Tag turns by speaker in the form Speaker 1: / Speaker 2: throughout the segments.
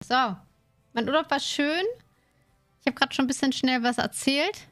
Speaker 1: So. Mein Urlaub war schön. Ich habe gerade schon ein bisschen schnell was erzählt.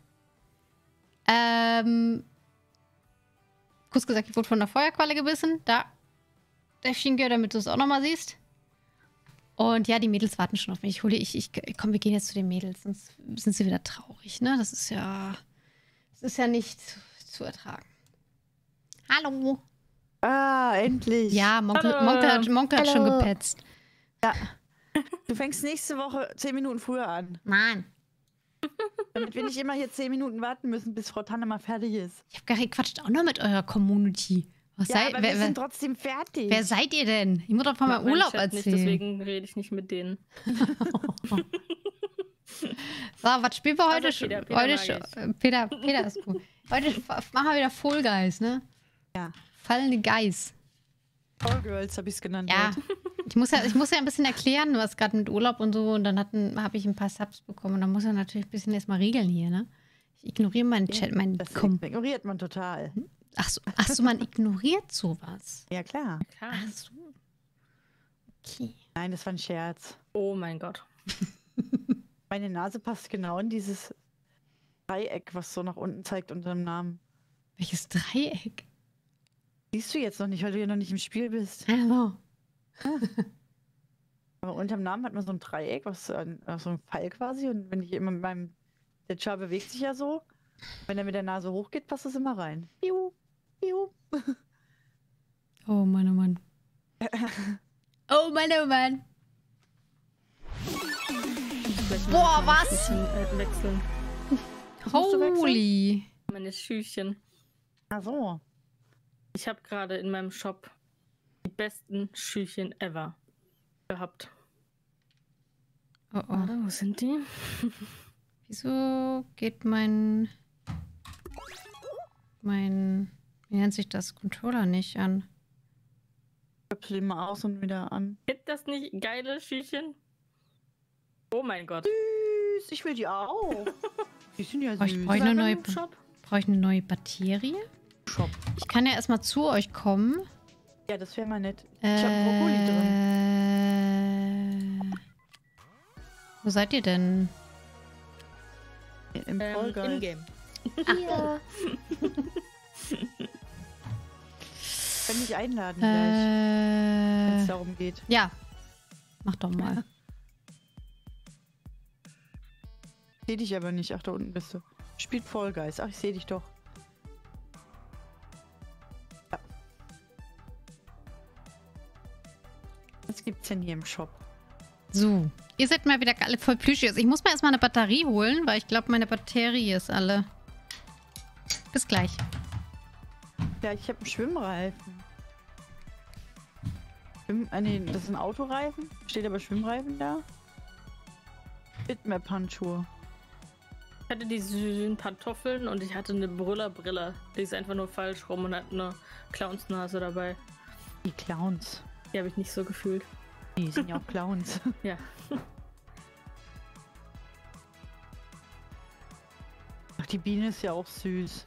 Speaker 1: Kurz gesagt, ich wurde von der Feuerqualle gebissen. Da. Der Schinke, damit du es auch nochmal siehst. Und ja, die Mädels warten schon auf mich. Komm, wir gehen jetzt zu den Mädels, sonst sind sie wieder traurig, ne? Das ist ja nicht zu ertragen. Hallo.
Speaker 2: Ah, endlich.
Speaker 1: Ja, Monkel hat schon gepetzt.
Speaker 2: Ja. Du fängst nächste Woche 10 Minuten früher an.
Speaker 1: Mann.
Speaker 2: Damit wir nicht immer hier 10 Minuten warten müssen, bis Frau Tanne mal fertig ist.
Speaker 1: Ich habe gar nicht quatscht auch noch mit eurer Community.
Speaker 2: Aber wir sind trotzdem fertig.
Speaker 1: Wer seid ihr denn? Ich muss doch von meinem Urlaub erzählen.
Speaker 3: Nicht, deswegen rede ich nicht mit denen.
Speaker 1: So, was spielen wir heute?
Speaker 3: Also
Speaker 1: Peter ist gut. Heute machen wir wieder Fall Guys, ne?
Speaker 2: Ja.
Speaker 1: Fallende Guys.
Speaker 2: Fall Girls habe ich es genannt.
Speaker 1: Ja. Ich muss ja ein bisschen erklären, was gerade mit Urlaub und so. Und dann habe ich ein paar Subs bekommen. Und dann muss er natürlich ein bisschen erstmal regeln hier, ne? Ich ignoriere meinen Chat.
Speaker 2: Das ignoriert man total.
Speaker 1: Ach so, man ignoriert sowas.
Speaker 2: Ja, klar.
Speaker 1: Ach so. Okay.
Speaker 2: Nein, das war ein Scherz.
Speaker 3: Oh mein Gott.
Speaker 2: Meine Nase passt genau in dieses Dreieck, was so nach unten zeigt unter dem Namen.
Speaker 1: Welches Dreieck?
Speaker 2: Siehst du jetzt noch nicht, weil du ja noch nicht im Spiel bist.
Speaker 1: Hallo.
Speaker 2: Aber unterm Namen hat man so ein Dreieck, was so ein Pfeil quasi. Und wenn ich immer mit meinem... Der Char bewegt sich ja so. Wenn er mit der Nase hochgeht, passt das immer rein. Piu, piu.
Speaker 1: Oh Mann, oh Mann. Oh Mann, oh Mann. Boah, was?
Speaker 3: Wechseln.
Speaker 1: Holy.
Speaker 3: Meine Schüchchen.
Speaker 2: Ach so.
Speaker 3: Ich habe gerade in meinem Shop die besten Schüchchen ever gehabt.
Speaker 1: Oh oh.
Speaker 3: Warte, wo sind die?
Speaker 1: Wieso geht mein... Wie nennt sich das? Controller nicht an?
Speaker 2: Ich hab sie mal aus und wieder an.
Speaker 3: Gibt das nicht geile Schüchchen? Oh mein Gott.
Speaker 2: Süß, ich will die auch. Die sind ja süß.
Speaker 1: Brauche ich eine neue Batterie?
Speaker 2: Shop.
Speaker 1: Ich kann ja erstmal zu euch kommen.
Speaker 2: Ja, das wäre mal nett. Ich habe Brokkoli drin.
Speaker 1: Wo seid ihr denn?
Speaker 2: Im Vollgeist.
Speaker 3: In-game.
Speaker 2: Ja. Kann mich einladen gleich, wenn es darum geht.
Speaker 1: Ja. Mach doch mal.
Speaker 2: Ich sehe dich aber nicht. Ach, da unten bist du. Spielt Fall Guys. Ach, ich sehe dich doch. Ja. Was gibt's denn hier im Shop?
Speaker 1: So. Ihr seid mal wieder alle voll plüschig. Ich muss mir erstmal eine Batterie holen, weil ich glaube, meine Batterie ist alle. Bis gleich.
Speaker 2: Ja, ich habe einen Schwimmreifen. Nee, das ist ein Autoreifen. Steht aber Schwimmreifen da. Bitmap-Handschuhe.
Speaker 3: Ich hatte die süßen Pantoffeln und ich hatte eine Brüllerbrille. Die ist einfach nur falsch rum und hat eine Clownsnase dabei.
Speaker 2: Die Clowns.
Speaker 3: Die habe ich nicht so gefühlt.
Speaker 2: Die sind ja auch Clowns.
Speaker 3: Ja.
Speaker 2: Ach, die Biene ist ja auch süß.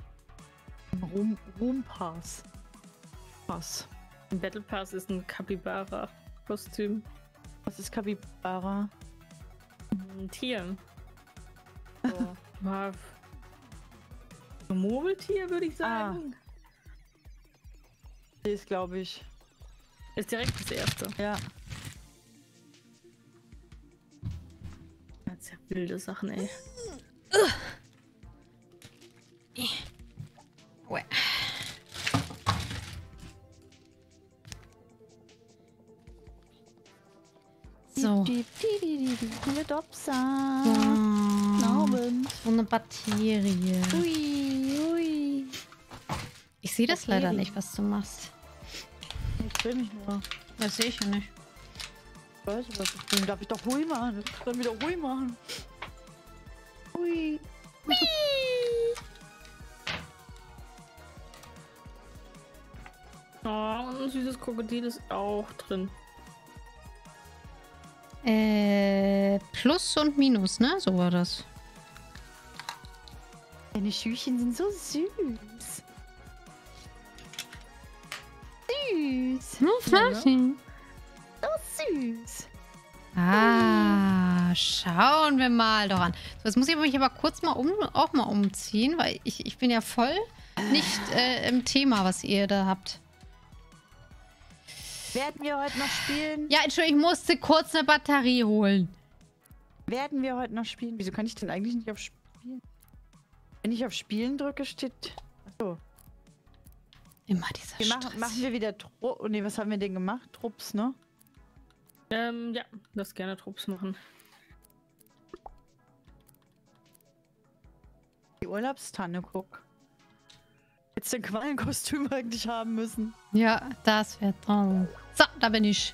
Speaker 2: Rumpass. Was?
Speaker 3: Im Battle Pass ist ein Capybara-Kostüm.
Speaker 2: Was ist Capybara?
Speaker 3: Ein Tier. So, mal ein Murmeltier, würde ich sagen.
Speaker 2: Die ist, glaube ich.
Speaker 3: Ist direkt das erste.
Speaker 2: Ja.
Speaker 3: Das ist ja wilde Sachen, ey.
Speaker 1: So.
Speaker 2: Mit Opsa.
Speaker 1: So eine Batterie.
Speaker 2: Ui.
Speaker 1: Ich sehe das leider nicht, was du machst.
Speaker 2: Ich will mich nur.
Speaker 1: Das sehe ich ja nicht.
Speaker 2: Ich weiß, was ich will. Darf ich doch Hui machen? Dann wieder Hui machen. Hui.
Speaker 3: Oh, und ein süßes Krokodil ist auch drin.
Speaker 1: Plus und Minus, ne? So war das.
Speaker 2: Deine Schüchchen sind so süß. Süß.
Speaker 1: So
Speaker 2: So süß.
Speaker 1: Ah, schauen wir mal doch an. So, jetzt muss ich mich aber kurz mal auch mal umziehen, weil ich bin ja voll nicht im Thema, was ihr da habt.
Speaker 2: Werden wir heute noch spielen?
Speaker 1: Ja, Entschuldigung, ich musste kurz eine Batterie holen.
Speaker 2: Werden wir heute noch spielen? Wieso kann ich denn eigentlich nicht auf Spielen? Wenn ich auf Spielen drücke, steht... Achso.
Speaker 1: Immer dieser Stress.
Speaker 2: Machen wir wieder Trupps. Oh, nee, was haben wir denn gemacht? Trupps, ne?
Speaker 3: Ja, lass gerne Trupps machen.
Speaker 2: Die Urlaubstanne, guck. Jetzt ein Quallenkostüm eigentlich haben müssen.
Speaker 1: Ja, das wäre toll. So, da bin ich.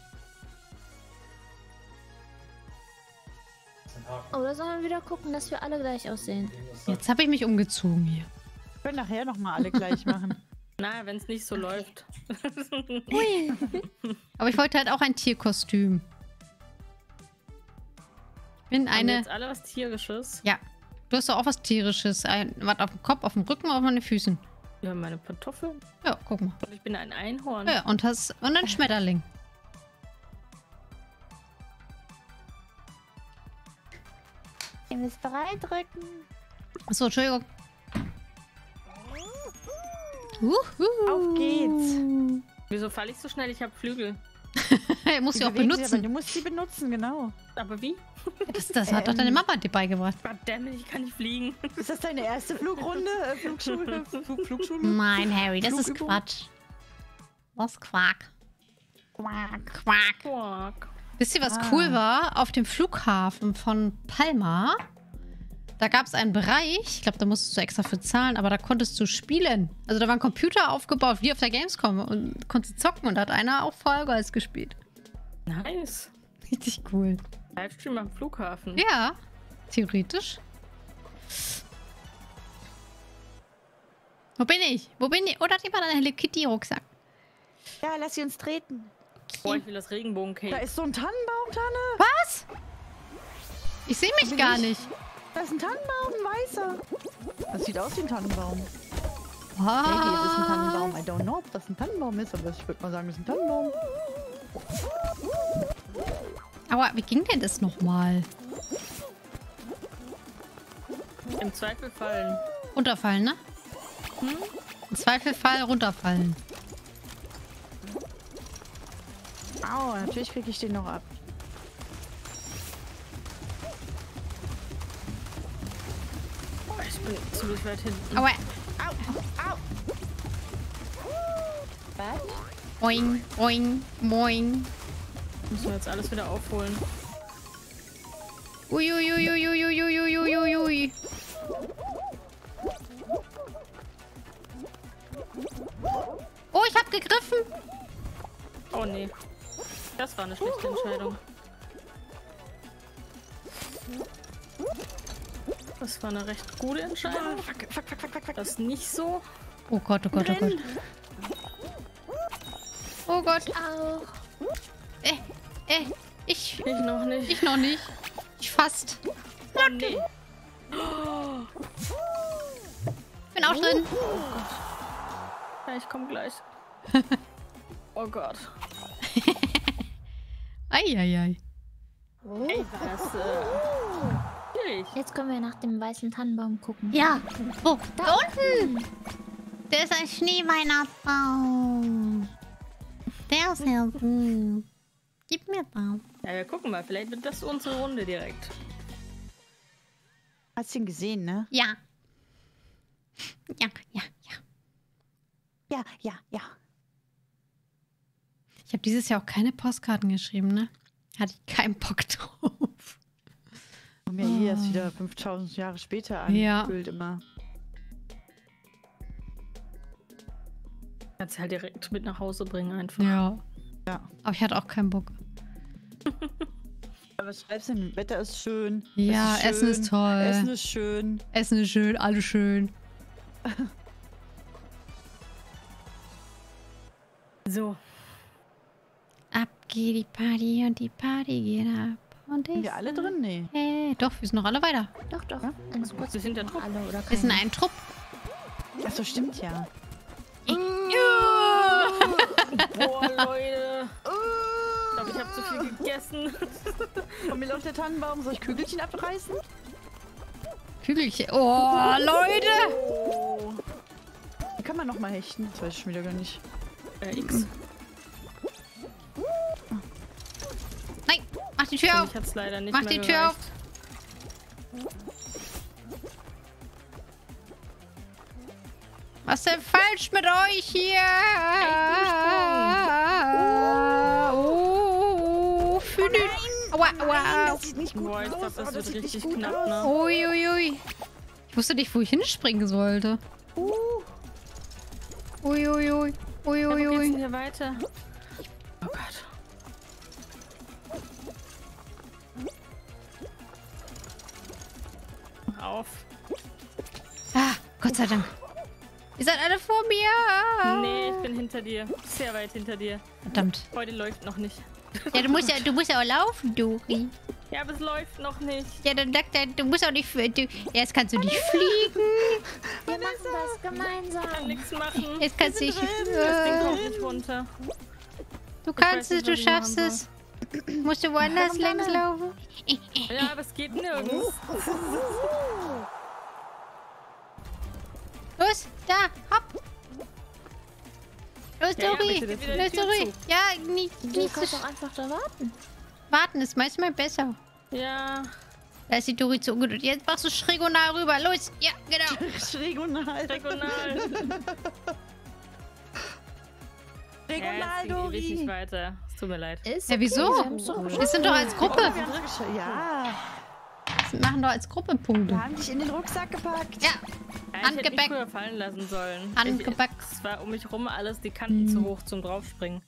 Speaker 4: Oder sollen wir wieder gucken, dass wir alle gleich aussehen?
Speaker 1: Jetzt habe ich mich umgezogen hier.
Speaker 2: Wir können nachher nochmal alle gleich machen.
Speaker 3: Na, wenn es nicht so läuft.
Speaker 1: Ui. Aber ich wollte halt auch ein Tierkostüm. Ich bin
Speaker 3: Haben wir
Speaker 1: eine...
Speaker 3: jetzt alle was Tierisches?
Speaker 1: Ja. Du hast doch auch was Tierisches. Was auf dem Kopf, auf dem Rücken, auf den Füßen.
Speaker 3: Ja, meine Pantoffeln.
Speaker 1: Ja, guck mal.
Speaker 3: Und ich bin ein Einhorn.
Speaker 1: Ja, und ein Schmetterling.
Speaker 4: Ihr müsst bereit drücken.
Speaker 1: Achso, Entschuldigung.
Speaker 2: Auf geht's.
Speaker 3: Wieso falle ich so schnell? Ich habe Flügel.
Speaker 1: Ich muss sie auch
Speaker 2: bewegen sich,
Speaker 1: benutzen.
Speaker 2: aber du musst sie benutzen, genau.
Speaker 3: Aber wie?
Speaker 1: Das hat doch deine Mama dir beigebracht.
Speaker 3: Verdammt, ich kann nicht fliegen.
Speaker 2: Ist das deine erste Flugrunde? Flugschule? Flugschule?
Speaker 1: Nein, Harry, das ist
Speaker 2: Flugübung?
Speaker 1: Quatsch. Was Quark.
Speaker 2: Quack.
Speaker 1: Quack.
Speaker 3: Quark.
Speaker 1: Wisst ihr, was cool war? Auf dem Flughafen von Palma, da gab es einen Bereich, ich glaube, da musstest du extra für zahlen, aber da konntest du spielen. Also da war ein Computer aufgebaut, wie auf der Gamescom, und konntest zocken, und da hat einer auch Fall Guys gespielt.
Speaker 3: Nice.
Speaker 1: Richtig cool.
Speaker 3: Livestream am Flughafen.
Speaker 1: Ja, theoretisch. Wo bin ich? Wo bin ich? Oder lieber dein Hello Kitty Rucksack.
Speaker 2: Ja, lass sie uns treten.
Speaker 3: Boah, ich will das Regenbogencake.
Speaker 2: Da ist so ein Tannenbaum, Tanne.
Speaker 1: Was? Ich sehe mich
Speaker 2: Bin
Speaker 1: gar
Speaker 2: ich?
Speaker 1: nicht.
Speaker 2: Da ist ein Tannenbaum, ein weißer. Das sieht aus wie ein Tannenbaum.
Speaker 1: Was?
Speaker 2: Maybe es ist ein Tannenbaum. I don't know, ob das ein Tannenbaum ist, aber ich würde mal sagen, es ist ein Tannenbaum.
Speaker 1: Aber wie ging denn das nochmal?
Speaker 3: Im Zweifel fallen.
Speaker 1: Runterfallen, ne? Im Zweifelfall runterfallen.
Speaker 2: Au, natürlich kriege ich den noch ab.
Speaker 3: Oh, ich bin ziemlich weit hinten.
Speaker 1: Aua.
Speaker 2: Au, au. Was?
Speaker 1: Boing, boing, boing.
Speaker 3: Müssen wir jetzt alles wieder aufholen.
Speaker 1: Uiuiuiuiuiuiuiuiui. Oh, ich hab gegriffen.
Speaker 3: Oh nee. Das war eine schlechte Entscheidung. Das war eine recht gute Entscheidung. Das ist nicht so.
Speaker 1: Oh Gott, oh Gott, oh Gott. Oh Gott.
Speaker 4: Auch.
Speaker 1: Ich
Speaker 3: Ich noch nicht.
Speaker 1: Ich noch nicht. Ich fast.
Speaker 3: Oh nee.
Speaker 1: Bin auch drin.
Speaker 3: Ja, ich komme gleich. Oh Gott.
Speaker 1: Eieiei.
Speaker 3: Ey, war das schwierig.
Speaker 4: Jetzt können wir nach dem weißen Tannenbaum gucken.
Speaker 1: Ja. Wo? Da unten. Der ist ein Schneeweihnachtsbaum. Der ist ja süß. Gib mir Baum.
Speaker 3: Ja, wir gucken mal. Vielleicht wird das unsere Runde direkt.
Speaker 2: Hast du ihn gesehen, ne?
Speaker 1: Ja. Ja, ja, ja.
Speaker 2: Ja, ja, ja.
Speaker 1: Ich habe dieses Jahr auch keine Postkarten geschrieben, ne? Hatte ich keinen Bock drauf.
Speaker 2: Kommen ja hier erst wieder 5000 Jahre später
Speaker 1: Ja.
Speaker 2: angefühlt immer.
Speaker 3: Kannst halt direkt mit nach Hause bringen einfach.
Speaker 1: Ja.
Speaker 2: Ja.
Speaker 1: Aber ich hatte auch keinen Bock.
Speaker 2: Aber was schreibst du denn? Wetter ist schön.
Speaker 1: Ja,
Speaker 2: es
Speaker 1: Essen ist toll.
Speaker 2: Essen ist schön.
Speaker 1: Essen ist schön, alles schön.
Speaker 3: So.
Speaker 1: Ab geht die Party und die Party geht ab. Und
Speaker 2: Sind wir alle drin? Nee.
Speaker 1: Hey, doch, wir sind noch alle weiter.
Speaker 4: Doch, doch.
Speaker 2: Ja?
Speaker 4: Ganz kurz.
Speaker 3: Wir sind der Trupp.
Speaker 4: Alle oder
Speaker 1: Wir sind
Speaker 4: keiner.
Speaker 1: ein Trupp.
Speaker 2: Achso, stimmt ja.
Speaker 3: Boah, Leute. Ich glaube, ich habe hab zu viel gegessen.
Speaker 2: Komm mir auf der Tannenbaum. Soll ich Kügelchen abreißen?
Speaker 1: Kügelchen. Oh, Leute!
Speaker 2: Oh. Wie kann man nochmal hechten? Das weiß ich schon wieder gar nicht.
Speaker 3: X.
Speaker 1: Nein, mach die Tür auf.
Speaker 3: Ich hat's leider nicht
Speaker 1: Mach
Speaker 3: mehr
Speaker 1: die Tür auf.
Speaker 3: gereicht.
Speaker 1: Was ist denn falsch mit euch hier? Oh, Philipp. Aua, aua.
Speaker 2: Das sieht nicht gut
Speaker 3: Boah, ich
Speaker 2: aus.
Speaker 3: glaube, das
Speaker 2: Oh,
Speaker 3: wird
Speaker 2: sieht
Speaker 3: richtig
Speaker 2: nicht gut
Speaker 3: knapp,
Speaker 2: aus.
Speaker 3: ne?
Speaker 1: Uiuiui. Ich wusste nicht, wo ich hinspringen sollte. Uiuiui.
Speaker 3: Ja, wo geht's denn
Speaker 1: Uiuiui.
Speaker 3: hier weiter? Oh Gott. Auf.
Speaker 1: Ah, Gott sei Dank. Ihr seid alle vor mir.
Speaker 3: Nee, ich bin hinter dir. Sehr weit hinter dir.
Speaker 1: Verdammt.
Speaker 3: Heute läuft noch nicht.
Speaker 1: Ja, du musst ja auch laufen, Dori.
Speaker 3: Ja, aber es läuft noch nicht.
Speaker 1: Ja, dann sagt er, du musst auch nicht. Jetzt kannst du nicht fliegen.
Speaker 4: Wir machen das
Speaker 3: Kann
Speaker 4: gemeinsam.
Speaker 3: nichts machen.
Speaker 1: Jetzt kannst du nicht.
Speaker 3: Das Ding kommt nicht runter.
Speaker 1: Du kannst
Speaker 3: weiß
Speaker 1: es,
Speaker 3: nicht,
Speaker 1: du
Speaker 3: was ich
Speaker 1: schaffst
Speaker 3: machen
Speaker 1: es. Musst du woanders längs laufen?
Speaker 3: Ja, aber es geht nirgends.
Speaker 1: Los, da, hopp. Los,
Speaker 3: Ja, ja,
Speaker 1: Dori.
Speaker 3: bitte, wieder die
Speaker 1: Los,
Speaker 3: Tür
Speaker 1: Dori.
Speaker 3: zu.
Speaker 1: Ja, nicht
Speaker 4: Du
Speaker 1: so
Speaker 4: kannst doch einfach da warten.
Speaker 1: warten ist manchmal besser.
Speaker 3: Ja.
Speaker 1: Da ist die Dori zu ungeduldig. Jetzt machst du schrägonal rüber. Los, ja, genau.
Speaker 2: Regional.
Speaker 3: Regional.
Speaker 2: Regional,
Speaker 3: Ja, es geht ewig nicht
Speaker 2: Dori.
Speaker 3: weiter. Es tut mir leid.
Speaker 4: Ist
Speaker 1: Ja, wieso?
Speaker 4: wir haben's doch
Speaker 1: Wir sind doch als Gruppe.
Speaker 2: Ja,
Speaker 1: Wir machen doch als Gruppe Punkte.
Speaker 2: wir haben dich in den Rucksack gepackt.
Speaker 1: Ja,
Speaker 3: Ja, ich hätte mich
Speaker 1: Handgepäck.
Speaker 3: früher fallen lassen sollen.
Speaker 1: Handgepäck.
Speaker 3: Es war um mich rum alles die Kanten zu hoch zum Draufspringen.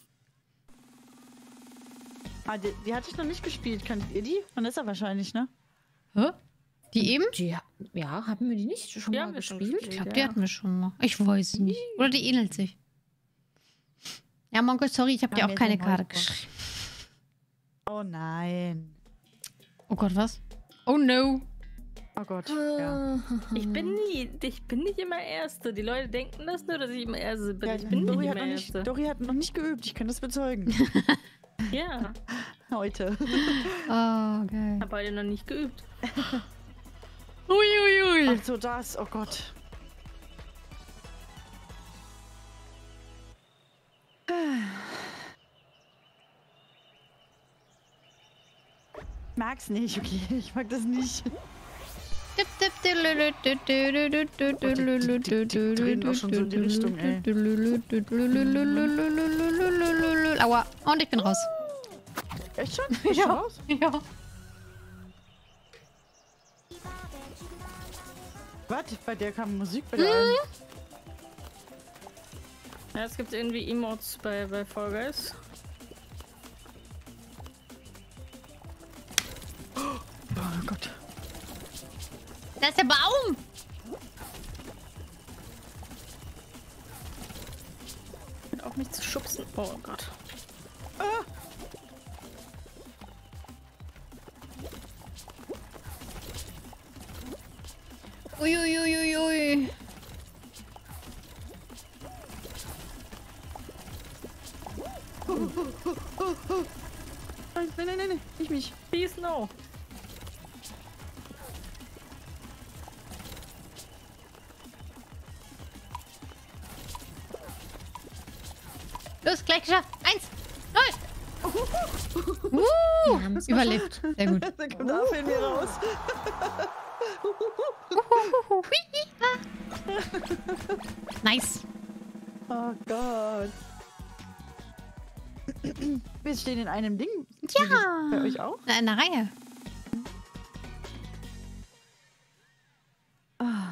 Speaker 2: Ah, die hatte ich noch nicht gespielt. Kennt ihr die? Vanessa wahrscheinlich, ne?
Speaker 1: Hä? Die eben?
Speaker 4: Ja, haben wir die nicht schon
Speaker 3: Die
Speaker 4: mal
Speaker 3: haben wir schon
Speaker 4: gespielt?
Speaker 1: Ich
Speaker 3: gespielt.
Speaker 1: glaube, die hatten wir schon mal. Ich weiß nicht. Oder die ähnelt sich. Ja, Mongo, sorry, ich habe dir
Speaker 2: Ja,
Speaker 1: auch
Speaker 2: mir ist
Speaker 1: keine
Speaker 2: ein
Speaker 1: Karte
Speaker 2: neues
Speaker 1: geschrieben.
Speaker 2: Oh nein.
Speaker 1: Oh Gott, was? Oh no.
Speaker 2: Oh Gott. Ja.
Speaker 3: Ich bin nicht immer Erste. Die Leute denken das nur, dass ich immer Erste bin.
Speaker 2: Ja,
Speaker 3: Ich bin nicht
Speaker 2: Dori,
Speaker 3: immer Erste.
Speaker 2: Dori hat noch nicht geübt. Ich kann das bezeugen.
Speaker 3: Ja,
Speaker 2: Heute.
Speaker 1: Oh, geil.
Speaker 3: habe heute noch nicht geübt.
Speaker 1: Uiuiui.
Speaker 2: Ach so, das. Oh Gott. Mag's nicht, okay. Ich mag das nicht.
Speaker 1: Aua. Und ich bin raus.
Speaker 2: Echt schon? Bist du raus?
Speaker 1: Ja.
Speaker 2: Warte, bei der kam Musik bei der einen.
Speaker 3: Ja, es gibt irgendwie Emotes bei Fall Guys.
Speaker 2: Oh Gott.
Speaker 1: Da ist der Baum.
Speaker 3: Hört auf mich zu schubsen. Oh Gott.
Speaker 2: Ah.
Speaker 1: Uiuiuiui.
Speaker 2: Nein, nein, nein, nein, nicht mich.
Speaker 3: Please no.
Speaker 1: Los, gleich geschafft. 1, 0.
Speaker 4: Wir haben's
Speaker 1: Überlebt. Sehr gut.
Speaker 2: Da kommt der Affe in mir raus.
Speaker 1: Nice.
Speaker 2: Oh Gott. Wir stehen in einem Ding.
Speaker 1: Ja.
Speaker 2: Bei euch auch?
Speaker 1: Na, in der Reihe.
Speaker 2: Ah.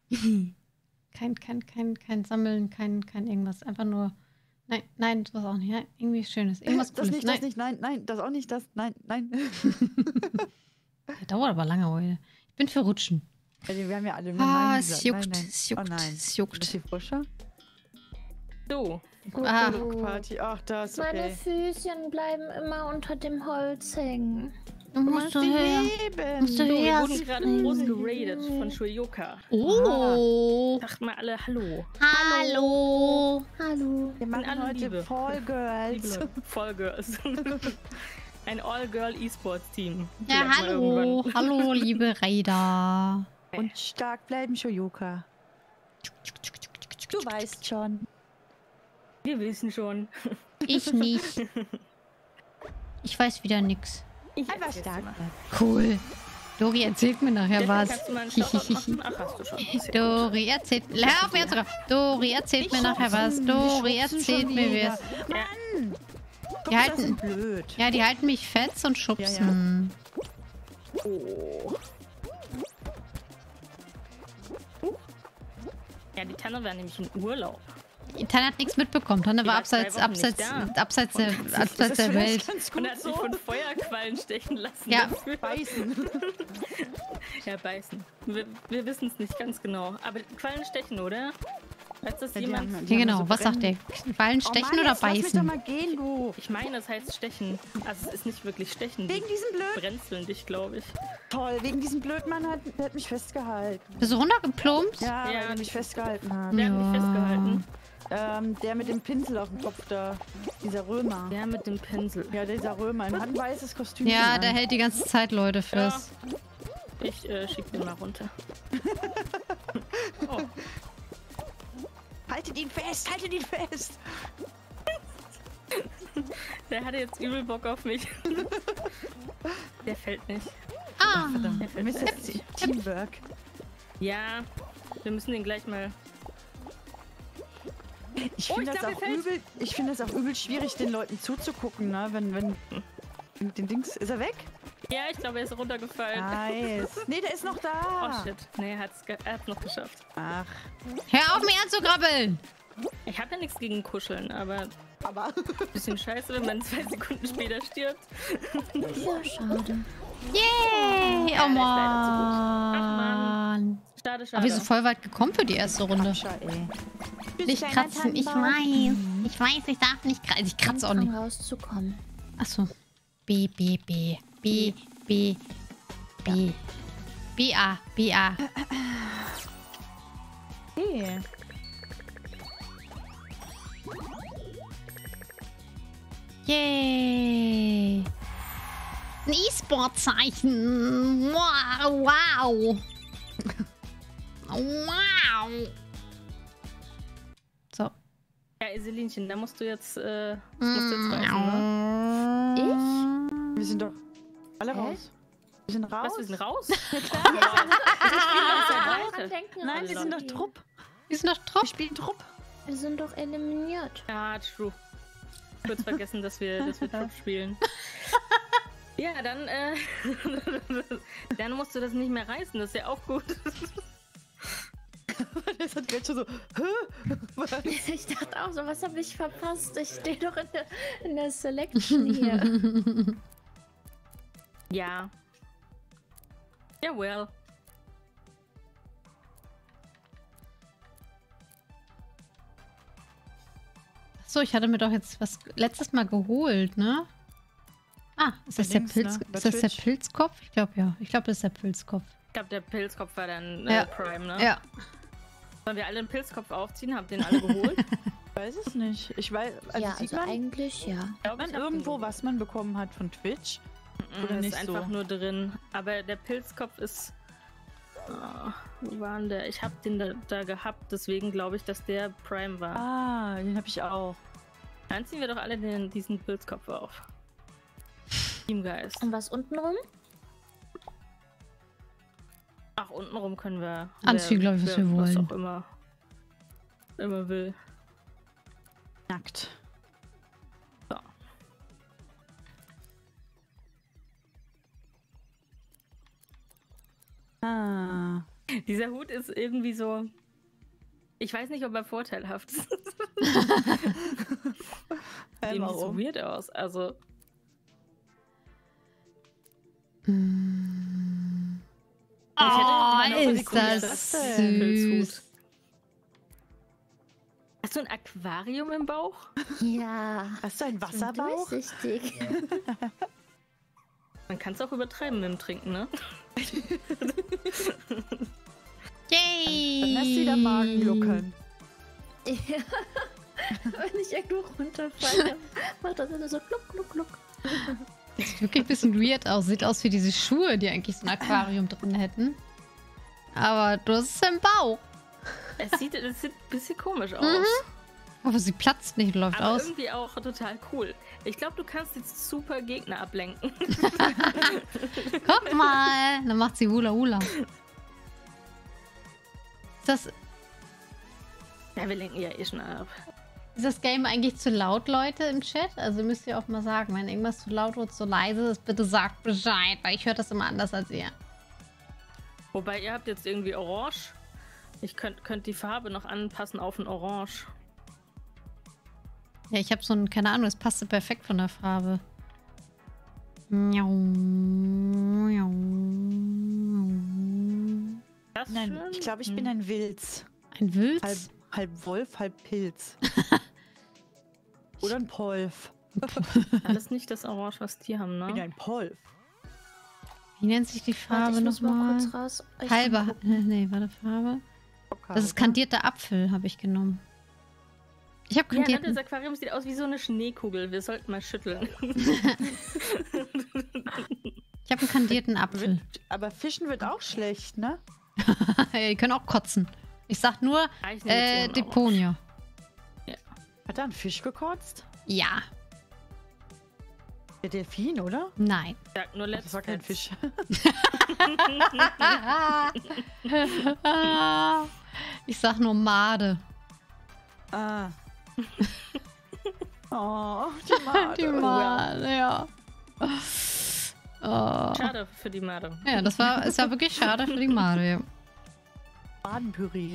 Speaker 1: Kein Sammeln, kein irgendwas. Einfach nur. Nein, sowas auch nicht. Ja, irgendwie Schönes. Irgendwas
Speaker 2: Das
Speaker 1: Cooles.
Speaker 2: nicht, das nicht, nein, das auch nicht, das, nein.
Speaker 1: Dauert aber lange heute. Ich bin für Rutschen.
Speaker 2: Ja, wir haben ja alle
Speaker 1: Ah,
Speaker 2: gesagt.
Speaker 1: es juckt,
Speaker 2: Nein, nein.
Speaker 1: es juckt,
Speaker 2: Oh nein.
Speaker 1: es
Speaker 2: Ist
Speaker 1: juckt.
Speaker 2: die Frische?
Speaker 3: Du.
Speaker 2: Party. Ach, das,
Speaker 4: Meine
Speaker 2: okay.
Speaker 4: Füßchen bleiben immer unter dem Holz hängen.
Speaker 1: Du musst du her. Musst du
Speaker 3: So, wir
Speaker 1: her.
Speaker 3: wurden gerade groß geradet von Shuyoka.
Speaker 1: Oh.
Speaker 3: Sagt mal alle Hallo.
Speaker 1: Hallo.
Speaker 4: Hallo.
Speaker 2: Wir machen
Speaker 3: alle
Speaker 2: heute
Speaker 3: Liebe.
Speaker 2: Fall
Speaker 3: Liebe
Speaker 2: Girls.
Speaker 3: Leute, Fall Girls. Ein All-Girl-E-Sports-Team.
Speaker 1: Ja,
Speaker 3: Vielleicht mal
Speaker 1: hallo.
Speaker 3: irgendwann.
Speaker 1: Hallo, liebe Raider.
Speaker 2: Und stark bleiben, Shoyoka. Du weißt schon.
Speaker 3: Wir wissen schon.
Speaker 1: Ich nicht. Ich weiß wieder nix.
Speaker 3: Ich
Speaker 2: Einfach
Speaker 3: erzähl's
Speaker 2: stark
Speaker 3: mal.
Speaker 2: bleiben.
Speaker 1: Cool. Dori erzählt mir nachher
Speaker 3: Deswegen
Speaker 1: was.
Speaker 3: kannst du mal einen Shoutout machen. Ach, hast du schon. Sehr gut.
Speaker 1: Dori erzählt. Hör auf mir jetzt sogar. Dori erzählt mir nachher was. Dori erzählt mir was.
Speaker 2: Mann!
Speaker 1: Die halten-
Speaker 2: sind blöd.
Speaker 1: Ja, die halten mich fett und schubsen.
Speaker 3: Oh. Ja, die Tanne war nämlich in Urlaub.
Speaker 1: Tanne hat nichts mitbekommen. Tanne
Speaker 3: Die
Speaker 1: war
Speaker 3: war 2
Speaker 1: abseits,
Speaker 3: Wochen nicht
Speaker 1: abseits,
Speaker 3: da.
Speaker 1: abseits der,
Speaker 3: Und
Speaker 1: abseits
Speaker 2: Das ist
Speaker 1: der
Speaker 2: vielleicht
Speaker 1: Welt.
Speaker 2: ganz
Speaker 3: Und
Speaker 2: gut
Speaker 3: hat sich
Speaker 2: so.
Speaker 3: von Feuerquallen stechen lassen.
Speaker 1: Ja.
Speaker 3: Dafür.
Speaker 2: Beißen.
Speaker 3: Ja, beißen. Wir wissen es nicht ganz genau. Aber Quallen stechen, oder? Weiß das
Speaker 2: Ja, die
Speaker 3: jemand?
Speaker 2: haben- die
Speaker 1: Ja,
Speaker 2: haben
Speaker 1: genau.
Speaker 2: so
Speaker 1: Was sagt
Speaker 2: brennen.
Speaker 1: der? Fallen
Speaker 2: Oh
Speaker 1: stechen
Speaker 2: Mann,
Speaker 1: oder
Speaker 2: jetzt lass mich doch
Speaker 1: beißen?
Speaker 2: mal gehen, du.
Speaker 3: Ich meine, das heißt stechen. Also es ist nicht wirklich stechen.
Speaker 2: Wegen
Speaker 3: Die
Speaker 2: diesem blöden...
Speaker 3: brenzeln dich, glaube ich.
Speaker 2: Toll, wegen diesem blöden Mann der hat mich festgehalten.
Speaker 1: Bist du runtergeplumpt?
Speaker 2: Ja,
Speaker 3: Ja.
Speaker 2: weil er mich festgehalten hat.
Speaker 3: Der hat mich festgehalten.
Speaker 2: Der mit dem Pinsel auf dem Kopf da. Dieser Römer.
Speaker 3: Der mit dem Pinsel.
Speaker 2: Ja, dieser Römer. Er hat ein weißes Kostüm.
Speaker 1: Ja,
Speaker 2: an.
Speaker 1: der hält die ganze Zeit Leute fest.
Speaker 3: Ich schieb den mal runter. Oh.
Speaker 2: Haltet ihn fest, haltet ihn fest.
Speaker 3: Der hatte jetzt übel Bock auf mich. Der fällt nicht.
Speaker 1: Ah,
Speaker 3: Der fällt
Speaker 2: Mist,
Speaker 3: nicht.
Speaker 2: Teamwork.
Speaker 3: Ja, wir müssen den gleich mal...
Speaker 2: Ich
Speaker 3: Oh,
Speaker 2: finde
Speaker 3: ich
Speaker 2: das,
Speaker 3: glaub,
Speaker 2: auch
Speaker 3: mir fällt's.
Speaker 2: übel- ich find das auch übel schwierig, den Leuten zuzugucken, ne? Wenn den Dings... Ist er weg?
Speaker 3: Ja, ich glaube, er ist runtergefallen.
Speaker 2: Nice. Nee, der ist noch da.
Speaker 3: Oh shit. Nee, er hat's noch geschafft.
Speaker 2: Ach,
Speaker 1: hör auf, mich anzugrabbeln!
Speaker 3: Ich habe ja nichts gegen Kuscheln, aber
Speaker 2: aber...
Speaker 3: bisschen scheiße, wenn man 2 Sekunden später stirbt.
Speaker 4: Ja, schade.
Speaker 1: Yay!
Speaker 3: Ja,
Speaker 1: Oh
Speaker 3: der ist leider zu gut. Ach,
Speaker 1: Mann.
Speaker 3: Schade, schade.
Speaker 1: Aber wir sind voll weit gekommen für die erste Runde.
Speaker 2: Schade, ey.
Speaker 1: Nicht kratzen, ich weiß. Ich weiß, ich darf nicht kratzen. Ich kratze auch nicht.
Speaker 4: rauszukommen.
Speaker 1: Achso. B, B, B. B, B, B. B, A, B, A.
Speaker 2: Okay.
Speaker 1: Yay! Ein E-Sport-Zeichen! Wow! Wow! Wow! So.
Speaker 3: Ja, Iselinchen, da musst du jetzt, das musst du jetzt reißen, ne?
Speaker 2: Wir sind doch alle raus. Wir sind raus.
Speaker 3: Was, wir sind raus?
Speaker 2: Nein, wir sind doch Trupp.
Speaker 1: Wir sind noch
Speaker 2: Wir
Speaker 1: drauf.
Speaker 2: spielen Trupp.
Speaker 4: Wir sind doch eliminiert.
Speaker 3: Ja, true. Kurz vergessen, dass wir Trupp spielen. Ja, dann, dann musst du das nicht mehr reißen, das ist ja auch gut.
Speaker 2: Das hat jetzt schon so... Hä? Was?
Speaker 4: Ich dachte auch so, was habe ich verpasst? Ich stehe doch in der Selection hier.
Speaker 3: Ja. Ja, well.
Speaker 1: So, ich hatte mir doch jetzt was letztes Mal geholt, ne? Ah, ist das der
Speaker 2: Links,
Speaker 1: Pilz?
Speaker 2: ne? Bei
Speaker 1: Ist das der
Speaker 2: Twitch.
Speaker 1: Pilzkopf? Ich glaube ja. Ich glaube, das ist der Pilzkopf.
Speaker 3: Ich glaube, der Pilzkopf war dann
Speaker 1: Ja.
Speaker 3: Prime, ne?
Speaker 1: Ja.
Speaker 3: Sollen wir alle den Pilzkopf aufziehen? Habt ihr den alle geholt?
Speaker 2: Ich weiß es nicht. Ich weiß... Also
Speaker 4: ja,
Speaker 2: sieht
Speaker 4: also
Speaker 2: man,
Speaker 4: eigentlich ja.
Speaker 3: Glaub,
Speaker 2: man
Speaker 3: ich hab
Speaker 2: irgendwo,
Speaker 3: den
Speaker 2: was man bekommen hat von Twitch?
Speaker 3: geholt.
Speaker 2: oder
Speaker 3: Das
Speaker 2: nicht
Speaker 3: ist einfach
Speaker 2: so?
Speaker 3: nur drin. Aber der Pilzkopf ist... Ah, wo war denn der? Ich hab den da gehabt, deswegen glaube ich, dass der Prime war.
Speaker 2: Ah, den habe ich auch.
Speaker 3: Dann ziehen wir doch alle diesen Pilzkopf auf. Teamgeist.
Speaker 4: Und was untenrum?
Speaker 3: Ach, untenrum können wir...
Speaker 1: Anziehen, glaub ich, was wir wollen.
Speaker 3: Was auch immer will.
Speaker 2: Nackt.
Speaker 3: So.
Speaker 2: Ah.
Speaker 3: Dieser Hut ist irgendwie so... Ich weiß nicht, ob er vorteilhaft ist. Sieht so weird aus. Also,
Speaker 1: Oh,
Speaker 3: hätte-
Speaker 1: ist das
Speaker 3: Pilzhut.
Speaker 1: süß.
Speaker 3: Hast du ein Aquarium im Bauch?
Speaker 4: Ja.
Speaker 2: Hast du einen Wasserbauch?
Speaker 4: Durchsichtig.
Speaker 3: Man kann es auch übertreiben mit dem Trinken, ne?
Speaker 1: Yay!
Speaker 2: Dann lässt sie der Magen gluckern.
Speaker 4: Ja. Wenn ich irgendwo runterfalle, dann macht das immer so kluck, kluck, kluck.
Speaker 1: Das sieht wirklich ein bisschen weird aus. Sieht aus wie diese Schuhe, die eigentlich so ein Aquarium drin hätten. Aber du hast es im Bauch.
Speaker 3: Es sieht ein bisschen komisch aus.
Speaker 1: Aber sie platzt nicht, läuft
Speaker 3: Aber
Speaker 1: aus.
Speaker 3: irgendwie auch total cool. Ich glaube, du kannst jetzt super Gegner ablenken.
Speaker 1: Guck mal! Dann macht sie Hula Hula. Ist
Speaker 3: Ja, wir lenken ja eh schon ab.
Speaker 1: das Game eigentlich zu laut, Leute, im Chat? Also müsst ihr auch mal sagen, wenn irgendwas zu laut oder zu leise ist, bitte sagt Bescheid, weil ich höre das immer anders als ihr.
Speaker 3: Wobei, ihr habt jetzt irgendwie Orange. Ich könnt die Farbe noch anpassen auf ein Orange.
Speaker 1: Ja, ich habe so ein, keine Ahnung, es passte perfekt von der Farbe. Miau, miau, miau.
Speaker 3: Das
Speaker 2: Nein,
Speaker 3: schön?
Speaker 2: ich glaube, ich bin ein Wilz.
Speaker 1: Ein Wülz?
Speaker 2: Halb Wolf, halb Pilz. Oder ein Polf.
Speaker 3: Alles nicht das Orange, was die haben,
Speaker 2: Ich bin
Speaker 3: ne?
Speaker 2: ein Polf.
Speaker 1: Wie nennt sich die
Speaker 4: Warte,
Speaker 1: Farbe
Speaker 4: ich muss mal
Speaker 1: nochmal?
Speaker 4: kurz raus. Ich
Speaker 1: Halber.
Speaker 4: kann gucken.
Speaker 1: Nee, warte, Farbe.
Speaker 2: Okay,
Speaker 1: Das ist kandierter Apfel, habe ich genommen. Ich habe
Speaker 3: Ja, ne,
Speaker 1: kandierten.
Speaker 3: das Aquarium sieht aus wie so eine Schneekugel. Wir sollten mal schütteln.
Speaker 1: Ich habe einen kandierten Apfel.
Speaker 2: Aber Fischen wird auch schlecht, ne?
Speaker 1: Die können auch kotzen. Ich sag nur
Speaker 3: Ah, ich nehme jetzt immer ein
Speaker 1: Deponia.
Speaker 2: Hat da ein Fisch gekotzt?
Speaker 1: Ja.
Speaker 2: Der Delfin, oder?
Speaker 1: Nein.
Speaker 3: Ich sag nur
Speaker 2: Das war kein
Speaker 3: Let's
Speaker 2: Fisch.
Speaker 1: Ich sag nur Made.
Speaker 2: Ah. Oh, die Made.
Speaker 1: Die Made, ja. Oh.
Speaker 3: Schade für die Made.
Speaker 1: Ja, es war wirklich schade für die Made, ja.
Speaker 2: Badenpüree.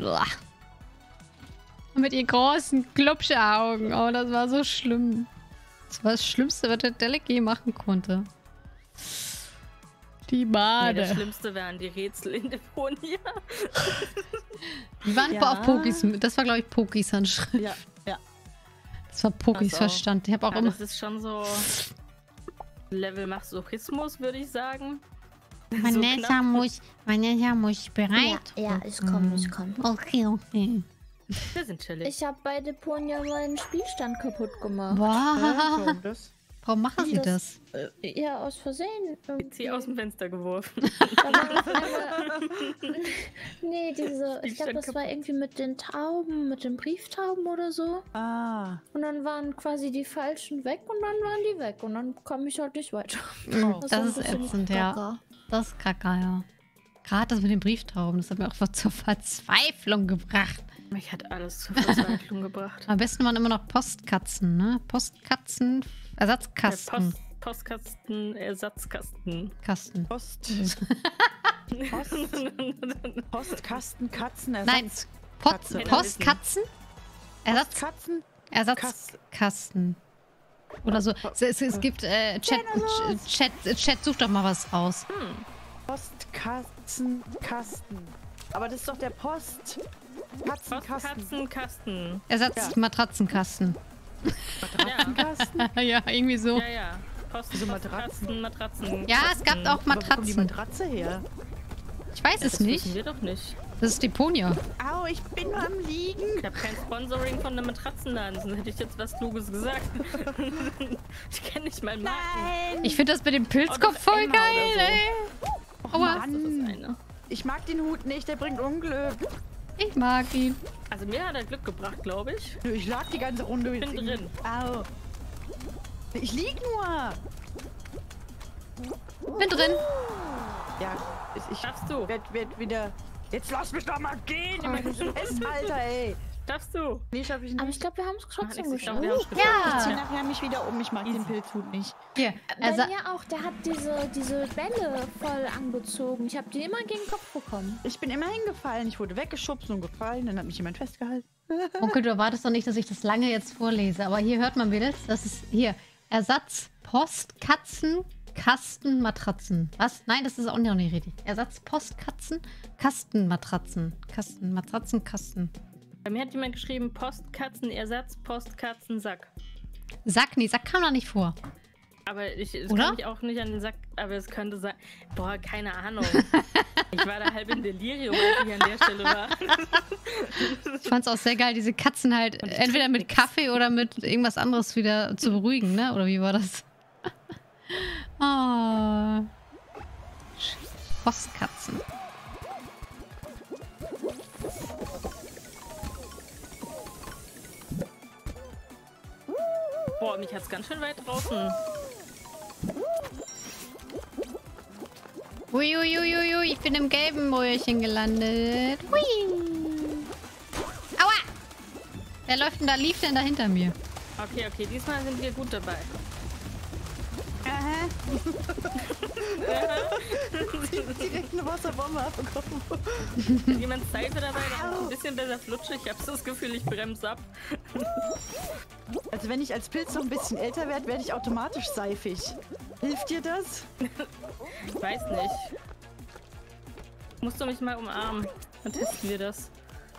Speaker 1: Mit ihren großen Glubschaugen. Oh, das war so schlimm. Das war das Schlimmste, was der Delegé machen konnte. Die
Speaker 3: Nee,
Speaker 1: Made.
Speaker 3: das Schlimmste wären die Rätsel in Deponia.
Speaker 1: Die waren
Speaker 2: Ja.
Speaker 1: auf Pokis. Das war, glaube ich, Pokis Handschrift.
Speaker 2: Ja, ja.
Speaker 1: Das war Pokis
Speaker 2: Das auch.
Speaker 1: Verstand. Ich habe auch
Speaker 3: Ja,
Speaker 1: immer.
Speaker 3: das ist schon so Level Masochismus, würde ich sagen.
Speaker 1: Vanessa muss bereit.
Speaker 4: Ja, ich komme, ich komme.
Speaker 1: Okay, okay.
Speaker 3: Wir sind chillig.
Speaker 4: Ich habe bei Deponia meinen Spielstand kaputt gemacht.
Speaker 1: Wow.
Speaker 2: Warum das?
Speaker 1: Warum machen sie das?
Speaker 4: Ja, aus Versehen.
Speaker 3: Sie aus dem Fenster geworfen.
Speaker 4: Da war auf einmal... Nee, ich glaube, das war irgendwie mit den Tauben, mit den Brieftauben oder so.
Speaker 2: Ah.
Speaker 4: Und dann waren quasi die falschen weg und dann waren die weg. Und dann kam ich halt nicht weiter.
Speaker 2: Oh.
Speaker 1: Das
Speaker 4: war ein
Speaker 1: ist
Speaker 4: bisschen
Speaker 1: ätzend, ja.
Speaker 4: gaga.
Speaker 1: Das ist kacke, ja. Gerade das mit den Brieftauben, das hat mir auch zur Verzweiflung gebracht.
Speaker 3: Mich hat alles zur Verzweiflung gebracht.
Speaker 1: Am besten waren immer noch Postkatzen, ne? Postkatzen, Ersatzkasten.
Speaker 3: Postkasten, Ersatzkasten.
Speaker 1: Kasten.
Speaker 2: Post. Postkasten, Katzen,
Speaker 1: Nein,
Speaker 2: Ersatz.
Speaker 1: Post,
Speaker 2: Katze.
Speaker 1: Postkatzen?
Speaker 2: Postkatzen?
Speaker 1: Ersatzkasten. Oder so. Es gibt Chat, such doch mal was raus.
Speaker 2: Postkatzen, Kasten. Aber das ist doch der Post. Katzenkasten.
Speaker 3: Postkatzenkasten.
Speaker 1: Ersatzmatratzenkasten.
Speaker 2: Matratzenkasten?
Speaker 1: Ja, irgendwie so.
Speaker 3: Ja, ja.
Speaker 2: Wieso Matratzen?
Speaker 3: Matratzen.
Speaker 1: Ja, es gab auch
Speaker 2: Aber wo kommt die
Speaker 1: Matratzen.
Speaker 2: Matratze her?
Speaker 1: Ich weiß es
Speaker 3: Das
Speaker 1: nicht.
Speaker 3: wissen wir doch nicht.
Speaker 1: Das ist Deponia.
Speaker 2: Au, ich bin nur am Liegen.
Speaker 3: Ich habe kein Sponsoring von einem Matratzenladen, sonst hätte ich jetzt was Kluges gesagt. Ich kenne nicht mal Marken.
Speaker 2: Nein.
Speaker 1: Ich finde das mit dem Pilzkopf
Speaker 3: das
Speaker 1: voll
Speaker 3: Emma
Speaker 1: geil,
Speaker 3: oder so.
Speaker 1: ey.
Speaker 2: Och,
Speaker 1: Aua.
Speaker 3: Das ist
Speaker 2: Mann.
Speaker 3: eine.
Speaker 2: Ich mag den Hut nicht, der bringt Unglück.
Speaker 1: Ich mag ihn.
Speaker 3: Also mir hat er Glück gebracht, glaube ich.
Speaker 2: Nö, ich lag die ganze Runde.
Speaker 3: Bin drin.
Speaker 2: Au. Ich lieg nur.
Speaker 1: Bin drin.
Speaker 2: Ja, ich
Speaker 3: Darfst du?
Speaker 2: werd wieder... Jetzt lass mich doch mal gehen. Ich bin so fest, Alter, ey.
Speaker 3: Darfst du?
Speaker 2: Nee, schaff ich nicht.
Speaker 4: Aber ich glaube, wir haben es trotzdem
Speaker 3: Ich glaub,
Speaker 4: geschafft.
Speaker 3: wir haben's
Speaker 2: Ich
Speaker 3: geschafft.
Speaker 2: zieh
Speaker 1: Ja.
Speaker 2: nachher mich wieder um. Ich mag den Pilzhut nicht.
Speaker 1: Hier.
Speaker 4: Bei mir auch, der hat diese Bälle voll angezogen. Ich habe die immer gegen den Kopf bekommen.
Speaker 2: Ich bin immer hingefallen. Ich wurde weggeschubst und gefallen. Dann hat mich jemand festgehalten.
Speaker 1: Onkel, du erwartest doch nicht, dass ich das lange jetzt vorlese. Aber hier hört man, Mädels. Das ist hier. Ersatz Postkatzen, Kasten, Matratzen. Was? Nein, das ist auch noch nicht richtig. Ersatz Postkatzen, Kastenmatratzen. Kasten, Matratzen, Kasten.
Speaker 3: Bei mir hat jemand geschrieben, Postkatzen, Ersatz, Postkatzen, Sack.
Speaker 1: Sack, nee, Sack kam da nicht vor.
Speaker 3: Aber es
Speaker 1: Oder?
Speaker 3: kann mich auch nicht an den Sack, aber es könnte sein. Boah, keine Ahnung. Ich war da halb in Delirium, als ich an der Stelle war.
Speaker 1: Ich fand's auch sehr geil, diese Katzen halt entweder mit Kaffee oder mit irgendwas anderes wieder zu beruhigen, ne? Oder wie war das? Oh. Postkatzen.
Speaker 3: Boah, mich hat's ganz schön weit draußen.
Speaker 1: Uiuiuiui, ich bin im gelben Mäuerchen gelandet. Hui. Aua! Wer läuft denn da, lief denn da hinter mir?
Speaker 3: Okay, diesmal sind wir gut dabei.
Speaker 2: Direkt eine Wasserbombe abbekommen.
Speaker 3: Jemand Seife dabei, der ist ein bisschen besser flutschig. Ich habe so das Gefühl, ich bremse ab.
Speaker 2: Also wenn ich als Pilz noch ein bisschen älter werde, werde ich automatisch seifig. Hilft dir das?
Speaker 3: Ich weiß nicht. Musst du mich mal umarmen? Dann testen wir das.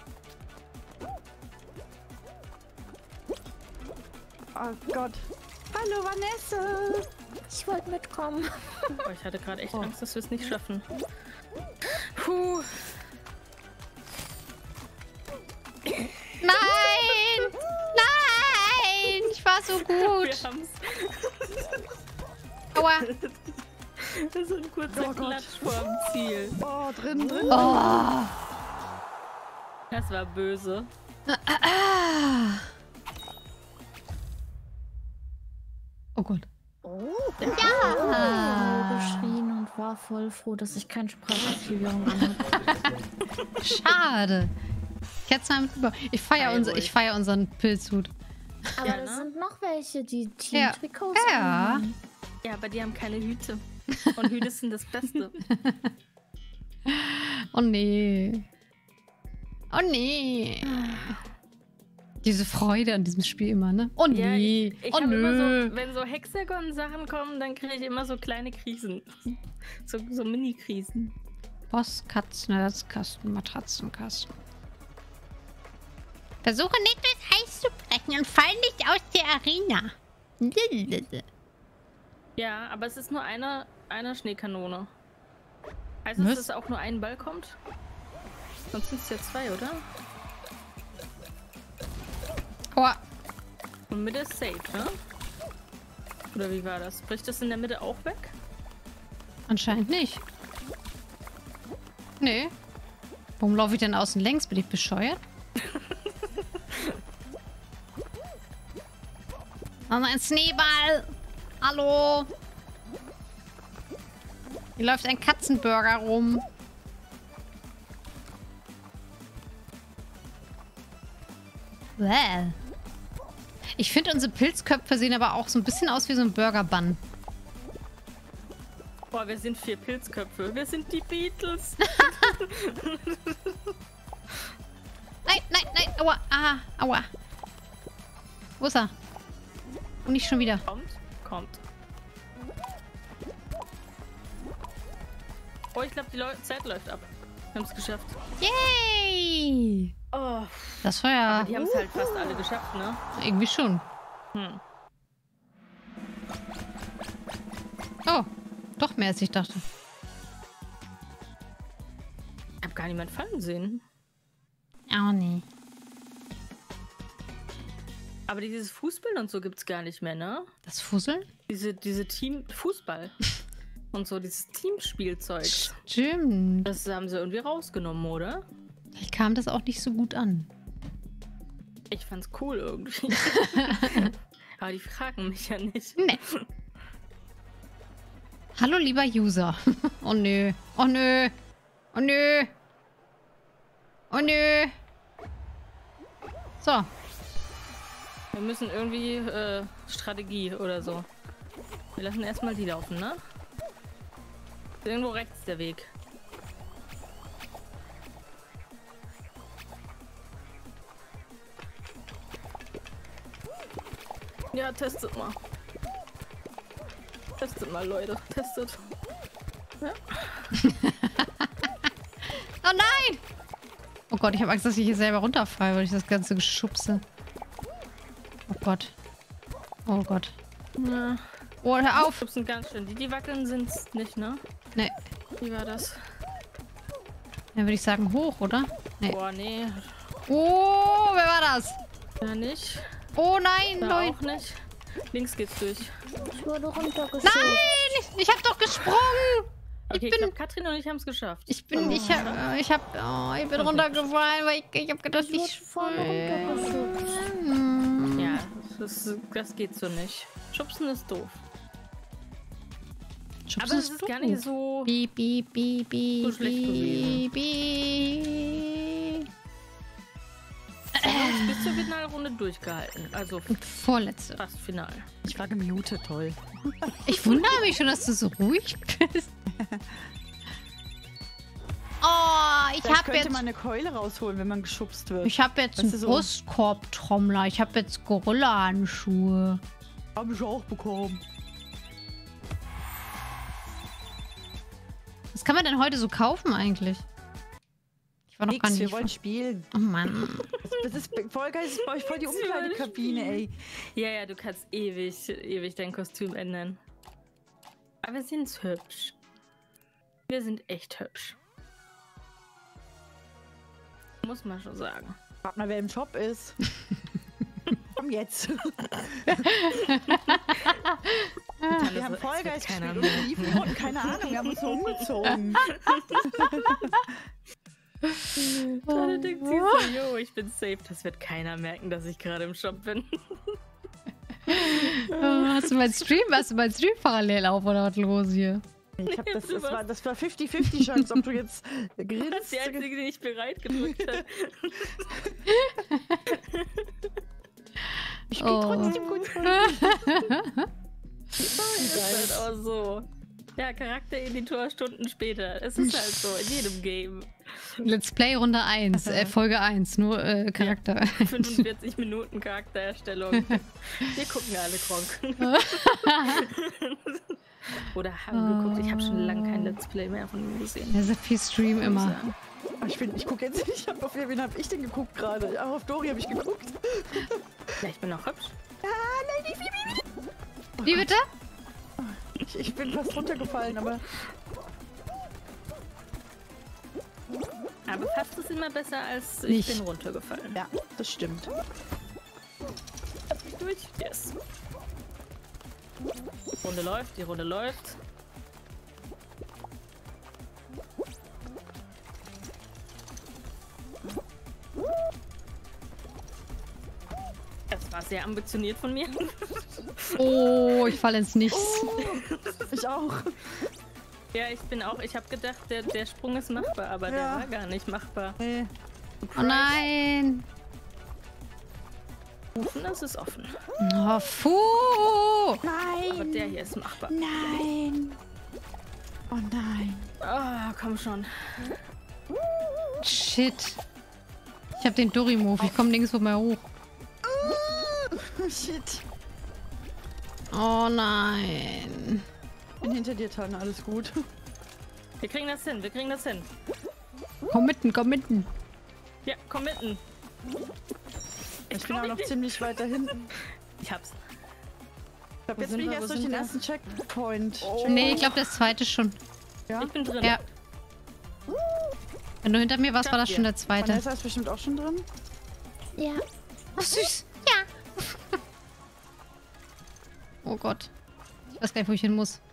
Speaker 2: Oh Gott. Hallo Vanessa.
Speaker 4: Ich wollte mitkommen.
Speaker 3: Oh, ich hatte gerade echt Angst, dass wir es nicht schaffen. Puh.
Speaker 1: Nein! Nein! Ich war so
Speaker 3: Wir
Speaker 1: gut.
Speaker 3: haben's.
Speaker 1: Aua.
Speaker 3: Das ist ein kurzer Klatsch vorm Ziel.
Speaker 2: Oh, drin.
Speaker 1: Oh.
Speaker 3: Das war böse.
Speaker 1: Oh Gott.
Speaker 4: Geschrien und war voll froh, dass ich kein Sprachaktivierung habe.
Speaker 1: Schade. Jetzt mal mit rüber. Ich feier unseren Pilzhut.
Speaker 4: Aber
Speaker 3: Ja,
Speaker 4: es
Speaker 3: ne?
Speaker 4: sind noch welche, die
Speaker 1: Ja.
Speaker 4: Team-Trikots
Speaker 1: Ja.
Speaker 4: anhaben.
Speaker 3: Ja, aber die haben keine Hüte. Und Hüte sind das Beste.
Speaker 1: Oh nee. Oh nee. Diese Freude an diesem Spiel immer, ne? Oh
Speaker 3: Ja,
Speaker 1: nee.
Speaker 3: ich
Speaker 1: Oh
Speaker 3: hab immer
Speaker 1: nö.
Speaker 3: so, wenn so Hexagon-Sachen kommen, dann kriege ich immer so kleine Krisen. So Mini-Krisen.
Speaker 1: Postkatzen, Herzkasten, Matratzenkasten. Versuche nicht durchs Eis zu brechen und fall nicht aus der Arena.
Speaker 3: Ja, aber es ist nur eine Schneekanone. Heißt
Speaker 1: Was?
Speaker 3: das, dass auch nur ein Ball kommt? Sonst sind es ja zwei, oder?
Speaker 1: Aua.
Speaker 3: Und Mitte ist safe, ne? Oder wie war das? Bricht das in der Mitte auch weg?
Speaker 1: Anscheinend nicht. Nee. Warum laufe ich denn außen längs? Bin ich bescheuert? Oh, ein Schneeball. Hallo. Hier läuft ein Katzenburger rum. Bäh. Ich finde, unsere Pilzköpfe sehen aber auch so ein bisschen aus wie so ein Burger-Bun.
Speaker 3: Boah, wir sind 4 Pilzköpfe. Wir sind die Beatles.
Speaker 1: Nein. Aua. Ah, aua. Wo ist er? Und nicht schon wieder.
Speaker 3: Kommt. Oh, ich glaube, die Zeit läuft ab. Wir haben es geschafft.
Speaker 1: Yay!
Speaker 3: Oh,
Speaker 1: Das war ja
Speaker 3: die haben es halt fast alle geschafft, ne?
Speaker 1: irgendwie schon. Oh, doch mehr als ich dachte.
Speaker 3: Ich habe gar niemand fallen sehen.
Speaker 1: Oh nee.
Speaker 3: Aber dieses Fußball und so gibt's gar nicht mehr, ne?
Speaker 1: Das Fusseln?
Speaker 3: Diese Team-Fußball. Und so dieses Teamspielzeug.
Speaker 1: Stimmt.
Speaker 3: Das haben sie irgendwie rausgenommen, oder?
Speaker 1: Vielleicht kam das auch nicht so gut an.
Speaker 3: Ich fand's cool irgendwie. Aber die fragen mich ja nicht.
Speaker 1: Nee. Hallo, lieber User. Oh nö. Oh nö. Oh nö. Oh nö. So.
Speaker 3: Wir müssen irgendwie Strategie oder so. Wir lassen erstmal die laufen, ne? Irgendwo rechts der Weg. Ja, testet mal. Testet mal, Leute. Testet. Ja.
Speaker 1: Oh nein! Oh Gott, ich habe Angst, dass ich hier selber runterfalle, weil ich das ganze geschubse. Oh Gott. Oh Gott.
Speaker 3: Ja.
Speaker 1: Oh, hör auf.
Speaker 3: Schubsen ganz schön. Die wackeln sind's nicht, ne?
Speaker 1: Nee.
Speaker 3: Wie war das?
Speaker 1: Dann würde ich sagen hoch, oder? Nee.
Speaker 3: Boah, nee.
Speaker 1: Oh, wer war das?
Speaker 3: Da nicht.
Speaker 1: Oh nein,
Speaker 3: Da
Speaker 1: Leute.
Speaker 3: auch nicht. Links geht's durch.
Speaker 4: Ich wurde runtergeschoben.
Speaker 1: Nein! Ich hab doch gesprungen!
Speaker 3: Okay,
Speaker 1: bin-
Speaker 3: ich glaube, Katrin und ich haben es geschafft.
Speaker 1: Ich bin runtergefallen, weil ich hab gedacht,
Speaker 4: Ich wurde
Speaker 1: ich
Speaker 4: vorne runtergeschubst.
Speaker 3: Ja, das geht so nicht. Schubsen ist doof. Aber es ist gar nicht so...
Speaker 1: Piep, piep, piep, piep,
Speaker 3: so schlecht gewesen.
Speaker 1: piep.
Speaker 3: Wir haben uns bis zur Finalrunde durchgehalten. Also
Speaker 1: Vorletzte.
Speaker 3: fast final.
Speaker 2: Ich war gemutet, toll.
Speaker 1: Ich wundere mich schon, dass du so ruhig bist. Oh, ich
Speaker 2: Vielleicht
Speaker 1: hab
Speaker 2: könnte
Speaker 1: jetzt...
Speaker 2: man eine Keule rausholen, wenn man geschubst wird.
Speaker 1: Ich habe jetzt
Speaker 2: Weißt
Speaker 1: einen
Speaker 2: du, so-
Speaker 1: Brustkorbtrommler. Ich habe jetzt Gorilla-Handschuhe.
Speaker 2: Habe ich auch bekommen.
Speaker 1: Was kann man denn heute so kaufen eigentlich? Ich war noch gar
Speaker 2: Nix,
Speaker 1: nicht.
Speaker 2: wir wollen spielen.
Speaker 1: Oh Mann.
Speaker 2: Das ist voll geil, das ist bei euch voll die Umkleidekabine, ey.
Speaker 3: Ja, du kannst ewig dein Kostüm ändern. Aber wir sind hübsch. Wir sind echt hübsch. Muss man schon sagen.
Speaker 2: Frag mal, wer im Shop ist. Komm jetzt. Wir haben Vollgeist
Speaker 3: keiner
Speaker 2: gespielt und liefen und keine Ahnung, wir haben uns so umgezogen.
Speaker 3: Gerade denkt sie so, yo, ich bin safe. Das wird keiner merken, dass ich gerade im Shop bin.
Speaker 1: Hast du meinen Stream parallel auf oder was los hier?
Speaker 2: Ich hab das war 50-50 Chance, ob du jetzt
Speaker 3: Das
Speaker 2: grinst.
Speaker 3: ist die einzige, die nicht bereit gedrückt hat.
Speaker 2: Ich bin trotzdem gut.
Speaker 3: Das ist halt auch so. Ja, Charaktereditor Stunden später. Es ist halt so, in jedem Game.
Speaker 1: Let's Play Runde 1, Folge 1, nur Charakter.
Speaker 3: 45 Minuten Charaktererstellung. Wir gucken alle Kronk. Oder haben geguckt. Ich habe schon lange kein Let's Play mehr von ihm gesehen.
Speaker 1: Der viel Stream immer.
Speaker 2: Ich gucke jetzt nicht, auf wen hab ich denn geguckt gerade? Auch auf Dori habe ich geguckt.
Speaker 3: Ja, ich bin auch hübsch.
Speaker 1: Wie bitte?
Speaker 2: Ich bin fast runtergefallen, aber
Speaker 3: Aber fast ist immer besser als
Speaker 1: Nicht.
Speaker 3: ich bin runtergefallen.
Speaker 2: ja, das stimmt.
Speaker 3: Durch. Yes. Die Runde läuft. Das war sehr ambitioniert von mir.
Speaker 1: Oh, ich falle ins Nichts.
Speaker 2: Ich auch.
Speaker 3: Ja, ich habe gedacht, der Sprung ist machbar, aber der
Speaker 2: Ja.
Speaker 3: war gar nicht machbar.
Speaker 2: Nee.
Speaker 1: Oh nein.
Speaker 3: Offen, das ist offen.
Speaker 1: Oh, Fu.
Speaker 3: Aber der hier ist machbar.
Speaker 2: Nein. Oh nein.
Speaker 3: Ah, komm schon.
Speaker 1: Shit. Ich habe den Dory-Move. Ich komme nirgendwo mehr hoch.
Speaker 2: Oh, shit.
Speaker 1: Oh nein.
Speaker 2: Ich bin hinter dir, Tanne. Alles gut.
Speaker 3: Wir kriegen das hin.
Speaker 1: Komm mitten.
Speaker 3: Ja, komm mitten.
Speaker 2: Ich bin auch noch ziemlich weit da hinten.
Speaker 3: Ich hab's.
Speaker 2: Ich glaube,
Speaker 3: Wo
Speaker 2: jetzt
Speaker 3: sind
Speaker 2: bin ich
Speaker 3: wir?
Speaker 2: erst
Speaker 3: Wo
Speaker 2: durch
Speaker 3: sind
Speaker 2: den
Speaker 3: wir?
Speaker 2: ersten Checkpoint.
Speaker 1: Nee, ich glaube, das zweite schon.
Speaker 2: Ja?
Speaker 3: Ich bin drin.
Speaker 1: Ja. Wenn du hinter mir warst, war das schon der zweite.
Speaker 2: Vanessa ist bestimmt auch schon drin.
Speaker 4: Ja.
Speaker 1: Oh, süß. Ja. Oh Gott. Ich weiß gar nicht, wo ich hin muss.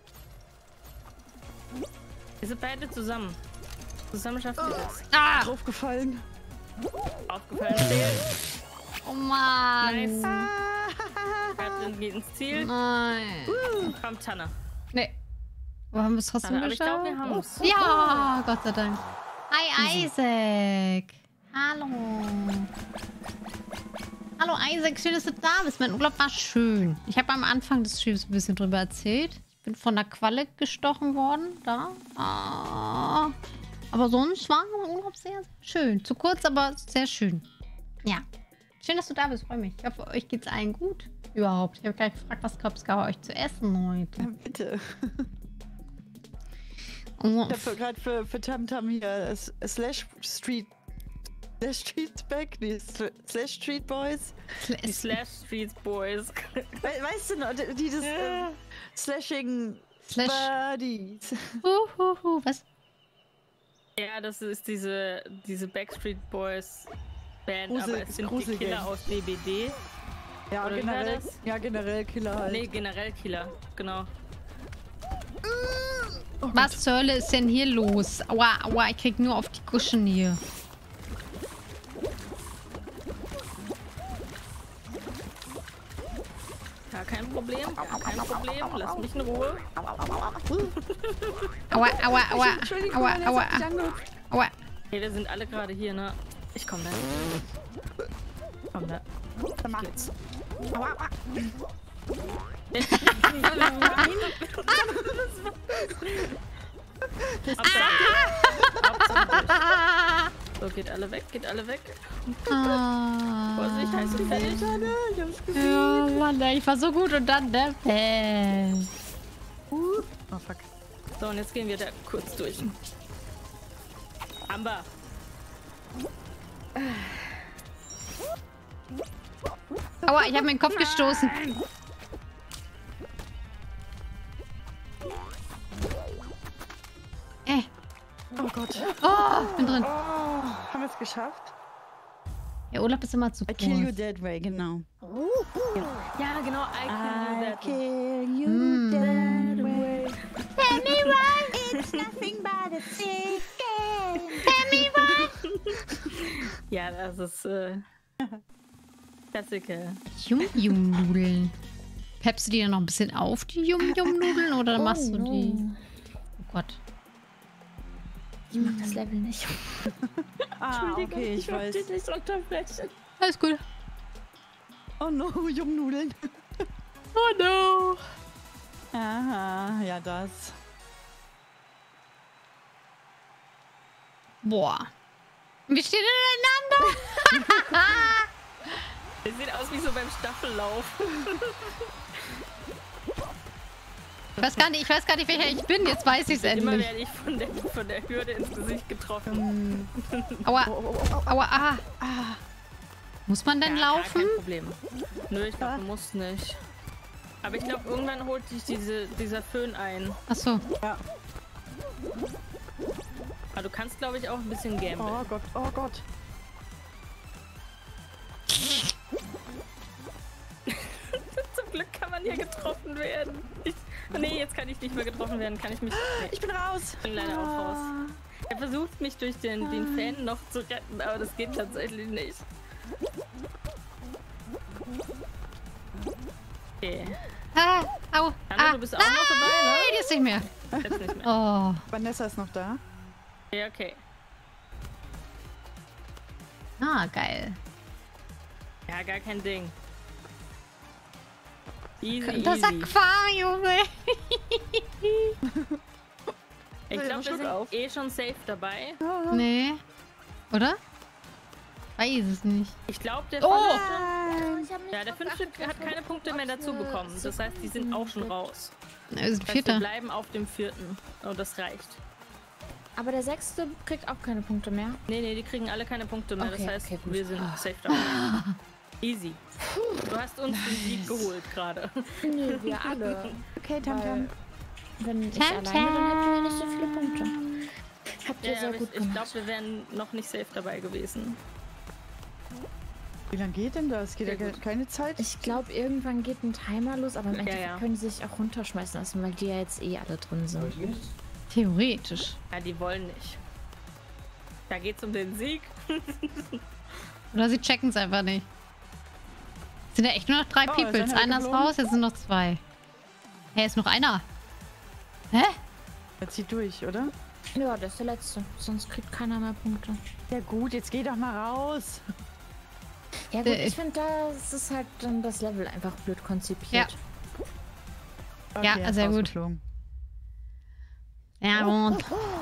Speaker 3: Wir sind beide zusammen. Zusammen schaffen wir das.
Speaker 1: Ah!
Speaker 2: Draufgefallen.
Speaker 3: Aufgefallen zählen.
Speaker 1: Oh Mann.
Speaker 3: Nice. Katrin geht ins Ziel.
Speaker 1: Nein.
Speaker 3: Komm, Tanne.
Speaker 1: Nee. Aber haben wir es trotzdem
Speaker 3: Aber ich
Speaker 1: geschafft?
Speaker 3: glaube, wir haben es.
Speaker 1: Ja, Gott sei Dank. Hi, Isaac. Hallo. Hallo, Isaac. Schön, dass du da bist. Mein Urlaub war schön. Ich habe am Anfang des Streams ein bisschen drüber erzählt. Ich bin von der Qualle gestochen worden. Da. Ah. Aber sonst war mein Urlaub sehr, sehr schön. Zu kurz, aber sehr schön. Ja. Schön, dass du da bist. Freue mich. Ich hoffe, euch geht's allen gut. Überhaupt. Ich habe gleich gefragt, was gab's bei euch zu essen heute?
Speaker 2: Ja, bitte.
Speaker 1: Oh.
Speaker 2: Ich habe gerade für Tamtam hier Slash Street Back, nee, Slash Street Boys.
Speaker 3: Die Slash Street Boys.
Speaker 2: Weißt du noch, die das Slashing
Speaker 1: Slash.
Speaker 2: Buddies.
Speaker 1: Was?
Speaker 3: Ja, das ist diese Backstreet Boys Band,
Speaker 2: Grusel-
Speaker 3: aber es sind die
Speaker 2: Grusel-
Speaker 3: Killer aus DBD.
Speaker 2: Ja,
Speaker 3: Oder wie war
Speaker 2: generell,
Speaker 3: das?
Speaker 2: ja, generell Killer halt.
Speaker 3: Nee, generell Killer, genau.
Speaker 2: Oh
Speaker 1: Was zur Hölle ist denn hier los? Aua, aua, ich krieg nur auf die Guschen hier.
Speaker 3: Gar kein Problem, gar kein Problem. Lass mich in Ruhe.
Speaker 1: Aua, aua, aua,
Speaker 2: Entschuldigung,
Speaker 1: aua,
Speaker 2: jetzt
Speaker 1: aua,
Speaker 2: hat mich angehüpft.
Speaker 1: aua.
Speaker 3: Hey, wir sind alle gerade hier, ne? Ich komm da. Komm da.
Speaker 2: Mach.
Speaker 3: Jetzt.
Speaker 2: Aua, aua.
Speaker 3: So, geht alle weg, geht alle weg.
Speaker 1: Ah.
Speaker 3: Vorsicht, heiß und fertig.
Speaker 2: Ich hab's gesehen.
Speaker 1: Ja, Mann, ey, ich war so gut und dann der
Speaker 2: Oh, fuck.
Speaker 3: So, und jetzt gehen wir da kurz durch. Amber.
Speaker 1: Aua, ich habe mir den Kopf gestoßen.
Speaker 2: Oh Gott.
Speaker 1: Oh, ich bin drin.
Speaker 2: Oh, haben wir es geschafft?
Speaker 1: Der Urlaub ist immer zu
Speaker 2: I kill you
Speaker 1: kurz.
Speaker 2: that way, genau.
Speaker 3: Ja, genau. I
Speaker 2: kill you
Speaker 1: Mm.
Speaker 2: that way.
Speaker 1: Tell me why,
Speaker 2: It's nothing but a ticket.
Speaker 1: tell me why.
Speaker 3: Ja, das ist Klassiker.
Speaker 1: Yum-Yum-Nudeln. Peppst du die dann noch ein bisschen auf, die Yum-Yum-Nudeln, oder machst du die? Oh Gott.
Speaker 4: Ich mag das Level nicht.
Speaker 2: Ah, okay, ich weiß.
Speaker 4: dich nicht unterbrechen.
Speaker 1: Alles gut.
Speaker 2: Oh no, Jungnudeln.
Speaker 1: Oh no.
Speaker 2: Aha, ja das.
Speaker 1: Boah. Wir stehen ineinander.
Speaker 3: Das sieht aus wie so beim Staffellauf.
Speaker 1: Ich weiß gar nicht, welcher ich bin. Jetzt weiß ich es
Speaker 3: Immer
Speaker 1: endlich.
Speaker 3: werde ich von der Hürde ins Gesicht getroffen.
Speaker 1: Aua,
Speaker 2: Oh, oh, oh, oh.
Speaker 1: aua, ah. Muss man denn
Speaker 3: Ja,
Speaker 1: laufen?
Speaker 3: Kein Problem. Nö, ich glaube, du musst nicht. Aber ich glaube, irgendwann holt dich dieser Föhn ein.
Speaker 1: Achso.
Speaker 2: Ja.
Speaker 3: Aber du kannst, glaube ich, auch ein bisschen gamblen.
Speaker 2: Oh Gott, oh Gott.
Speaker 3: Zum Glück kann man hier getroffen werden. Nee, jetzt kann ich nicht mehr getroffen werden. Kann ich mich... Nee,
Speaker 2: Ich bin raus.
Speaker 3: ich bin leider auch raus. Er versucht mich durch den Fan noch zu retten, aber das geht tatsächlich nicht. Okay.
Speaker 1: Ah, au,
Speaker 3: Anna,
Speaker 1: ah.
Speaker 3: du bist auch noch dabei,
Speaker 1: Nein, die ist nicht mehr.
Speaker 3: ne? Jetzt nicht mehr.
Speaker 1: Oh.
Speaker 2: Vanessa ist noch da.
Speaker 3: Ja, okay.
Speaker 1: Ah, geil.
Speaker 3: Ja, gar kein Ding. Easy,
Speaker 1: Das
Speaker 3: easy.
Speaker 1: Aquarium, ey.
Speaker 3: Ich glaube, wir
Speaker 2: Schluck
Speaker 3: sind
Speaker 2: auf.
Speaker 3: eh schon safe dabei.
Speaker 1: Nee. Oder? Weiß es nicht.
Speaker 3: Ich glaube, der
Speaker 1: Oh!
Speaker 3: Ja, der fünfte hat keine Punkte mehr dazu bekommen. Das heißt, die sind auch schon raus.
Speaker 1: Wir sind
Speaker 3: Das heißt, wir
Speaker 1: Vierter.
Speaker 3: bleiben auf dem vierten. Oh, das reicht.
Speaker 4: Aber der sechste kriegt auch keine Punkte mehr.
Speaker 3: Nee, die kriegen alle keine Punkte mehr.
Speaker 4: Okay,
Speaker 3: das heißt,
Speaker 4: okay, gut.
Speaker 3: wir sind safe dabei. Easy. Du hast uns den Sieg geholt gerade.
Speaker 4: Nö, wir alle.
Speaker 2: Okay, Tamtam.
Speaker 4: Wenn ich
Speaker 1: Tam,
Speaker 4: alleine, dann hätten wir nicht so viele Punkte. Habt ihr
Speaker 3: Ja,
Speaker 4: sehr
Speaker 3: aber
Speaker 4: gut
Speaker 3: ich
Speaker 4: gemacht.
Speaker 3: glaube, wir wären noch nicht safe dabei gewesen.
Speaker 2: Wie lange geht denn das? Geht
Speaker 3: Sehr
Speaker 2: ja
Speaker 3: gut.
Speaker 2: keine Zeit?
Speaker 4: Ich glaube, irgendwann geht ein Timer los, aber im Endeffekt
Speaker 3: ja.
Speaker 4: können sie sich auch runterschmeißen lassen, weil die ja jetzt eh alle drin sind.
Speaker 1: Theoretisch.
Speaker 3: Ja, die wollen nicht. Da geht's um den Sieg.
Speaker 1: Oder sie checken es einfach nicht. Sind ja echt nur noch 3
Speaker 2: Oh,
Speaker 1: Peoples.
Speaker 2: ist einer
Speaker 1: Einer ist
Speaker 2: geflogen?
Speaker 1: raus, jetzt sind noch 2. Hä, ist noch einer. Hä?
Speaker 2: Er zieht durch, oder?
Speaker 4: Ja, das ist der letzte. Sonst kriegt keiner mehr Punkte.
Speaker 2: Ja gut, jetzt geh doch mal raus.
Speaker 4: Ja gut, ich finde, das ist halt dann das Level einfach blöd konzipiert.
Speaker 1: Ja,
Speaker 2: er ist
Speaker 1: sehr gut.
Speaker 2: rausgeflogen.
Speaker 1: Ja, und.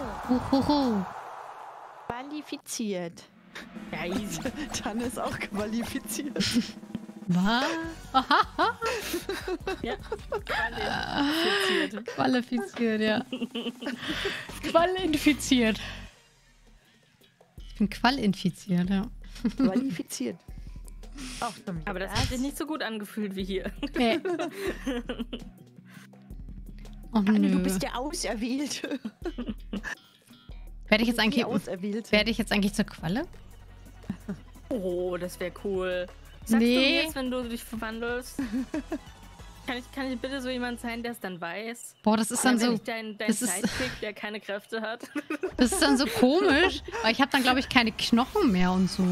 Speaker 2: Qualifiziert.
Speaker 3: Ja, easy.
Speaker 2: Dann ist auch qualifiziert.
Speaker 1: Was?
Speaker 3: Ja, qualifiziert.
Speaker 1: Qualifiziert, ja. Qualinfiziert. Ich bin qualinfiziert, ja.
Speaker 2: Qualifiziert. Ach, stimmt.
Speaker 3: Aber das hat sich nicht so gut angefühlt wie hier.
Speaker 1: Nee. Oh
Speaker 2: Anne, du
Speaker 1: nö.
Speaker 2: bist der Auserwählte.
Speaker 1: Werde ich jetzt
Speaker 2: Die
Speaker 1: eigentlich,
Speaker 2: Auserwählte.
Speaker 1: werde ich jetzt eigentlich zur Qualle?
Speaker 3: Oh, das wäre cool. Sagst du
Speaker 1: Nee.
Speaker 3: mir jetzt, wenn du dich verwandelst? Kann ich bitte so jemand sein, der es dann weiß?
Speaker 1: Boah, das ist dann
Speaker 3: Wenn
Speaker 1: so,
Speaker 3: ich dein
Speaker 1: das ist-
Speaker 3: Sidekick, der keine Kräfte hat.
Speaker 1: das ist dann so komisch, weil ich habe dann, glaube ich, keine Knochen mehr und so.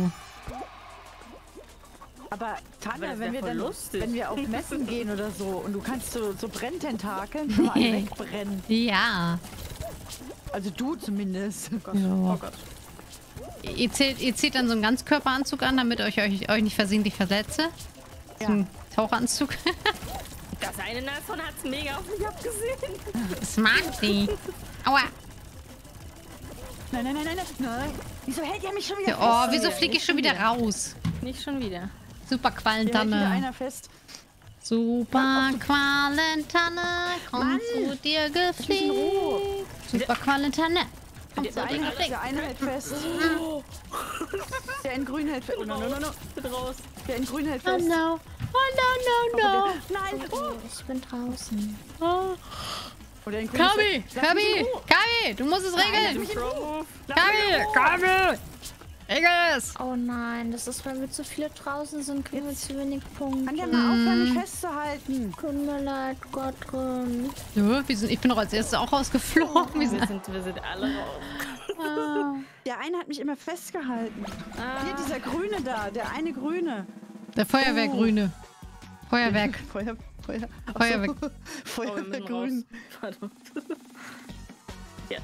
Speaker 2: Aber Tanja,
Speaker 3: das
Speaker 2: wenn
Speaker 3: wär
Speaker 2: wir
Speaker 3: voll
Speaker 2: dann,
Speaker 3: lustig.
Speaker 2: wenn wir auf Messen gehen oder so und du kannst so Brenntentakeln, können wir alle
Speaker 1: Nee.
Speaker 2: wegbrennen.
Speaker 1: Ja.
Speaker 2: Also du zumindest.
Speaker 3: Oh Gott.
Speaker 1: Ja.
Speaker 3: Oh Gott.
Speaker 1: Ihr zieht dann so einen Ganzkörperanzug an, damit euch nicht versehentlich verletze. So einen Taucheranzug.
Speaker 3: Das eine Nashorn hat's mega auf mich abgesehen.
Speaker 1: Das mag sie. Aua.
Speaker 2: Nein, nein, nein, nein, nein, nein. Wieso hält er mich schon wieder
Speaker 1: Oh,
Speaker 2: fest?
Speaker 1: wieso fliege ich schon wieder raus?
Speaker 3: Nicht schon wieder.
Speaker 1: Super
Speaker 2: Hier hält wieder
Speaker 1: Qualentanne.
Speaker 2: einer fest.
Speaker 1: Super Qualentanne, komm
Speaker 2: Mann.
Speaker 1: zu dir
Speaker 2: Lass mich in Ruhe.
Speaker 1: gefliegt. Super Qualentanne, komm zu dir gefliegt.
Speaker 2: Der eine hält fest. Der in grün hält fest. Oh, no, no, no, no.
Speaker 3: Bitte raus.
Speaker 2: Der in grün hält
Speaker 1: Oh
Speaker 2: fest.
Speaker 1: no, oh no, no,
Speaker 2: Nein.
Speaker 4: Okay, ich bin draußen.
Speaker 1: no.
Speaker 2: Oder in grün ist
Speaker 1: Kabi,
Speaker 2: fest. Lass mich in
Speaker 1: Kabi,
Speaker 2: Ruhe.
Speaker 1: Kabi, du musst es regeln.
Speaker 3: Pro-Move.
Speaker 1: Kabi, Kabi, regel es.
Speaker 4: Oh nein, das ist, weil wir zu viele draußen sind, kriegen wir zu wenig Punkte.
Speaker 2: Kann der mal aufhören, mich festzuhalten?
Speaker 4: Tut mir leid, Gottrin.
Speaker 1: Ja, ich bin doch als erstes auch rausgeflogen. Wir sind,
Speaker 3: Wir sind alle raus.
Speaker 2: Der eine hat mich immer festgehalten.
Speaker 3: Ah,
Speaker 2: Hier, dieser Grüne da. Der eine Grüne.
Speaker 1: der Feuerwehrgrüne. Feuerwerk.
Speaker 2: Feuerwerk.
Speaker 1: Feuerwerk.
Speaker 3: oh, wir
Speaker 2: Feuerwerk
Speaker 3: müssen raus.
Speaker 2: grün.
Speaker 3: Warte. Jetzt.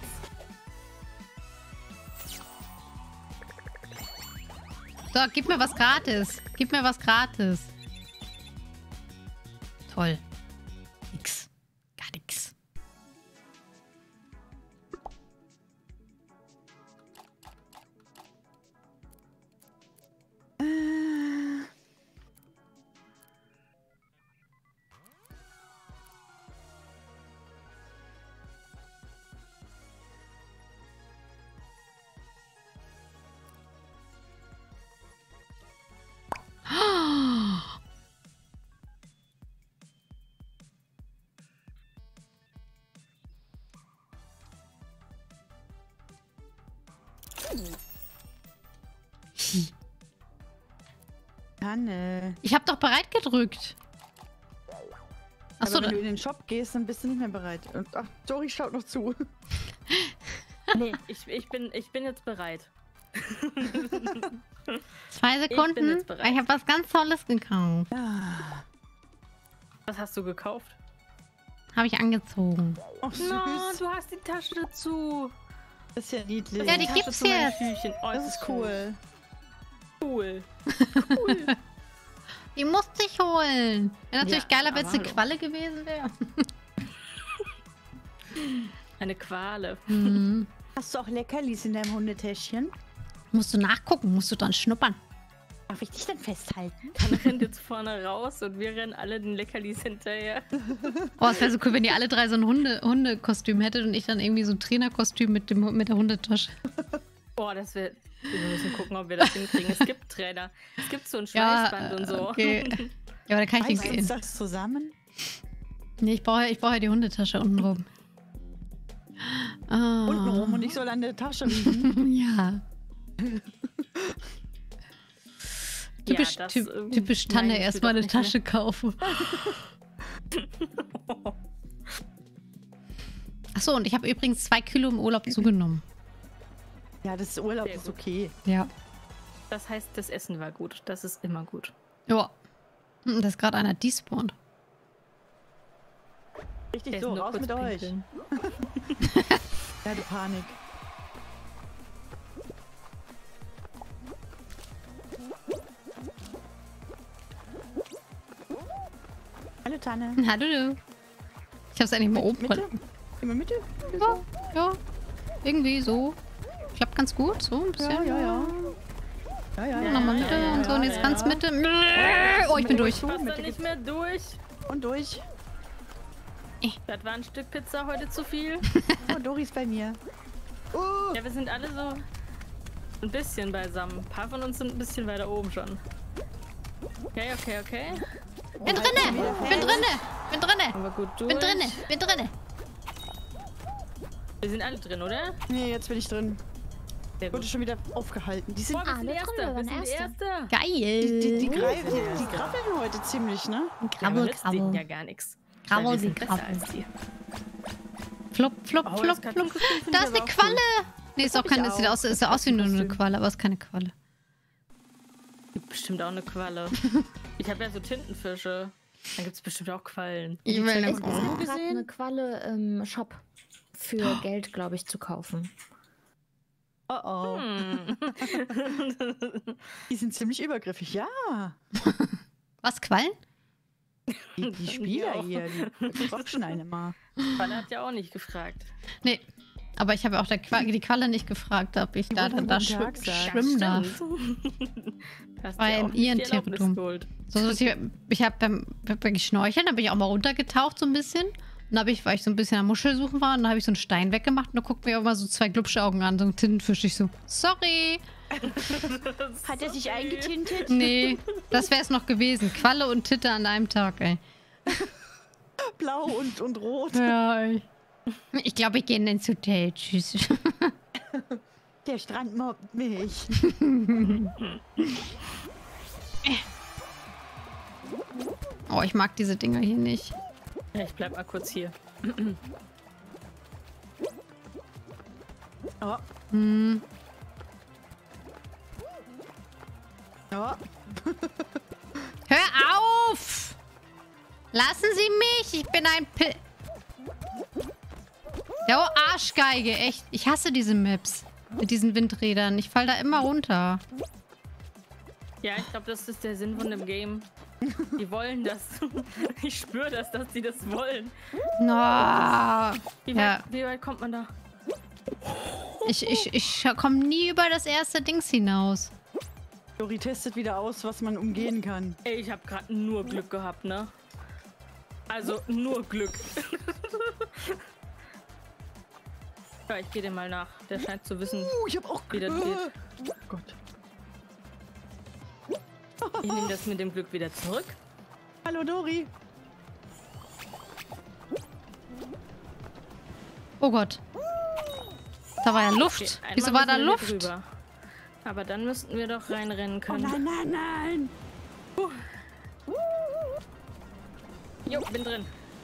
Speaker 1: So, gib mir was gratis. Gib mir was gratis. Toll. Nix. Gar nix.
Speaker 2: Tanne.
Speaker 1: Ich habe doch bereit gedrückt. Achso,
Speaker 2: Aber wenn du in den Shop gehst, dann bist du nicht mehr bereit. Und, ach, Dori schaut noch zu.
Speaker 3: Nee, ich bin jetzt bereit.
Speaker 1: 2 Sekunden.
Speaker 3: jetzt bereit.
Speaker 1: Ich habe was ganz Tolles gekauft.
Speaker 3: Was hast du gekauft?
Speaker 1: Habe ich angezogen.
Speaker 2: Oh, süß.
Speaker 3: No, du hast die Tasche dazu.
Speaker 2: Das ist ja niedlich.
Speaker 1: Ja, die
Speaker 3: Tasche
Speaker 1: gibt's
Speaker 3: zu meinem
Speaker 1: jetzt.
Speaker 3: Schüchchen. Oh,
Speaker 2: Das ist cool.
Speaker 3: Cool.
Speaker 1: Die musste ich holen. Wäre natürlich
Speaker 3: Ja,
Speaker 1: geiler, wenn es
Speaker 3: aber
Speaker 1: eine
Speaker 3: hallo.
Speaker 1: Qualle gewesen wäre.
Speaker 3: Eine Quale.
Speaker 1: Mhm.
Speaker 2: Hast du auch Leckerlis in deinem Hundetäschchen?
Speaker 1: Musst du nachgucken, musst du dann schnuppern.
Speaker 2: Darf ich dich denn festhalten?
Speaker 3: Dann rennt jetzt vorne raus und wir rennen alle den Leckerlis hinterher.
Speaker 1: Oh, es wäre so cool, wenn ihr alle 3 so ein Hundekostüm hättet und ich dann irgendwie so ein Trainerkostüm mit der Hundetasche.
Speaker 3: Boah, das wird. Wir müssen gucken, ob wir das hinkriegen. Es gibt Trainer. Es gibt so ein Schweißband und so.
Speaker 1: Okay. Ja, aber da kann ich
Speaker 2: Reißt uns
Speaker 1: den.
Speaker 2: das zusammen?
Speaker 1: Nee, ich brauche ja die Hundetasche unten rum. Ah.
Speaker 2: Untenrum und ich soll an der Tasche liegen.
Speaker 1: Ja. Typisch,
Speaker 3: das,
Speaker 1: typisch
Speaker 3: nein,
Speaker 1: Tanne,
Speaker 3: ich will
Speaker 1: erstmal
Speaker 3: doch
Speaker 1: eine
Speaker 3: nicht mehr.
Speaker 1: Tasche kaufen. Achso, und ich habe übrigens 2 Kilo im Urlaub zugenommen.
Speaker 2: Ja, das Urlaub
Speaker 3: Sehr
Speaker 2: ist
Speaker 3: gut.
Speaker 2: okay.
Speaker 1: Ja.
Speaker 3: Das heißt, das Essen war gut. Das ist immer gut.
Speaker 1: Ja. Da ist gerade einer despawned.
Speaker 2: Richtig
Speaker 3: Der
Speaker 2: so,
Speaker 3: ist nur
Speaker 2: raus
Speaker 3: kurz
Speaker 2: mit euch.
Speaker 3: pinkeln.
Speaker 2: Ja, du Panik. Hallo Tanne.
Speaker 1: Hallo du. Ich hab's eigentlich mal oben.
Speaker 2: Mitte? Immer Mitte?
Speaker 1: Ja, ja. Irgendwie so. Klappt ganz gut. So ein bisschen.
Speaker 2: Ja, ja, ja. Ja, ja, ja.
Speaker 1: Nochmal Mitte
Speaker 2: ja,
Speaker 1: und so. Und jetzt
Speaker 2: ja.
Speaker 1: ganz Mitte. Oh, ich bin durch.
Speaker 3: Passt da nicht mehr durch.
Speaker 2: Und durch.
Speaker 3: Das war ein Stück Pizza heute zu viel.
Speaker 2: Oh, Dori ist bei mir.
Speaker 3: Ja, wir sind alle so ein bisschen beisammen. Ein paar von uns sind ein bisschen weiter oben schon. Okay, okay, okay.
Speaker 1: Bin drinne! Bin drinne! Bin drinne!
Speaker 3: Aber gut durch.
Speaker 1: Bin drinne! Bin drinne!
Speaker 3: Wir sind alle drin, oder?
Speaker 2: Nee, jetzt bin ich drin.
Speaker 3: Sehr
Speaker 2: Wurde
Speaker 3: gut.
Speaker 2: schon wieder aufgehalten. Die sind
Speaker 3: Boah, wir sind
Speaker 4: alle drin, wir
Speaker 3: Erster. Wir
Speaker 4: waren
Speaker 3: sind
Speaker 4: Erste.
Speaker 3: Erster.
Speaker 1: Geil.
Speaker 2: die krabbeln heute ziemlich, ne?
Speaker 1: Krabbel,
Speaker 3: nützt denen
Speaker 1: krabbel.
Speaker 3: ja gar nichts.
Speaker 1: Krabbel,
Speaker 3: Weil wir
Speaker 1: die
Speaker 3: sind besser
Speaker 1: krabbel.
Speaker 3: als die.
Speaker 1: Flupp, flupp,
Speaker 3: Oh,
Speaker 1: flupp,
Speaker 3: das
Speaker 1: flupp.
Speaker 3: Kartoffelkostüm finde
Speaker 1: Da
Speaker 3: ich
Speaker 1: ist eine
Speaker 3: aber auch
Speaker 1: Qualle. Nee, ist auch
Speaker 2: hab ich
Speaker 1: keine, es sieht
Speaker 2: auch.
Speaker 1: aus, ist aus wie nur eine
Speaker 2: Kartoffelkostüm.
Speaker 1: Qualle, aber ist keine Qualle.
Speaker 3: Gibt bestimmt auch eine Qualle. Ich habe ja so Tintenfische. Dann gibt es bestimmt auch Quallen.
Speaker 1: Ich will
Speaker 2: Zelle
Speaker 1: nicht.
Speaker 2: von Cthulhu
Speaker 4: Ich habe
Speaker 2: gesehen?
Speaker 4: eine Qualle im Shop für Geld, glaube ich, zu kaufen.
Speaker 2: Oh oh.
Speaker 3: Hm.
Speaker 2: Die sind ziemlich übergriffig. Ja.
Speaker 1: Was, Quallen?
Speaker 2: Die Spieler
Speaker 3: Ja.
Speaker 2: hier, die quatschen einen immer.
Speaker 3: Qualle hat ja auch nicht gefragt.
Speaker 1: Nee. Aber ich habe ja auch die Qualle nicht gefragt, ob ich da,
Speaker 2: wollen
Speaker 1: da
Speaker 2: guten Tag sagen.
Speaker 1: schwimmen darf.
Speaker 3: Hast
Speaker 1: War
Speaker 3: ja
Speaker 1: in
Speaker 3: auch nicht
Speaker 1: ihren
Speaker 3: die Erlaubnis
Speaker 1: Territorium.
Speaker 3: geholt.
Speaker 1: So, ich habe beim Geschnorcheln, da bin ich auch mal runtergetaucht so ein bisschen. Und dann weil ich so ein bisschen am Muschel suchen war, und dann habe ich so einen Stein weggemacht und da guckt mir auch mal so 2 Glubschaugen an, so ein Tintenfisch. Ich so, sorry.
Speaker 2: Hat er sich eingetintet?
Speaker 1: Nee, das wäre es noch gewesen. Qualle und Titte an einem Tag, ey.
Speaker 2: Blau und rot.
Speaker 1: Ja, ey. Ich glaube, ich gehe ins Hotel. Tschüss.
Speaker 2: Der Strand mobbt mich.
Speaker 1: Oh, ich mag diese Dinger hier nicht.
Speaker 3: Ja, ich bleib mal kurz hier.
Speaker 2: Oh,
Speaker 1: Hm.
Speaker 2: oh.
Speaker 1: Hör auf! Lassen Sie mich! Ich bin ein Ja, oh, Arschgeige, echt. Ich hasse diese Maps. Mit diesen Windrädern. Ich fall da immer runter.
Speaker 3: Ja, ich glaube, das ist der Sinn von dem Game. Die wollen das. Ich spüre das, dass die das wollen.
Speaker 1: No.
Speaker 3: Wie
Speaker 1: Ja.
Speaker 3: weit kommt man da?
Speaker 1: Ich komme nie über das erste Dings hinaus.
Speaker 2: Dori testet wieder aus, was man umgehen kann.
Speaker 3: Ey, ich habe gerade nur Glück gehabt, ne? Also nur Glück. Ja, ich gehe dem mal nach. Der scheint zu wissen,
Speaker 2: Ich hab auch
Speaker 3: wie das
Speaker 2: Glück.
Speaker 3: geht.
Speaker 2: Oh Gott.
Speaker 3: Ich nehme das mit dem Glück wieder zurück.
Speaker 2: Hallo Dori.
Speaker 1: Oh Gott. Da war ja Luft.
Speaker 3: Okay, einmal
Speaker 1: Wieso war da
Speaker 3: müssen wir
Speaker 1: Luft?
Speaker 3: hier drüber. Aber dann müssten wir doch reinrennen
Speaker 2: Oh
Speaker 3: können.
Speaker 2: nein, nein, nein.
Speaker 3: Jo, bin drin.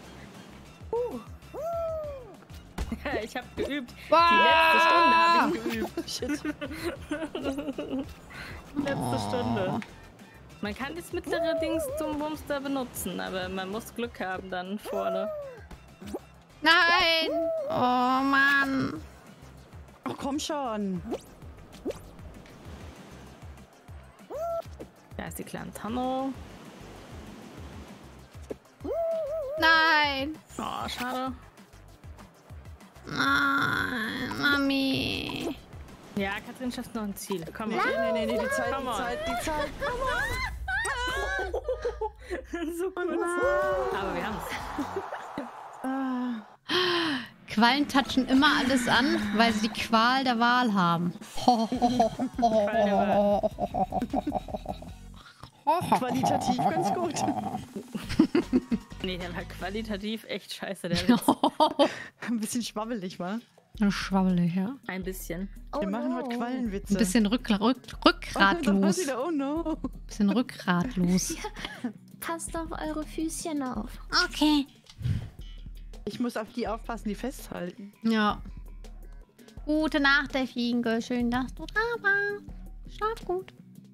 Speaker 3: Ich habe geübt.
Speaker 1: Wow.
Speaker 3: Die letzte Stunde habe ich geübt.
Speaker 2: Shit.
Speaker 3: Letzte Stunde. Man kann das mittlere Dings zum Bumster benutzen, aber man muss Glück haben dann vorne.
Speaker 1: Nein! Oh Mann.
Speaker 2: Ach komm schon.
Speaker 3: Da ist die kleine Tanne.
Speaker 1: Nein!
Speaker 3: Oh, schade.
Speaker 1: Nein, Mami.
Speaker 3: Ja, Katrin schafft noch ein Ziel. Komm
Speaker 2: Nee,
Speaker 3: mal.
Speaker 2: nee, die Zeit,
Speaker 3: Come on.
Speaker 2: die Zeit.
Speaker 3: So kurz. Aber wir haben's.
Speaker 2: Ah,
Speaker 1: Quallen touchen immer alles an, weil sie die Qual der Wahl haben.
Speaker 2: qualitativ ganz gut.
Speaker 3: Nee, der war qualitativ echt scheiße, der Witz.
Speaker 2: Ein bisschen schwabbelig, wa?
Speaker 1: Schwabbelig, ja.
Speaker 3: Ein bisschen.
Speaker 4: Oh
Speaker 2: Wir machen
Speaker 4: no.
Speaker 2: heute Quallenwitze.
Speaker 1: Ein bisschen rückgratlos.
Speaker 2: Oh no.
Speaker 1: Bisschen rückgratlos.
Speaker 4: Passt auf eure Füßchen auf.
Speaker 1: Okay.
Speaker 2: Ich muss auf die aufpassen, die festhalten.
Speaker 1: Ja. Gute Nacht, der Fiege. Schön, dass du da warst. Schlaf gut.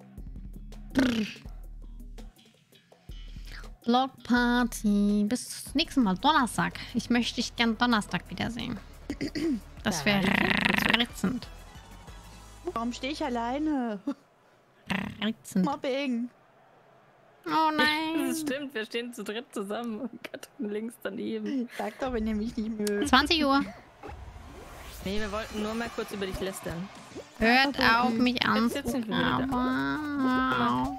Speaker 1: Blockparty. Bis nächsten Mal Donnerstag. Ich möchte dich gern Donnerstag wiedersehen. Das wäre ritzend.
Speaker 2: Warum stehe ich alleine?
Speaker 1: Ritzend.
Speaker 2: Mobbing.
Speaker 1: Oh
Speaker 3: Das
Speaker 1: nein.
Speaker 3: stimmt, wir stehen zu dritt zusammen und Katrin links daneben.
Speaker 2: Sag doch, wenn ihr mich nicht mögt.
Speaker 1: 20 Uhr.
Speaker 3: Nee, wir wollten nur mal kurz über dich lästern.
Speaker 1: Hört auf, mich
Speaker 3: Jetzt sind wir wieder
Speaker 1: anzugraben.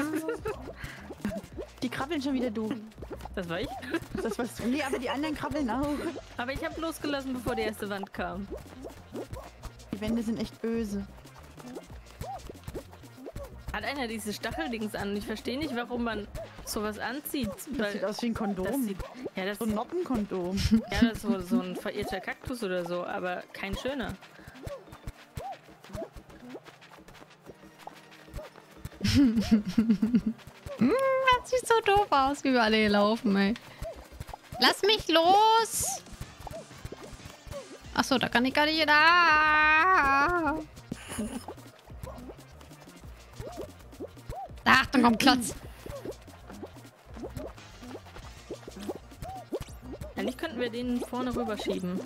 Speaker 2: Die krabbeln schon wieder, du.
Speaker 3: Das war ich.
Speaker 2: Das warst du. Nee, aber die anderen krabbeln auch.
Speaker 3: Aber ich habe losgelassen, bevor die erste Wand kam.
Speaker 2: Die Wände sind echt böse.
Speaker 3: Hat einer diese Stacheldings an und ich verstehe nicht, warum man sowas anzieht.
Speaker 2: Das sieht aus wie ein Kondom.
Speaker 3: Das
Speaker 2: So ein Noppenkondom.
Speaker 3: ja, das ist so ein verirrter Kaktus oder so, aber kein schöner.
Speaker 1: Das sieht so doof aus, wie wir alle hier laufen, ey. Lass mich los! Achso, da kann ich gar nicht... Ah! Achtung, komm, Klotz!
Speaker 3: Eigentlich könnten wir den vorne rüberschieben.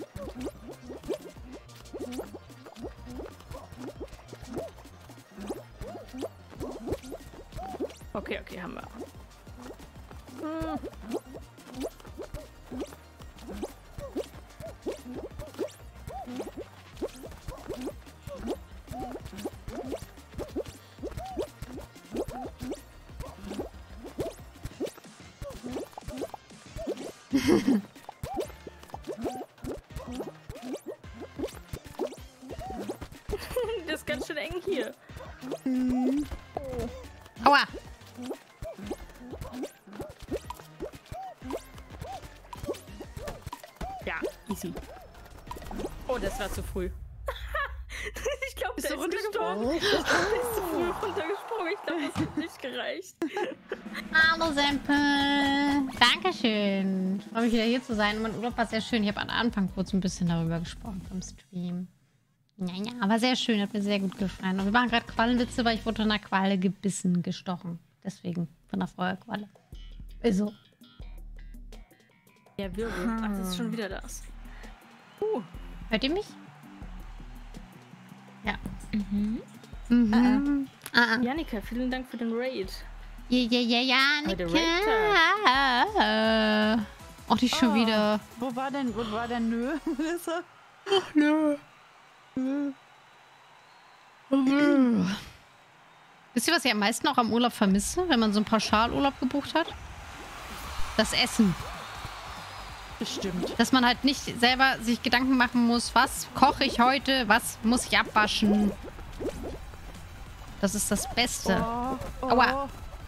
Speaker 3: Okay, haben wir. Das ist ganz schön eng hier.
Speaker 1: Aua!
Speaker 3: Ja, easy. Oh, das war zu früh. Ich glaube, der ist runtergesprungen. Der ist zu früh runtergesprungen. Ich glaube, das hat nicht gereicht.
Speaker 1: Hallo, Sempel! Dankeschön! Ich freue mich wieder hier zu sein. Mein Urlaub war sehr schön. Ich habe am Anfang kurz ein bisschen darüber gesprochen vom Stream. Ja, aber sehr schön. Hat mir sehr gut gefallen. Und wir machen gerade Quallenwitze, weil ich wurde von einer Qualle gestochen. Deswegen von der Feuerqualle. Also.
Speaker 3: Ja, Wirbel. Ach, das ist schon wieder das.
Speaker 1: Hört ihr mich? Ja.
Speaker 3: Jannika, vielen Dank für den Raid.
Speaker 1: Ja,
Speaker 3: Heute
Speaker 1: Annika. Ach, die schon wieder.
Speaker 2: Wo war denn Nö, Melissa?
Speaker 1: Ach, nö. Wisst ihr, was ich am meisten auch am Urlaub vermisse, wenn man so einen Pauschalurlaub gebucht hat? Das Essen.
Speaker 2: Bestimmt.
Speaker 1: Dass man halt nicht selber sich Gedanken machen muss, was koche ich heute, was muss ich abwaschen. Das ist das Beste.
Speaker 2: Oh,
Speaker 1: Aua.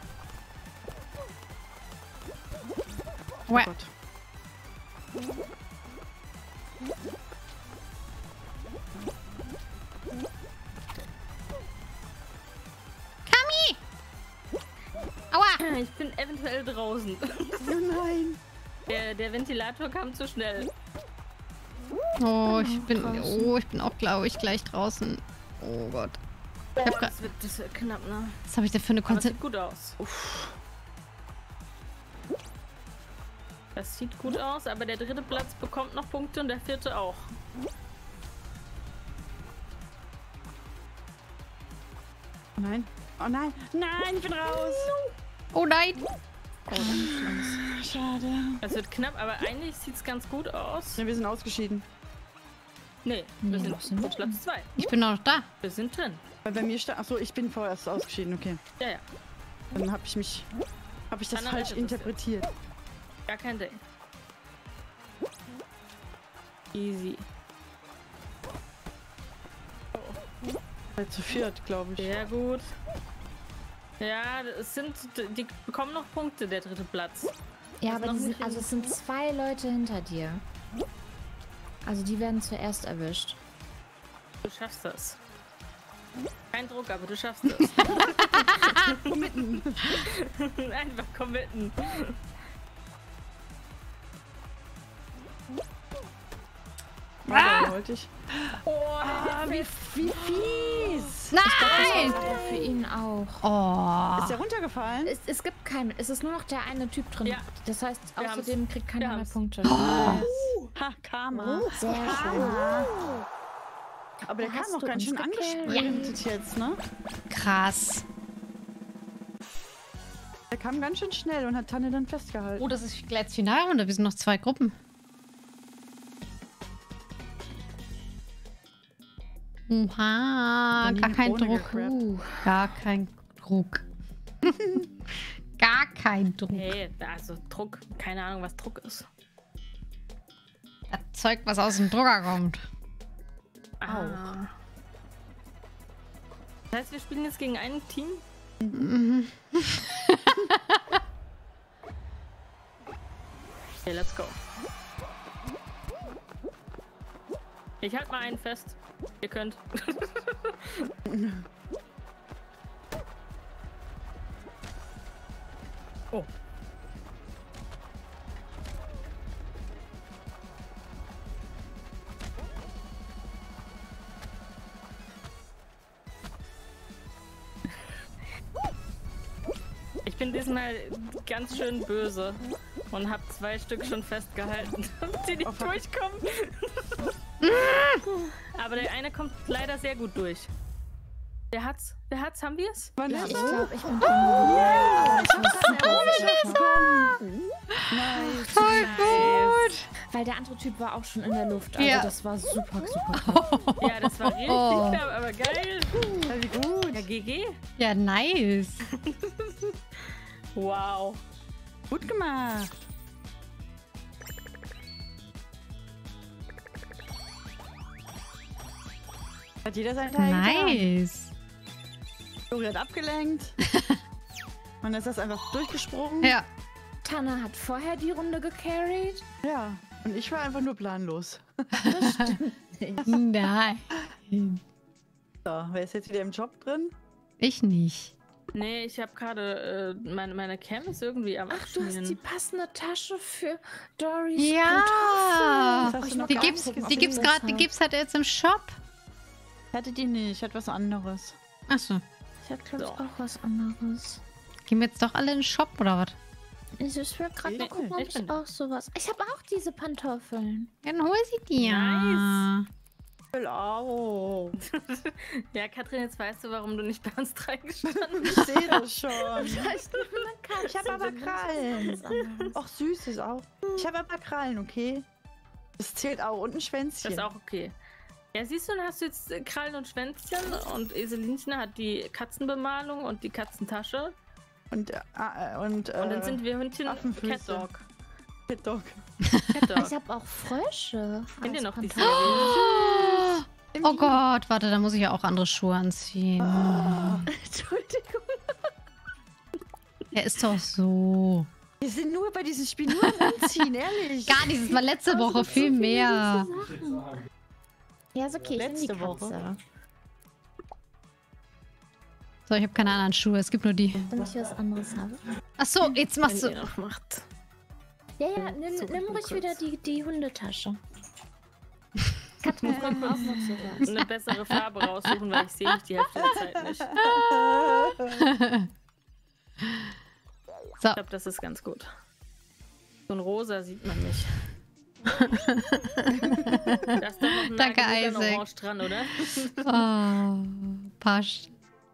Speaker 2: Oh Gott.
Speaker 1: Kami! Aua!
Speaker 3: Ich bin eventuell draußen.
Speaker 2: Oh nein.
Speaker 3: Der Ventilator kam zu schnell.
Speaker 1: Oh, ich bin auch, glaube ich, gleich draußen. Oh Gott.
Speaker 3: Das wird knapp, ne?
Speaker 1: Was habe ich denn für eine
Speaker 3: Aber es
Speaker 1: Konzentration?
Speaker 3: sieht gut aus. Das sieht gut aus, aber der dritte Platz bekommt noch Punkte und der vierte auch.
Speaker 2: Oh nein. Oh nein. Nein, ich bin raus.
Speaker 1: Oh nein!
Speaker 2: Schade.
Speaker 3: Es wird knapp, aber eigentlich sieht es ganz gut aus.
Speaker 2: Ja, wir sind ausgeschieden.
Speaker 3: Nee, wir sind auf Platz 2.
Speaker 1: Ich bin noch da.
Speaker 3: Wir sind drin.
Speaker 2: Weil bei mir stand. Achso, ich bin vorerst ausgeschieden, okay.
Speaker 3: Ja.
Speaker 2: Dann habe ich das
Speaker 3: Anna
Speaker 2: falsch
Speaker 3: rettet es
Speaker 2: interpretiert.
Speaker 3: Gar kein Ding. Easy.
Speaker 2: Zu viert, glaube ich.
Speaker 3: Sehr gut. Ja, die bekommen noch Punkte, der dritte Platz.
Speaker 4: Ja,
Speaker 3: Ist
Speaker 4: aber
Speaker 3: noch
Speaker 4: die sind,
Speaker 3: nicht
Speaker 4: also es sind 2 Leute hinter dir. Also die werden zuerst erwischt.
Speaker 3: Du schaffst das. Kein Druck, aber du schaffst das.
Speaker 2: Committen.
Speaker 3: Einfach committen.
Speaker 2: Wollte ich.
Speaker 3: Oh,
Speaker 2: Wie fies.
Speaker 1: Nein!
Speaker 4: Aber für ihn auch.
Speaker 1: Oh.
Speaker 2: Ist der runtergefallen?
Speaker 4: Es gibt keinen. Es ist nur noch der eine Typ drin.
Speaker 3: Ja.
Speaker 4: Das heißt,
Speaker 3: Wir
Speaker 4: außerdem kriegt keiner mehr
Speaker 3: haben's.
Speaker 4: Punkte.
Speaker 2: Ha, Karma.
Speaker 4: Sehr schön.
Speaker 2: Aber der kam
Speaker 4: Hast
Speaker 2: noch
Speaker 4: du
Speaker 2: ganz schön
Speaker 4: uns
Speaker 2: angesprintet jetzt, ne?
Speaker 1: Krass.
Speaker 2: Der kam ganz schön schnell und hat Tanne dann festgehalten.
Speaker 1: Oh, das ist gleich Finalrunde. Wir sind noch 2 Gruppen. Oha,
Speaker 2: Dann
Speaker 1: gar
Speaker 2: die
Speaker 1: kein
Speaker 2: Krone
Speaker 1: Druck.
Speaker 2: gegrabt.
Speaker 1: Gar kein Druck. Gar kein Druck.
Speaker 3: hey, also Druck. Keine Ahnung, was Druck ist.
Speaker 1: Das Zeug, was aus dem Drucker kommt.
Speaker 3: Ah. Das heißt, wir spielen jetzt gegen ein Team? Okay, let's go. Ich halte mal einen fest. Ihr könnt. Oh. Ich bin diesmal ganz schön böse und habe 2 Stück schon festgehalten, damit die nicht durchkommen. Aber der eine kommt leider sehr gut durch. Wer hat's? Haben wir es?
Speaker 4: Ich glaube, ich bin dran.
Speaker 2: Nice.
Speaker 1: Voll gut.
Speaker 4: Weil der andere Typ war auch schon in der Luft. Also
Speaker 1: Ja.
Speaker 4: das war super, super knapp.
Speaker 3: Ja, das war richtig knapp, aber geil.
Speaker 2: Ja, wie gut.
Speaker 3: Ja, GG.
Speaker 1: Ja, nice.
Speaker 3: Wow.
Speaker 2: Gut gemacht. Hat jeder seinen Teil getan?
Speaker 1: Nice.
Speaker 2: Flori hat abgelenkt. Und dann ist das einfach durchgesprungen.
Speaker 1: Ja.
Speaker 4: Tana hat vorher die Runde gecarried.
Speaker 2: Ja. Und ich war einfach nur planlos.
Speaker 4: Das stimmt nicht.
Speaker 1: Nein.
Speaker 2: So, wer ist jetzt wieder im Job drin?
Speaker 1: Ich nicht.
Speaker 3: Nee, ich habe gerade meine Cam ist irgendwie am
Speaker 4: Ach, du hast die
Speaker 3: Abschmieren.
Speaker 4: passende Tasche für Doris
Speaker 1: Ja.
Speaker 2: Das hast du noch
Speaker 1: Die
Speaker 2: gar
Speaker 1: gibt's,
Speaker 2: nicht
Speaker 1: die gibt's gerade, die gibt's halt jetzt im Shop.
Speaker 2: Hatte die nicht, ich hatte was anderes.
Speaker 1: Achso.
Speaker 4: Ich hab, glaube ich,
Speaker 3: So.
Speaker 4: auch was anderes.
Speaker 1: Gehen wir jetzt doch alle in den Shop oder was?
Speaker 4: Ich will gerade mal
Speaker 3: Nee,
Speaker 4: gucken, ob
Speaker 3: ich bin
Speaker 4: ich
Speaker 3: da.
Speaker 4: auch sowas... Ich habe auch diese Pantoffeln.
Speaker 1: Dann hol sie dir.
Speaker 3: Nice.
Speaker 2: Au.
Speaker 3: Ja, Katrin, jetzt weißt du, warum du nicht bei uns reingestanden
Speaker 2: Ich
Speaker 3: bist.
Speaker 2: sehe das schon.
Speaker 4: Ich
Speaker 2: habe aber Krallen. Ach, süß ist auch. Ich habe aber Krallen, okay? Das zählt auch. Und ein Schwänzchen.
Speaker 3: Das ist auch okay. Ja, siehst du, dann hast du jetzt Krallen und Schwänzchen und Eselinchen hat die Katzenbemalung und die Katzentasche.
Speaker 2: Und
Speaker 3: Und dann sind wir Hündchen
Speaker 2: Affenfüße.
Speaker 3: Catdog.
Speaker 2: Dog.
Speaker 3: Catdog.
Speaker 4: Ich habe auch Frösche.
Speaker 3: Kennt ihr
Speaker 4: als
Speaker 3: noch die
Speaker 4: Pantoffeln.
Speaker 3: Serie?
Speaker 1: Oh Gott, warte, da muss ich ja auch andere Schuhe anziehen.
Speaker 4: Entschuldigung.
Speaker 1: Er ist doch so.
Speaker 2: Wir sind nur bei diesem Spiel nur am Umziehen, ehrlich.
Speaker 1: Gar nicht, das war letzte Woche viel mehr.
Speaker 4: Ja, ist okay. Ich
Speaker 2: Letzte
Speaker 4: bin die
Speaker 2: Woche.
Speaker 4: Katze.
Speaker 1: So, ich habe keine anderen Schuhe, es gibt nur die.
Speaker 4: Damit ich was anderes habe.
Speaker 1: Achso, jetzt machst
Speaker 3: Wenn
Speaker 1: du.
Speaker 3: ihr noch macht.
Speaker 4: Ja, ja,
Speaker 3: So,
Speaker 4: nimm ruhig
Speaker 3: kurz.
Speaker 4: wieder die Hundetasche. Katrin kommt auch noch sowas.
Speaker 3: Eine bessere Farbe raussuchen, weil ich sehe mich die Hälfte der Zeit nicht.
Speaker 1: So,
Speaker 3: Ich glaube, das ist ganz gut. So ein Rosa sieht man nicht. Da ist doch noch ein
Speaker 1: Danke,
Speaker 3: Nagelmutter
Speaker 1: Isaac.
Speaker 3: Orange dran, oder?
Speaker 1: oh, passt.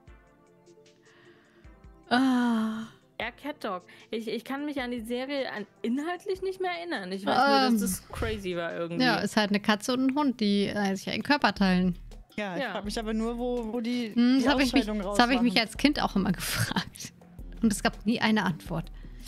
Speaker 1: Ah.
Speaker 3: Ja, Catdog. Ich kann mich an die Serie inhaltlich nicht mehr erinnern. Ich weiß nur, dass das crazy war irgendwie.
Speaker 1: Ja, ist halt eine Katze und ein Hund, die sich einen Körper teilen.
Speaker 2: Ja, ich
Speaker 3: Ja.
Speaker 2: frage mich aber nur, wo die,
Speaker 1: Das
Speaker 2: die
Speaker 1: habe ich,
Speaker 2: Ausscheidung
Speaker 1: das hab ich mich
Speaker 2: rausmachen.
Speaker 1: als Kind auch immer gefragt. Und es gab nie eine Antwort.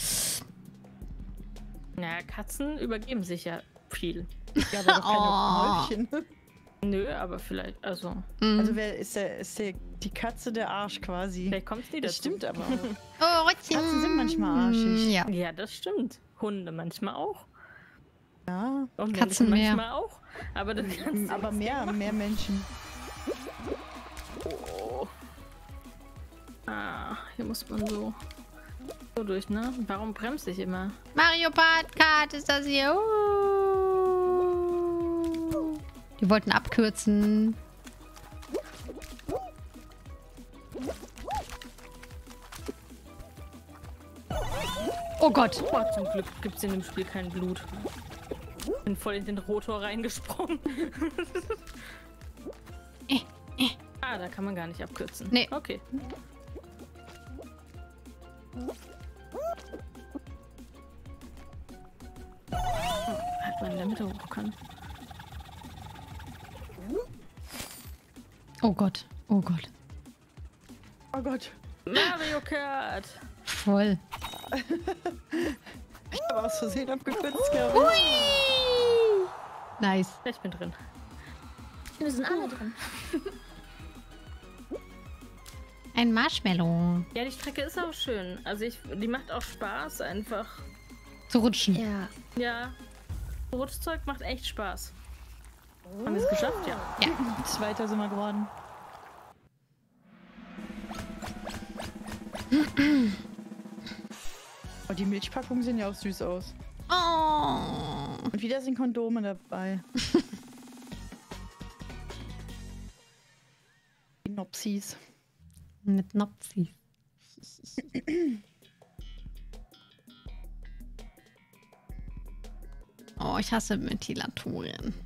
Speaker 3: Naja, Katzen übergeben sich ja viel.
Speaker 2: Ja, aber doch
Speaker 1: Oh.
Speaker 2: keine Häufchen.
Speaker 3: Nö, aber vielleicht, also,
Speaker 1: Mhm.
Speaker 2: Also wer ist die Katze der Arsch quasi?
Speaker 3: vielleicht kommt es nie dazu.
Speaker 2: Das stimmt aber auch.
Speaker 1: Oh,
Speaker 2: Katzen sind manchmal arschig.
Speaker 1: Ja.
Speaker 3: Ja, das stimmt. Hunde manchmal auch.
Speaker 2: Ja,
Speaker 3: Und
Speaker 1: Katzen
Speaker 3: Menschen
Speaker 1: mehr.
Speaker 3: manchmal auch. Aber das kannst du
Speaker 2: aber
Speaker 3: nichts
Speaker 2: mehr Menschen.
Speaker 3: Oh. Ah, hier muss man so durch, ne? Warum bremse ich immer?
Speaker 1: Mario Kart ist das hier. Die wollten abkürzen. Oh Gott.
Speaker 3: Oh, zum Glück gibt es in dem Spiel kein Blut. Bin voll in den Rotor reingesprungen. Ah, da kann man gar nicht abkürzen.
Speaker 1: Nee.
Speaker 3: Okay. Hat man in der Mitte hoch kann.
Speaker 1: Oh Gott. Oh Gott.
Speaker 2: Oh Gott.
Speaker 3: Mario Kart!
Speaker 1: Voll.
Speaker 2: Ich habe aus Versehen abgekürzt, glaube ich.
Speaker 1: Nice.
Speaker 3: Ich bin drin.
Speaker 4: Wir sind alle drin.
Speaker 1: Ein Marshmallow.
Speaker 3: Ja, die Strecke ist auch schön. Also die macht auch Spaß, einfach
Speaker 1: zu rutschen.
Speaker 4: Ja.
Speaker 3: Ja. Rutschzeug macht echt Spaß. Haben wir es geschafft, ja.
Speaker 2: Zweiter sind wir geworden. Oh, die Milchpackungen sehen ja auch süß aus.
Speaker 1: Oh.
Speaker 2: Und wieder sind Kondome dabei. Die Nopsis.
Speaker 1: Mit Nopsi. Oh, ich hasse Ventilatoren.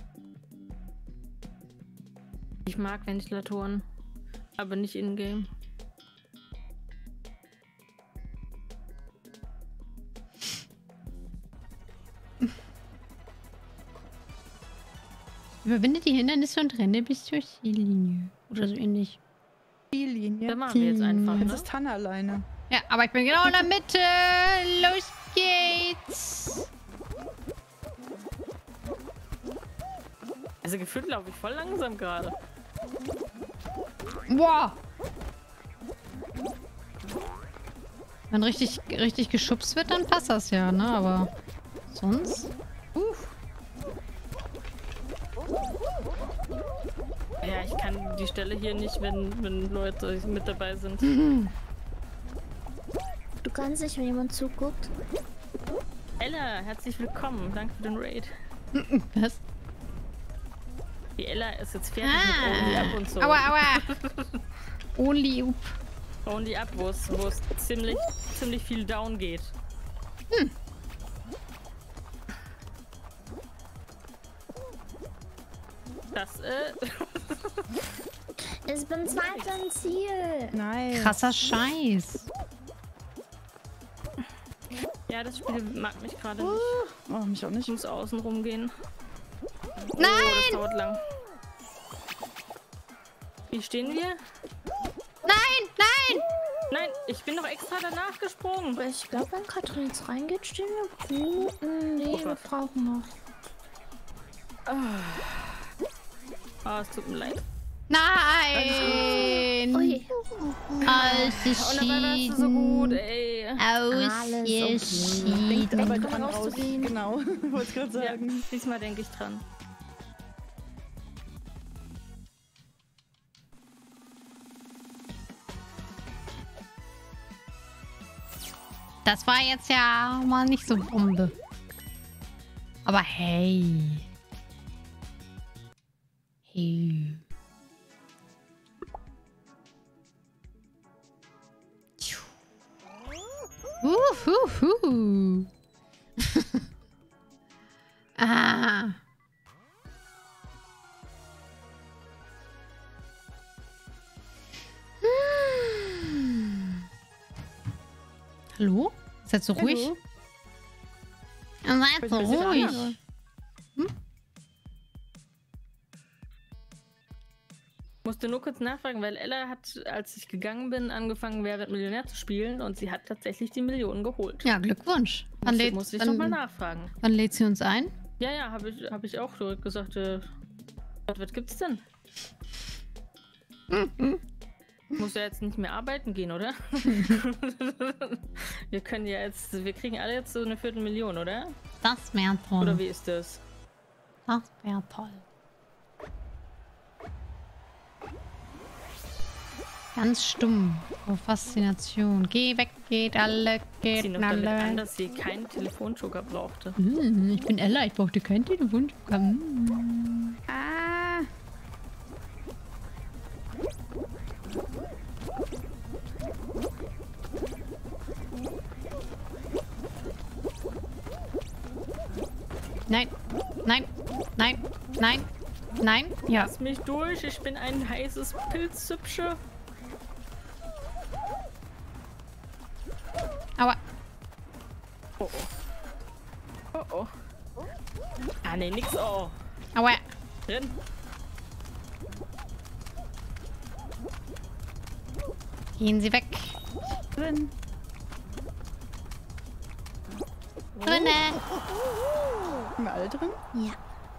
Speaker 3: Ich mag Ventilatoren, aber nicht in-game.
Speaker 1: Überwinde die Hindernisse und renne bis zur Ziellinie. Oder so ähnlich.
Speaker 2: Die Linie.
Speaker 3: Da machen wir jetzt einfach,
Speaker 2: Jetzt
Speaker 3: ne?
Speaker 2: ist Tanne alleine.
Speaker 1: Ja, aber ich bin genau in der Mitte. Los geht's.
Speaker 3: Also gefühlt laufe ich voll langsam gerade.
Speaker 1: Boah. Wenn richtig geschubst wird, dann passt das ja, ne? Aber sonst...
Speaker 3: Ja, ich kann die Stelle hier nicht, wenn Leute mit dabei sind.
Speaker 4: Du kannst nicht, wenn jemand zuguckt.
Speaker 3: Ella, herzlich willkommen. Danke für den Raid.
Speaker 1: Was?
Speaker 3: Die Ella ist jetzt fertig mit Only Up und so.
Speaker 1: Aua, aua. Only Up.
Speaker 3: Only Up, wo es ziemlich viel down geht. Das,
Speaker 4: Ich bin zweiter im Ziel.
Speaker 2: Nein.
Speaker 1: Krasser Scheiß.
Speaker 3: ja, das Spiel mag mich gerade nicht.
Speaker 2: Oh, mich auch nicht.
Speaker 3: Ich muss außen rumgehen.
Speaker 1: Nein!
Speaker 3: Oh, das dauert lang. Wie stehen wir?
Speaker 1: Nein, nein!
Speaker 3: Nein, ich bin doch extra danach gesprungen.
Speaker 4: Ich glaube, wenn Katrin jetzt reingeht, stehen wir Minuten. Nee,
Speaker 3: Oh
Speaker 4: wir
Speaker 3: Gott.
Speaker 4: brauchen noch.
Speaker 3: Ah, es tut mir leid.
Speaker 1: Nein!
Speaker 4: Ui.
Speaker 3: Und dabei warst du so gut, ey.
Speaker 1: Ausgeschieden.
Speaker 2: Denkt aber
Speaker 4: Denk
Speaker 2: dran
Speaker 4: dran,
Speaker 2: raus.
Speaker 4: rauszugehen.
Speaker 2: Genau, wollte ich gerade
Speaker 3: Ja,
Speaker 2: sagen.
Speaker 3: diesmal denke ich dran.
Speaker 1: Das war jetzt ja mal nicht so Bombe. Aber hey. Hey. Uhuhu. Ah. Hallo? Seid so ruhig?
Speaker 2: Hallo?
Speaker 1: Seid so
Speaker 2: Ein bisschen
Speaker 1: ruhig.
Speaker 2: andere.
Speaker 3: Musste nur kurz nachfragen, weil Ella hat, als ich gegangen bin, angefangen, Wer wird Millionär zu spielen und sie hat tatsächlich die Millionen geholt.
Speaker 1: Ja, Glückwunsch.
Speaker 3: Musste ich nochmal nachfragen.
Speaker 1: wann lädt sie uns ein?
Speaker 3: Ja, hab ich auch direkt gesagt, was gibt's denn? Muss ja jetzt nicht mehr arbeiten gehen, oder? Wir kriegen alle jetzt so eine Viertelmillion, oder?
Speaker 1: Das wäre toll.
Speaker 3: Oder wie ist das?
Speaker 1: Das wäre toll. Ganz stumm. Oh, Faszination. Geh weg, geht alle, geht
Speaker 3: Sie noch damit an,
Speaker 1: alle.
Speaker 3: dass sie keinen Telefonjoker brauchte.
Speaker 1: Ich bin Ella, ich brauchte kein Telefon.
Speaker 2: Ah.
Speaker 1: Nein, nein, nein, nein, nein. Ja.
Speaker 3: Lass mich durch, ich bin ein heißes Pilzsüppsche.
Speaker 1: Aber
Speaker 3: Oh oh. Oh oh. Ah ne, nix oh.
Speaker 1: aua.
Speaker 3: Drin.
Speaker 1: Gehen Sie weg.
Speaker 2: Drin.
Speaker 1: Drinne.
Speaker 2: Sind wir alle drin?
Speaker 4: Ja.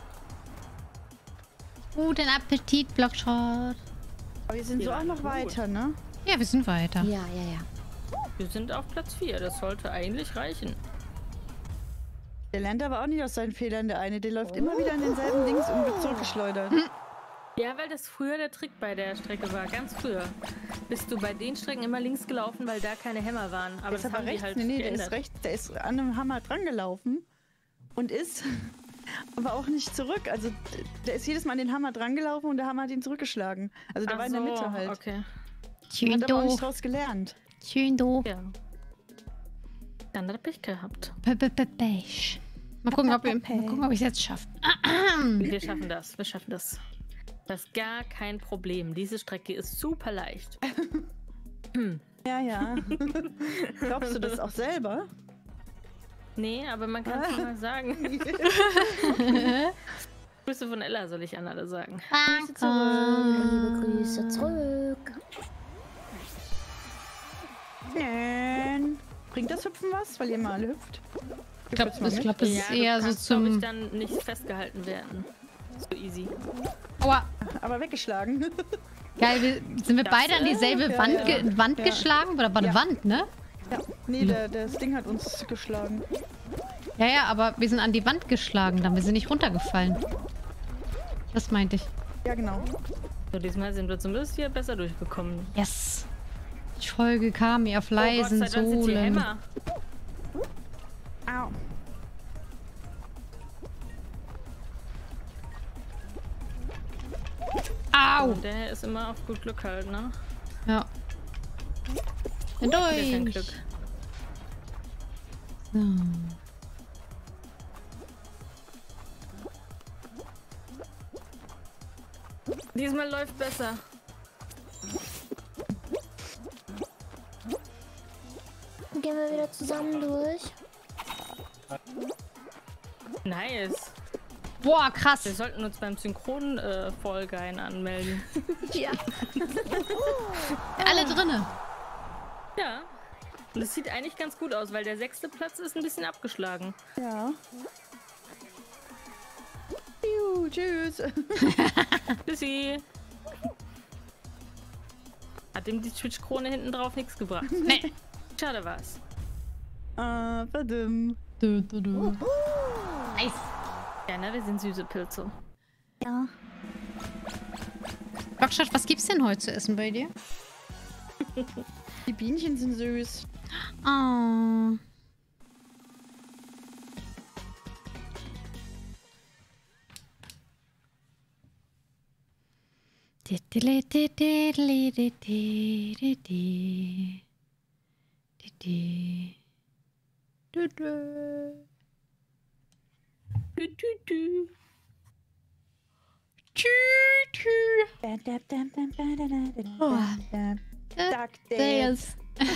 Speaker 1: Guten Appetit, Blockshot.
Speaker 2: Aber wir sind
Speaker 3: Wir
Speaker 2: so auch
Speaker 3: waren
Speaker 2: noch
Speaker 3: gut.
Speaker 2: weiter, ne?
Speaker 1: Ja, wir sind weiter.
Speaker 4: Ja, ja, ja.
Speaker 3: Wir sind auf Platz 4, das sollte eigentlich reichen.
Speaker 2: Der lernt aber auch nicht aus seinen Fehlern, der eine. Der läuft immer wieder an denselben Dings und wird zurückgeschleudert.
Speaker 3: Ja, weil das früher der Trick bei der Strecke war. Ganz früher. Bist du bei den Strecken immer links gelaufen, weil da keine Hämmer waren. Aber
Speaker 2: Der ist
Speaker 3: das
Speaker 2: aber
Speaker 3: haben die
Speaker 2: rechts.
Speaker 3: halt
Speaker 2: Nee, der
Speaker 3: geändert.
Speaker 2: ist rechts. Der ist an einem Hammer dran gelaufen und ist aber auch nicht zurück. Also der ist jedes Mal an den Hammer dran gelaufen und der Hammer hat ihn zurückgeschlagen. Also der
Speaker 3: Ach
Speaker 2: war in der
Speaker 3: so,
Speaker 2: Mitte halt.
Speaker 3: Okay.
Speaker 1: Schön
Speaker 2: Hat aber auch nicht
Speaker 1: doof.
Speaker 2: draus gelernt.
Speaker 1: Schön doof.
Speaker 3: Ja. Dann hat er Pech gehabt.
Speaker 1: Pech. Mal gucken, ob ich es jetzt schaffe.
Speaker 3: Wir schaffen das. Wir schaffen das. Das ist gar kein Problem. Diese Strecke ist super leicht.
Speaker 2: Ja, ja. Glaubst du das auch selber?
Speaker 3: Nee, aber man kann es mal sagen. Grüße von Ella soll ich an alle sagen.
Speaker 4: Grüße zurück. Liebe Grüße zurück.
Speaker 2: Nein. Bringt das Hüpfen was, weil ihr mal alle hüpft?
Speaker 1: Ich glaube, das ist eher so
Speaker 3: kannst, glaub ich,
Speaker 1: zum...
Speaker 3: dann nicht festgehalten werden. So easy.
Speaker 1: Aua.
Speaker 2: Aber weggeschlagen.
Speaker 1: Geil, sind wir
Speaker 3: Das,
Speaker 1: beide an dieselbe
Speaker 2: ja,
Speaker 1: Wand,
Speaker 2: ja.
Speaker 1: Wand
Speaker 2: Ja.
Speaker 1: geschlagen? Oder war eine
Speaker 2: Ja.
Speaker 1: Wand, ne?
Speaker 2: Ja. Nee, das Ding hat uns geschlagen.
Speaker 1: Ja, aber wir sind an die Wand geschlagen, dann wir sind nicht runtergefallen. Das meinte ich.
Speaker 2: Ja, genau.
Speaker 3: So, diesmal sind wir zumindest hier besser durchgekommen.
Speaker 1: Yes. Ich folge Kami auf
Speaker 3: Oh,
Speaker 1: leisen
Speaker 3: Gott sei Dank sind die
Speaker 1: Sohlen.
Speaker 3: Hämmer.
Speaker 2: Au.
Speaker 1: Au!
Speaker 3: Und der ist immer auf gut Glück halt, ne?
Speaker 1: Ja. Bin
Speaker 3: Wieder kein
Speaker 1: durch.
Speaker 3: Glück.
Speaker 1: So.
Speaker 3: Diesmal läuft besser.
Speaker 4: Gehen wir wieder zusammen durch.
Speaker 3: Nice.
Speaker 1: Boah, krass.
Speaker 3: Wir sollten uns beim Synchron-Vollgein anmelden.
Speaker 4: Ja.
Speaker 1: Alle drinne.
Speaker 3: Ja. Und es sieht eigentlich ganz gut aus, weil der 6. Platz ist ein bisschen abgeschlagen.
Speaker 2: Ja. Juhu, tschüss.
Speaker 3: Tschüssi. Hat ihm die Twitch-Krone hinten drauf nichts gebracht.
Speaker 1: Nee.
Speaker 3: Schade war's.
Speaker 2: Verdammt.
Speaker 1: Nice.
Speaker 3: Ja, ne, wir sind süße Pilze.
Speaker 2: Ja.
Speaker 1: Rockstadt, was gibt's denn heute zu essen bei dir?
Speaker 2: Die Bienchen sind süß.
Speaker 1: Oh.
Speaker 3: Tü.
Speaker 1: DuckTales.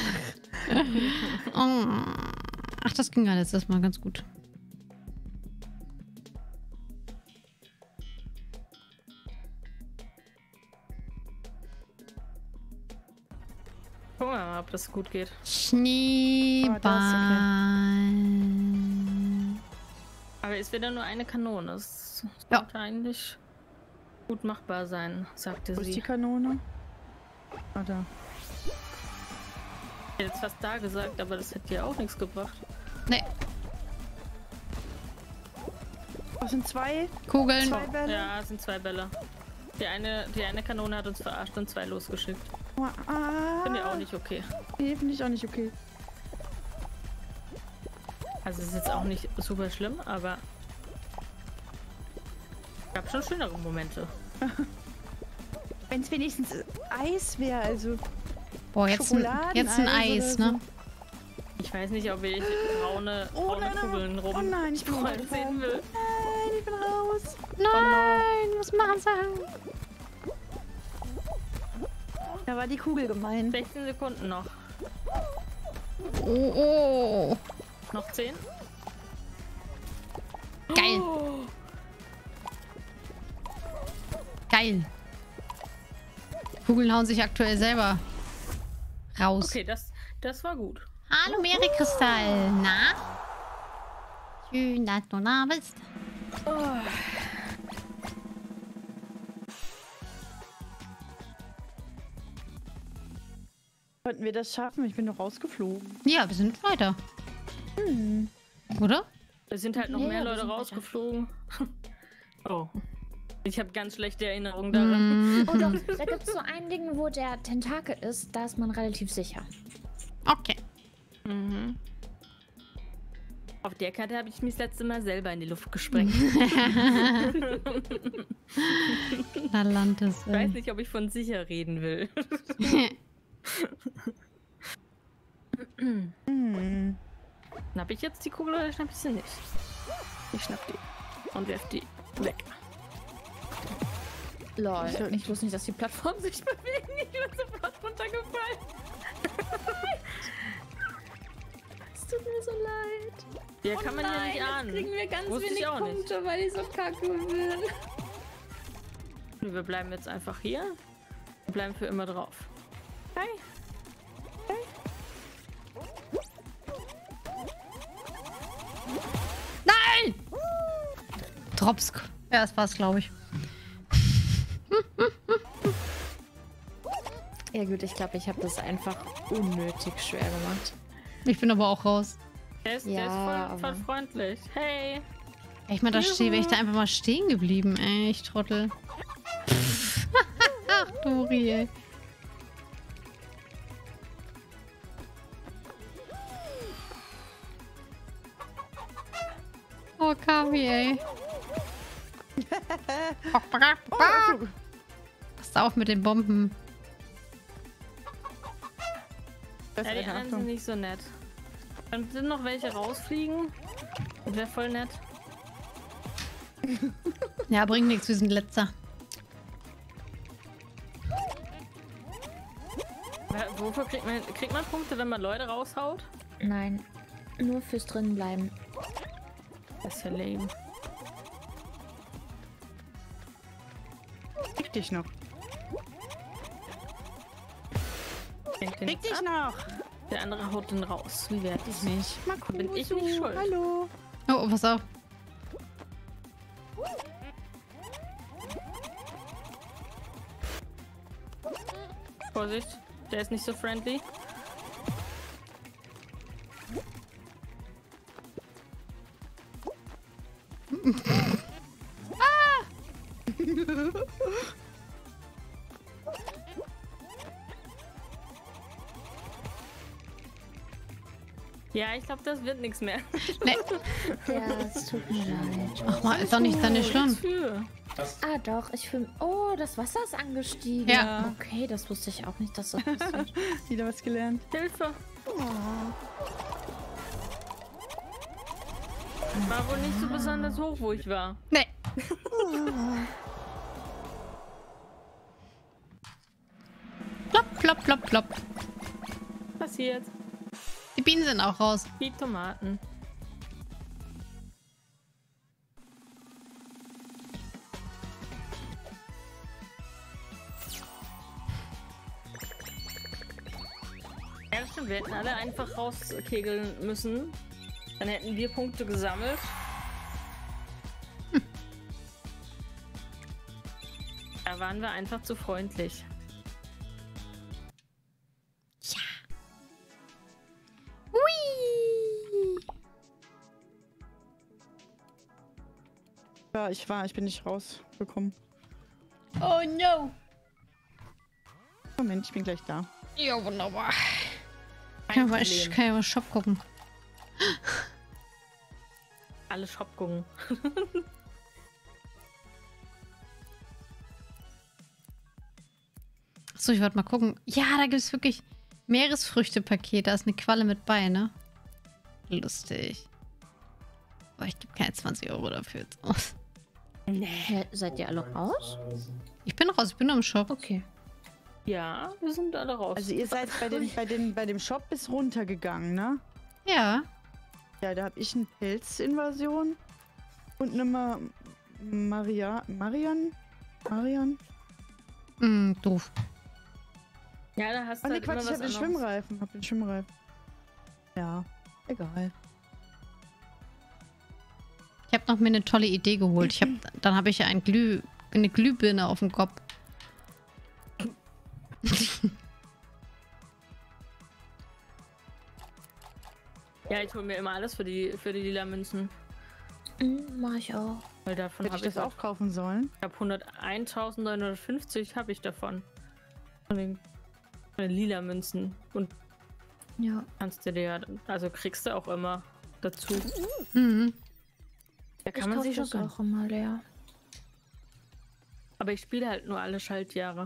Speaker 1: Oh. Ach, das ging ja letztes Mal ganz gut.
Speaker 3: Gucken wir mal, ob das gut geht.
Speaker 1: Schneeball.
Speaker 3: Aber ist wieder nur eine Kanone. Das
Speaker 1: Ja.
Speaker 3: sollte eigentlich gut machbar sein, sagte
Speaker 2: Wo ist die
Speaker 3: sie.
Speaker 2: Kanone? Ah, da.
Speaker 3: Ich hätte jetzt fast da gesagt, aber das hätte ja auch nichts gebracht.
Speaker 1: Nee,
Speaker 2: Das sind zwei
Speaker 1: Kugeln.
Speaker 2: Bälle.
Speaker 3: Ja, es sind 2 Bälle. Die eine Kanone hat uns verarscht und 2 losgeschickt. Finde ich auch nicht okay.
Speaker 2: Nee, finde ich auch nicht okay.
Speaker 3: Also es ist jetzt auch nicht super schlimm, aber gab schon schönere Momente.
Speaker 2: Wenn es wenigstens Eis wäre, also
Speaker 1: Boah, jetzt ein Eis,
Speaker 2: oder
Speaker 1: ne?
Speaker 3: Ich weiß nicht, ob ich braune
Speaker 2: nein,
Speaker 3: Kugeln rum
Speaker 2: Oh nein, ich bin
Speaker 3: rollen
Speaker 2: raus.
Speaker 3: sehen will.
Speaker 2: Nein, ich bin raus.
Speaker 1: Nein, was machen sie?
Speaker 2: Da war die Kugel gemein.
Speaker 3: 16 Sekunden noch.
Speaker 1: Oh, oh.
Speaker 3: Noch 10.
Speaker 1: Geil. Geil. Kugeln hauen sich aktuell selber raus.
Speaker 3: Okay, das war gut.
Speaker 1: Hallo Merikristall. Na? Schön, dass du da bist.
Speaker 2: Konnten wir das schaffen? Ich bin doch rausgeflogen.
Speaker 1: Ja, wir sind weiter. Oder?
Speaker 3: Es sind halt noch
Speaker 4: Ja,
Speaker 3: mehr
Speaker 4: wir
Speaker 3: Leute
Speaker 4: sind weiter.
Speaker 3: rausgeflogen. Oh. Ich habe ganz schlechte Erinnerungen daran.
Speaker 4: Oh doch, da gibt es so ein Ding, wo der Tentakel ist, da ist man relativ sicher.
Speaker 1: Okay.
Speaker 3: Mhm. Auf der Karte habe ich mich das letzte Mal selber in die Luft gesprengt.
Speaker 1: Galantes.
Speaker 3: Ich weiß nicht, ob ich von sicher reden will.
Speaker 2: Hm.
Speaker 3: Schnapp ich jetzt die Kugel oder schnapp ich sie nicht? Ich schnapp die. Und werf die weg.
Speaker 4: Lol,
Speaker 2: Ich soll
Speaker 4: ich wusste nicht, dass die Plattformen sich bewegen.
Speaker 3: Ich bin sofort runtergefallen.
Speaker 4: Es tut mir so leid.
Speaker 3: Ja, kann man ja nicht
Speaker 4: jetzt
Speaker 3: ahnen.
Speaker 4: kriegen wir ganz
Speaker 3: Wusste ich
Speaker 4: wenig
Speaker 3: auch nicht.
Speaker 4: Punkte, weil ich so kacke bin.
Speaker 3: Wir bleiben jetzt einfach hier. Wir bleiben für immer drauf. Hi.
Speaker 1: Nein! Dropsk. Ja, das war's, glaube ich.
Speaker 4: Ja gut, ich glaube, ich habe das einfach unnötig schwer gemacht.
Speaker 1: Ich bin aber auch raus.
Speaker 3: Der ist
Speaker 4: Ja,
Speaker 3: voll, voll
Speaker 4: aber-
Speaker 3: freundlich. Hey.
Speaker 1: Ich meine, wäre ich da einfach mal stehen geblieben, ey. Ich Trottel. Ach, Dori, ey. Oh, Kavi, ey. Passt auf mit den Bomben.
Speaker 2: Das
Speaker 3: Ja,
Speaker 2: ist
Speaker 3: die
Speaker 2: eine
Speaker 3: anderen sind
Speaker 2: Achtung.
Speaker 3: nicht so nett. Dann sind noch welche rausfliegen. Das wäre voll nett.
Speaker 1: Ja, bringt nichts, wir sind letzter.
Speaker 3: Wofür kriegt man Punkte, wenn man Leute raushaut?
Speaker 4: Nein, nur fürs Drinnenbleiben.
Speaker 3: Das ist ja lame.
Speaker 2: Krieg dich noch.
Speaker 3: Krieg den
Speaker 2: Krieg
Speaker 3: jetzt
Speaker 2: dich
Speaker 3: ab.
Speaker 2: noch.
Speaker 3: Der andere haut den raus. Wie wert ist
Speaker 2: Nicht. Mal gucken.
Speaker 3: Bin ich nicht schuld.
Speaker 2: Hallo.
Speaker 1: Oh, pass auf.
Speaker 3: Vorsicht, der ist nicht so friendly. Ja, ich glaube, das wird nichts mehr.
Speaker 1: Nee.
Speaker 4: Ja, es tut mir leid.
Speaker 1: Ach mal, ist doch nicht deine Schlimm.
Speaker 3: Für.
Speaker 4: Ah doch, ich fühle... Oh, das Wasser ist angestiegen.
Speaker 1: Ja.
Speaker 4: Okay, das wusste ich auch nicht, dass das passiert.
Speaker 2: Wieder was gelernt.
Speaker 3: Hilfe. War wohl nicht so besonders hoch, wo ich war.
Speaker 1: Nee. Plopp, plopp, plopp, plopp.
Speaker 3: Passiert.
Speaker 1: Die Bienen sind auch raus.
Speaker 3: Die Tomaten. Ja, stimmt. Wir hätten alle einfach rauskegeln müssen. Dann hätten wir Punkte gesammelt. Da waren wir einfach zu freundlich.
Speaker 1: Hui.
Speaker 2: Ja, ich bin nicht rausgekommen.
Speaker 1: Oh no.
Speaker 2: Moment, ich bin gleich da.
Speaker 1: Ja, wunderbar.
Speaker 3: Kein
Speaker 1: Kann
Speaker 3: Problem.
Speaker 1: ja mal Shop gucken.
Speaker 3: Alle Shop gucken.
Speaker 1: Achso, ich wollte mal gucken. Ja, da gibt es wirklich Meeresfrüchte-Paket. Da ist eine Qualle mit bei, ne? Lustig. Aber ich gebe keine 20 € dafür jetzt aus.
Speaker 4: Hä, seid ihr alle raus?
Speaker 1: Ich bin raus, ich bin im Shop.
Speaker 4: Okay.
Speaker 3: Ja, wir sind alle raus.
Speaker 2: Also ihr seid bei dem Shop bis runtergegangen, ne?
Speaker 1: Ja.
Speaker 2: Ja, da habe ich eine Pilzinvasion und eine Marian?
Speaker 1: Doof.
Speaker 3: ja, da hast
Speaker 2: Oh
Speaker 3: du
Speaker 2: ne,
Speaker 3: halt
Speaker 2: Quatsch,
Speaker 3: immer
Speaker 2: ich
Speaker 3: was
Speaker 2: hab den
Speaker 3: anderes.
Speaker 2: Schwimmreifen. Ja, egal.
Speaker 1: Ich habe noch mir eine tolle Idee geholt. Dann habe ich ja eine Glühbirne auf dem Kopf.
Speaker 3: Ja, ich hole mir immer alles für die lila Münzen.
Speaker 4: Mach ich auch.
Speaker 3: Weil davon
Speaker 2: Hätte
Speaker 3: habe
Speaker 2: ich
Speaker 3: ich
Speaker 2: das auch kaufen sollen?
Speaker 3: Ich habe 101.950 habe ich davon. Von den lila Münzen. Und
Speaker 4: Ja.
Speaker 3: kannst du dir ja, also kriegst du auch immer dazu.
Speaker 1: Mhm.
Speaker 3: Da kann
Speaker 4: Ich
Speaker 3: man
Speaker 4: kauf
Speaker 3: sich schon
Speaker 4: das
Speaker 3: gönnen.
Speaker 4: auch immer leer.
Speaker 3: Aber ich spiele halt nur alle Schaltjahre.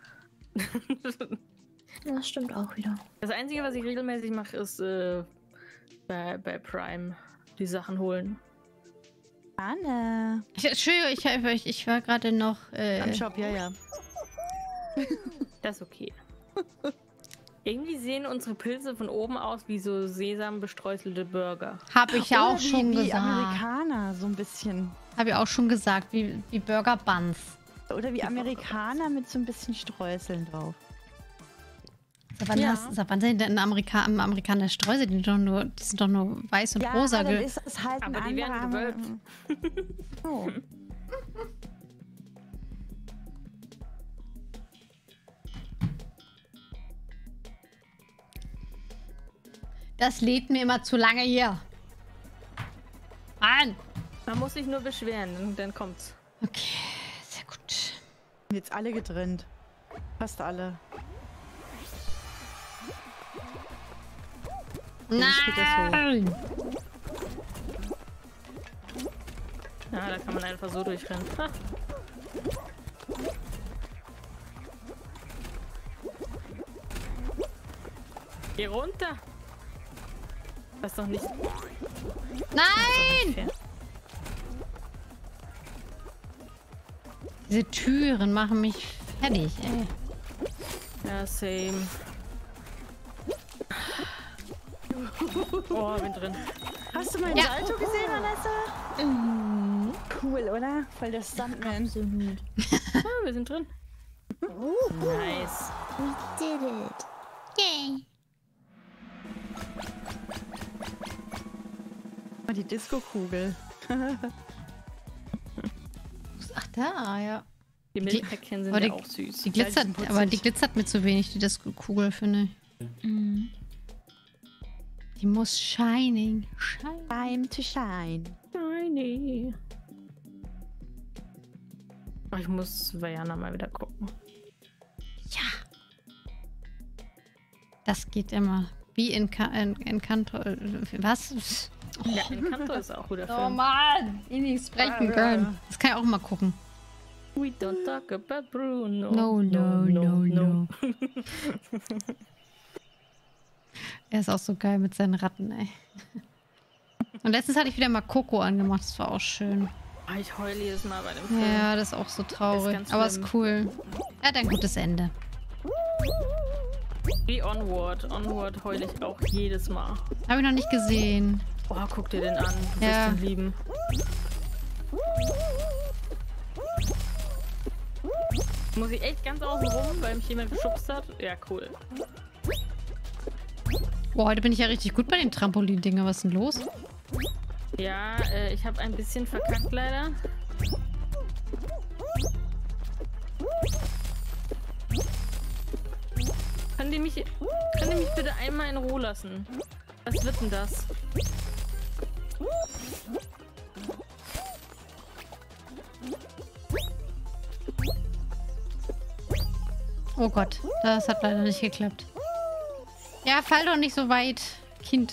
Speaker 4: Das stimmt auch wieder.
Speaker 3: Das Einzige, was ich regelmäßig mache, ist bei Prime die Sachen holen.
Speaker 2: Anne.
Speaker 1: Entschuldigung, ich war gerade noch.
Speaker 2: Am Shop, ja.
Speaker 3: Das ist okay. Irgendwie sehen unsere Pilze von oben aus wie so sesambestreuselte Burger.
Speaker 1: Habe ich ja
Speaker 2: Oder
Speaker 1: auch schon
Speaker 2: wie
Speaker 1: gesagt.
Speaker 2: Amerikaner, so ein bisschen.
Speaker 1: Habe ich auch schon gesagt, wie Burger Buns.
Speaker 2: Oder wie Amerikaner mit so ein bisschen Streuseln drauf.
Speaker 1: Seit wann sind denn im Amerikaner Streusel? Die sind doch nur weiß und rosa.
Speaker 2: dann ist es halt
Speaker 3: Aber
Speaker 2: ein
Speaker 3: die werden
Speaker 2: anderer-
Speaker 3: gewölbt.
Speaker 2: Oh.
Speaker 1: Das lädt mir immer zu lange hier. Mann!
Speaker 3: Man muss sich nur beschweren, dann kommt's.
Speaker 1: Okay, sehr gut.
Speaker 2: Jetzt alle getrennt. Fast alle. geht das hoch.
Speaker 1: Nein!
Speaker 3: Ja, da kann man einfach so durchrennen. Ha. Geh runter! Das ist doch nicht
Speaker 1: Nein!
Speaker 3: fair.
Speaker 1: Diese Türen machen mich fertig, ey.
Speaker 3: Ja, same. Oh, bin drin.
Speaker 2: Hast du meinen
Speaker 1: Ja.
Speaker 2: Salto gesehen, Vanessa? Cool, oder? Voll der Stuntman.
Speaker 4: Absolut.
Speaker 3: Ah, wir sind drin. Nice.
Speaker 4: We did it.
Speaker 1: Yay!
Speaker 2: Oh, die Disco-Kugel.
Speaker 1: Ach, da, ja.
Speaker 3: Die Milchpäckchen sind
Speaker 1: aber
Speaker 3: ja
Speaker 1: die-
Speaker 3: auch süß.
Speaker 1: Die glitzert,
Speaker 2: sind putzig.
Speaker 1: aber die glitzert mir zu wenig, die Disco-Kugel, finde ich.
Speaker 4: Mhm.
Speaker 1: Die muss shining.
Speaker 2: Time to shine.
Speaker 3: Shiny. Oh, ich muss Vajana mal wieder gucken.
Speaker 1: Ja. Das geht immer. Wie in Encanto. Was?
Speaker 3: Ja, Encanto ist auch guter
Speaker 1: Oh
Speaker 3: Film.
Speaker 1: Mann, ich nicht sprechen können. Das kann ich auch mal gucken.
Speaker 3: We don't talk about Bruno.
Speaker 1: No. Er ist auch so geil mit seinen Ratten, ey. Und letztens hatte ich wieder mal Coco angemacht, das war auch schön.
Speaker 3: Ah, ich heule jedes Mal bei dem Film.
Speaker 1: Ja, das ist auch so traurig.
Speaker 3: ganz
Speaker 1: Aber ist
Speaker 3: schlimm.
Speaker 1: cool. Er hat ein gutes Ende.
Speaker 3: Wie Onward. Onward heule ich auch jedes Mal.
Speaker 1: Habe ich noch nicht gesehen.
Speaker 3: Oh, guck dir den an. Du
Speaker 1: Ja.
Speaker 3: wirst ihn lieben. Muss ich echt ganz außen rum, weil mich jemand geschubst hat? Ja, cool.
Speaker 1: Boah, heute bin ich ja richtig gut bei den Trampolin-Dinger. Was ist denn los?
Speaker 3: Ja, ich habe ein bisschen verkackt leider. Könnt ihr mich bitte einmal in Ruhe lassen? Was wird denn das?
Speaker 1: Oh Gott, das hat leider nicht geklappt. Ja, fall doch nicht so weit, Kind.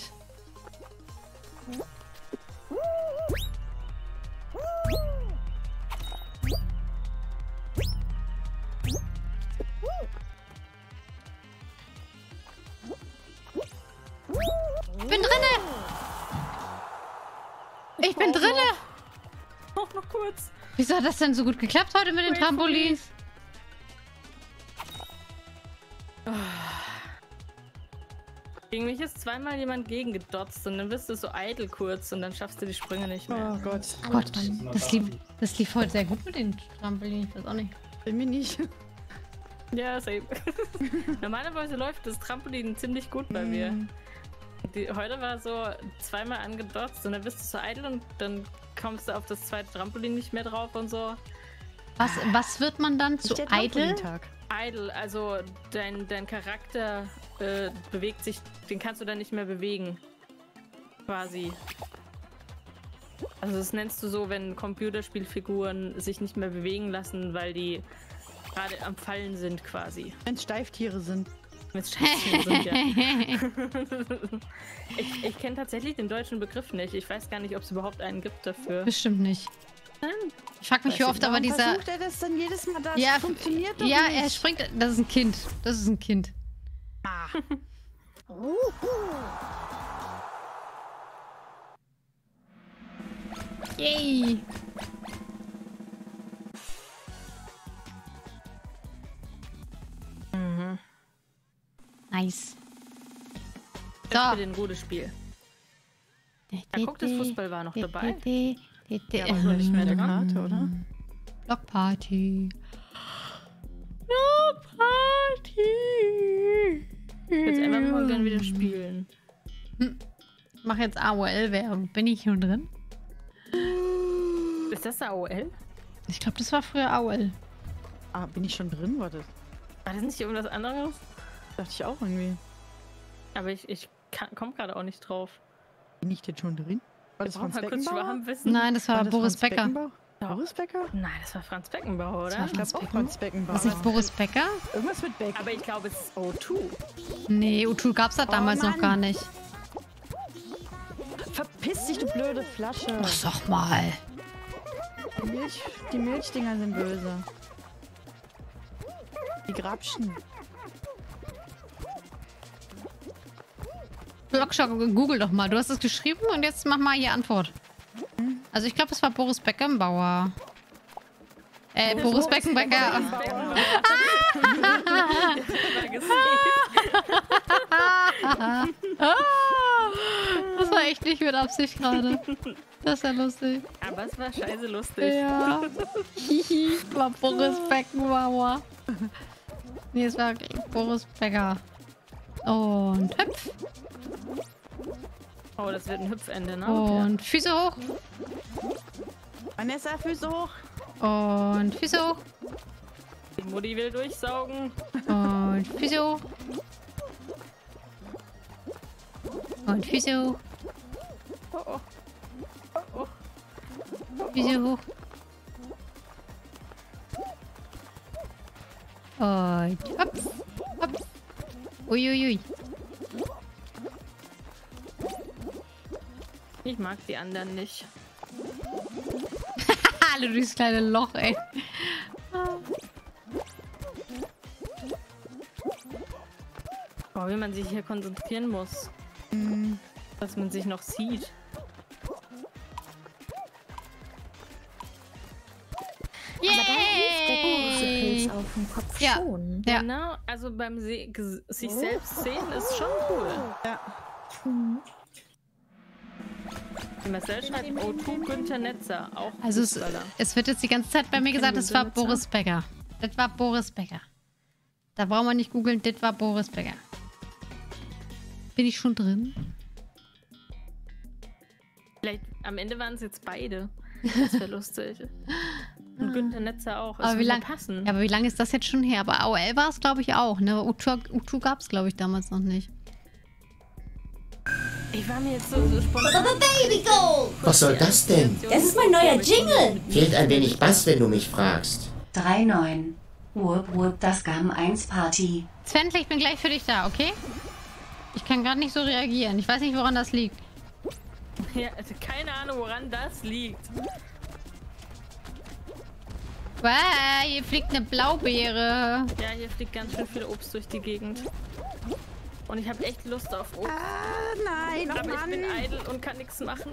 Speaker 1: Ich bin drinne! Ich bin drinne!
Speaker 3: Auch noch kurz.
Speaker 1: Wieso hat das denn so gut geklappt heute mit den
Speaker 3: Wait for
Speaker 1: Trampolins?
Speaker 3: Gegen mich ist zweimal jemand gegengedotzt und dann bist du so eitel kurz und dann schaffst du die Sprünge nicht mehr.
Speaker 2: Oh Gott.
Speaker 1: Gott, das lief heute sehr gut mit den Trampolins. Ich weiß auch nicht.
Speaker 2: Bei mir nicht.
Speaker 3: Ja, same. Normalerweise läuft das Trampolin ziemlich gut bei mir. Heute war so zweimal angedotzt und dann bist du so eitel und dann kommst du auf das zweite Trampolin nicht mehr drauf und so.
Speaker 1: Was wird man dann zu
Speaker 2: Der
Speaker 1: eitel?
Speaker 2: Trampolintag.
Speaker 3: Idle, also dein Charakter bewegt sich, den kannst du dann nicht mehr bewegen. Quasi. Also das nennst du so, wenn Computerspielfiguren sich nicht mehr bewegen lassen, weil die gerade am Fallen sind quasi.
Speaker 2: Wenn es Steiftiere sind.
Speaker 3: Wenn es Steiftiere sind, ja. Ich kenne tatsächlich den deutschen Begriff nicht. Ich weiß gar nicht, ob es überhaupt einen gibt dafür.
Speaker 1: Bestimmt nicht. Ich frag mich, wie oft aber dieser...
Speaker 2: Versucht er das dann jedes Mal da?
Speaker 1: Ja,
Speaker 2: funktioniert doch
Speaker 1: ja,
Speaker 2: nicht.
Speaker 1: er springt... Das ist ein Kind. Das ist ein Kind.
Speaker 2: Ah.
Speaker 1: Yay!
Speaker 3: Mhm.
Speaker 1: Nice.
Speaker 3: Das
Speaker 1: So.
Speaker 3: für ein gutes Spiel. Ja, guck, das Fußball war noch dabei.
Speaker 2: Ja, aber nur nicht mehr in der Karte, oder?
Speaker 1: Blockparty. Blockparty.
Speaker 3: Jetzt einfach mal gerne wieder spielen.
Speaker 1: Ich mach jetzt AOL-Werbung. Bin ich schon drin?
Speaker 3: Ist das AOL?
Speaker 1: Ich glaube, das war früher AOL.
Speaker 2: Ah, bin ich schon drin? War das?
Speaker 3: War das nicht irgendwas anderes?
Speaker 2: Dachte ich auch irgendwie.
Speaker 3: Aber ich komme gerade auch nicht drauf.
Speaker 2: Bin ich denn schon drin? War das
Speaker 3: Brauchen
Speaker 2: Franz
Speaker 3: wir kurz
Speaker 2: Beckenbauer?
Speaker 3: Schwarmwissen?
Speaker 1: Nein, das war
Speaker 2: War das
Speaker 1: Boris
Speaker 2: Franz
Speaker 1: Becker.
Speaker 2: Beckenbauer? Boris Becker?
Speaker 3: Nein, das war Franz Beckenbauer,
Speaker 1: Das
Speaker 3: oder?
Speaker 1: war
Speaker 2: Ich glaube
Speaker 1: Franz
Speaker 2: auch
Speaker 1: Beckenbauer.
Speaker 2: Franz Beckenbauer.
Speaker 1: Was ist Boris Becker?
Speaker 2: Irgendwas mit Beck.
Speaker 3: Aber ich glaube, es ist O2.
Speaker 1: Nee, U2 gab's da damals noch
Speaker 2: Mann.
Speaker 1: gar nicht.
Speaker 2: Verpiss dich, du blöde Flasche.
Speaker 1: Ach, sag mal.
Speaker 2: Die Milchdinger sind böse. Die Grabschen.
Speaker 1: Blockschock, google doch mal. Du hast es geschrieben und jetzt mach mal hier Antwort. Also ich glaube, es war Boris Beckenbauer. Boris Beckenbecker. Das war echt nicht mit Absicht gerade. Das ist ja lustig.
Speaker 3: Aber es war scheiße lustig.
Speaker 1: Ja. Hihi, war Boris Beckenbauer. Nee, es war Boris Becker. Und hüpf.
Speaker 3: Oh, das wird ein Hüpfende, ne?
Speaker 1: Und Füße hoch.
Speaker 2: Vanessa, Füße hoch.
Speaker 1: Und Füße hoch.
Speaker 3: Die Mutti will durchsaugen.
Speaker 1: Und Füße hoch. Und Füße hoch.
Speaker 3: Oh, oh. Oh, oh.
Speaker 1: Füße hoch. Und hopp. Hopp. Uiuiui.
Speaker 3: Ich mag die anderen nicht.
Speaker 1: Hallo, du dieses kleine Loch, ey.
Speaker 3: Oh, wie man sich hier konzentrieren muss. Dass man sich noch sieht.
Speaker 1: Yay!
Speaker 4: Auf dem Kopf
Speaker 1: Ja.
Speaker 4: schon.
Speaker 1: Ja.
Speaker 3: Genau, also beim sich selbst sehen ist schon cool.
Speaker 2: Ja.
Speaker 3: Die Marcel schreibt O2 Günther Netzer, auch
Speaker 1: Also
Speaker 3: Fußballer.
Speaker 1: es wird jetzt die ganze Zeit bei mir gesagt, es war
Speaker 3: Günther
Speaker 1: Boris Becker. Das war Boris Becker. Da brauchen wir nicht googeln, das war Boris Becker. Bin ich schon drin?
Speaker 3: Vielleicht am Ende waren es jetzt beide. Das wäre lustig. Und Günther Netzer auch. Es
Speaker 1: Aber wie
Speaker 3: würde
Speaker 1: lang-
Speaker 3: passen.
Speaker 1: Ja, aber wie lange ist das jetzt schon her? Aber AOL war es, glaube ich, auch. Ne? U2 gab es, glaube ich, damals noch nicht.
Speaker 3: Ich war mir jetzt so spontan.
Speaker 5: Was soll das denn?
Speaker 6: Das ist mein neuer Jingle.
Speaker 5: Fehlt ein wenig Bass, wenn du mich fragst.
Speaker 6: 3-9. Wurp, das Gam 1 Party.
Speaker 1: Sven, ich bin gleich für dich da, okay? Ich kann gerade nicht so reagieren. Ich weiß nicht, woran das liegt.
Speaker 3: Ja, also keine Ahnung, woran das liegt.
Speaker 1: Wow, hier fliegt eine Blaubeere.
Speaker 3: Ja, hier fliegt ganz schön viel Obst durch die Gegend. Und ich habe echt Lust auf Obst.
Speaker 2: Ah, nein, oh
Speaker 3: Aber ich
Speaker 2: Mann.
Speaker 3: bin eitel und kann nichts machen.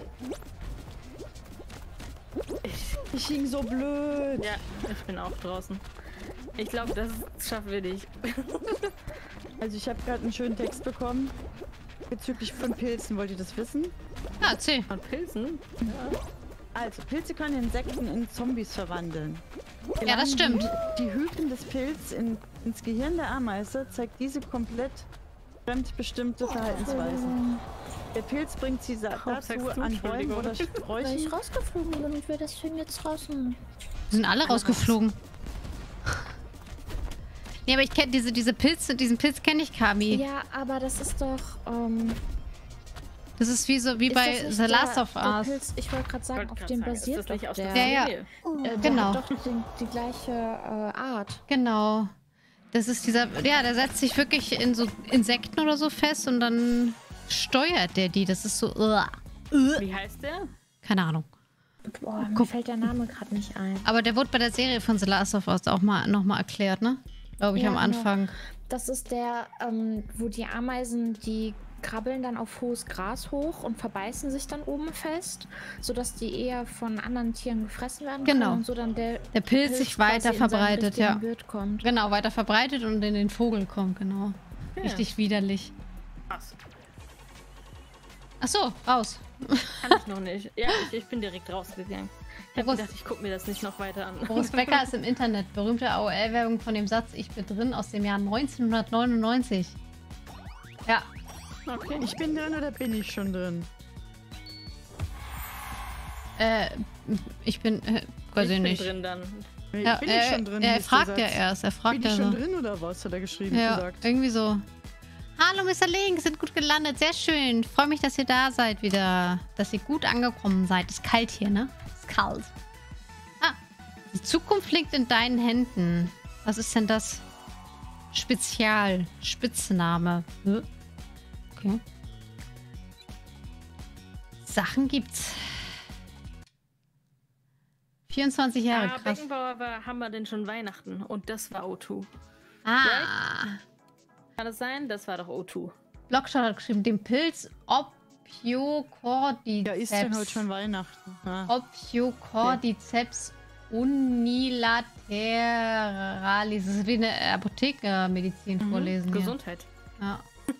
Speaker 2: Ich hing so blöd.
Speaker 3: Ja, ich bin auch draußen. Ich glaube, das schaffen wir nicht.
Speaker 2: Also ich habe gerade einen schönen Text bekommen. Bezüglich von Pilzen. Wollt ihr das wissen?
Speaker 1: Ja, erzähl.
Speaker 3: Von Pilzen?
Speaker 2: Also, Pilze können Insekten in Zombies verwandeln.
Speaker 1: Ja, das stimmt.
Speaker 2: Die Hypen des Pilz ins Gehirn der Ameise zeigt diese komplett fremdbestimmte Verhaltensweisen. Der Pilz bringt sie dazu,
Speaker 3: sagst du?
Speaker 2: an Bäumen oder
Speaker 4: Weil
Speaker 2: Sträuchen.
Speaker 4: ich rausgeflogen bin und wir deswegen jetzt draußen.
Speaker 1: Die sind alle rausgeflogen. Nee, aber ich kenne diese Pilze, diesen Pilz kenne ich, Kami.
Speaker 4: Ja, aber das ist doch,
Speaker 1: Das ist wie
Speaker 4: Ist
Speaker 1: bei
Speaker 4: das nicht
Speaker 1: The Last
Speaker 4: der-
Speaker 1: of
Speaker 4: der
Speaker 1: Us.
Speaker 4: Pilz, ich wollte gerade sagen, auf dem basiert
Speaker 3: ist das nicht
Speaker 4: doch
Speaker 3: aus
Speaker 4: der.
Speaker 3: der
Speaker 1: Ja,
Speaker 3: Serie?
Speaker 4: Der
Speaker 1: Genau.
Speaker 4: hat doch die gleiche Art.
Speaker 1: Genau. Das ist dieser, ja, der setzt sich wirklich in so Insekten oder so fest und dann steuert der die. Das ist so,
Speaker 3: Wie heißt der?
Speaker 1: keine Ahnung.
Speaker 4: Boah, mir
Speaker 1: Guck.
Speaker 4: fällt der Name gerade nicht ein.
Speaker 1: Aber der wurde bei der Serie von The Last of Us auch nochmal erklärt, ne? Glaube ich,
Speaker 4: Ja,
Speaker 1: am
Speaker 4: genau.
Speaker 1: Anfang.
Speaker 4: Das ist der, wo die Ameisen, die krabbeln dann auf hohes Gras hoch und verbeißen sich dann oben fest, sodass die eher von anderen Tieren gefressen werden
Speaker 1: Genau.
Speaker 4: können und so dann der
Speaker 1: Pilz sich
Speaker 4: quasi
Speaker 1: weiter
Speaker 4: in seinen
Speaker 1: verbreitet,
Speaker 4: richtigen
Speaker 1: ja.
Speaker 4: Wirt kommt.
Speaker 1: Genau, weiter verbreitet und in den Vogel kommt, genau.
Speaker 3: Ja.
Speaker 1: Richtig widerlich.
Speaker 3: Krass.
Speaker 1: Ach so, raus.
Speaker 3: Kann ich noch nicht. Ja, ich bin direkt rausgegangen. Ich habe
Speaker 1: Boris-
Speaker 3: gedacht, ich gucke mir das nicht noch weiter an.
Speaker 1: Boris Becker ist im Internet. Berühmte AOL-Werbung von dem Satz, ich bin drin, aus dem Jahr 1999. Ja.
Speaker 3: Okay.
Speaker 2: Ich bin drin oder bin ich schon drin?
Speaker 1: Ich bin, weiß ich
Speaker 3: bin
Speaker 1: nicht.
Speaker 3: drin dann.
Speaker 2: Nee,
Speaker 1: Ja,
Speaker 2: bin ich schon drin?
Speaker 1: er
Speaker 2: hieß der
Speaker 1: fragt ja
Speaker 2: Satz.
Speaker 1: erst. Er fragt
Speaker 2: Bin ich
Speaker 1: ja
Speaker 2: schon
Speaker 1: so.
Speaker 2: drin oder was, hat er geschrieben
Speaker 1: Ja,
Speaker 2: gesagt.
Speaker 1: irgendwie so. Hallo Mr. Link, sind gut gelandet, sehr schön. Freue mich, dass ihr da seid wieder. Dass ihr gut angekommen seid. Ist kalt hier, ne? Ist kalt. Ah, die Zukunft liegt in deinen Händen. Was ist denn das? Spezial, Spitzname. Okay. Sachen gibt's. 24 Jahre, krass.
Speaker 3: Beckenbauer haben wir denn schon Weihnachten und das war O2.
Speaker 1: Ah.
Speaker 3: Kann das sein? Das war doch O2.
Speaker 1: Blockshot hat geschrieben, dem Pilz Opiocordyceps.
Speaker 2: Ja, ist denn heute schon Weihnachten? Ja.
Speaker 1: Opiocordyceps unilateralis. Das ist wie eine Apothekermedizin vorlesen. Hier.
Speaker 3: Gesundheit.
Speaker 1: Ja.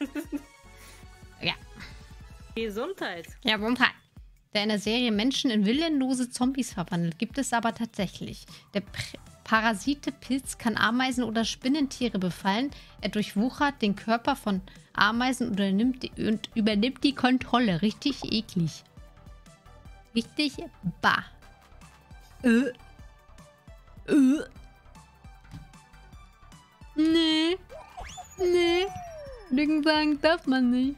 Speaker 3: Gesundheit.
Speaker 1: Ja, Gesundheit. Der in der Serie Menschen in willenlose Zombies verwandelt, gibt es aber tatsächlich. Der parasite Pilz kann Ameisen oder Spinnentiere befallen. Er durchwuchert den Körper von Ameisen und übernimmt die Kontrolle. Richtig eklig. Richtig bah. Nee. Nee. Lügen sagen darf man nicht.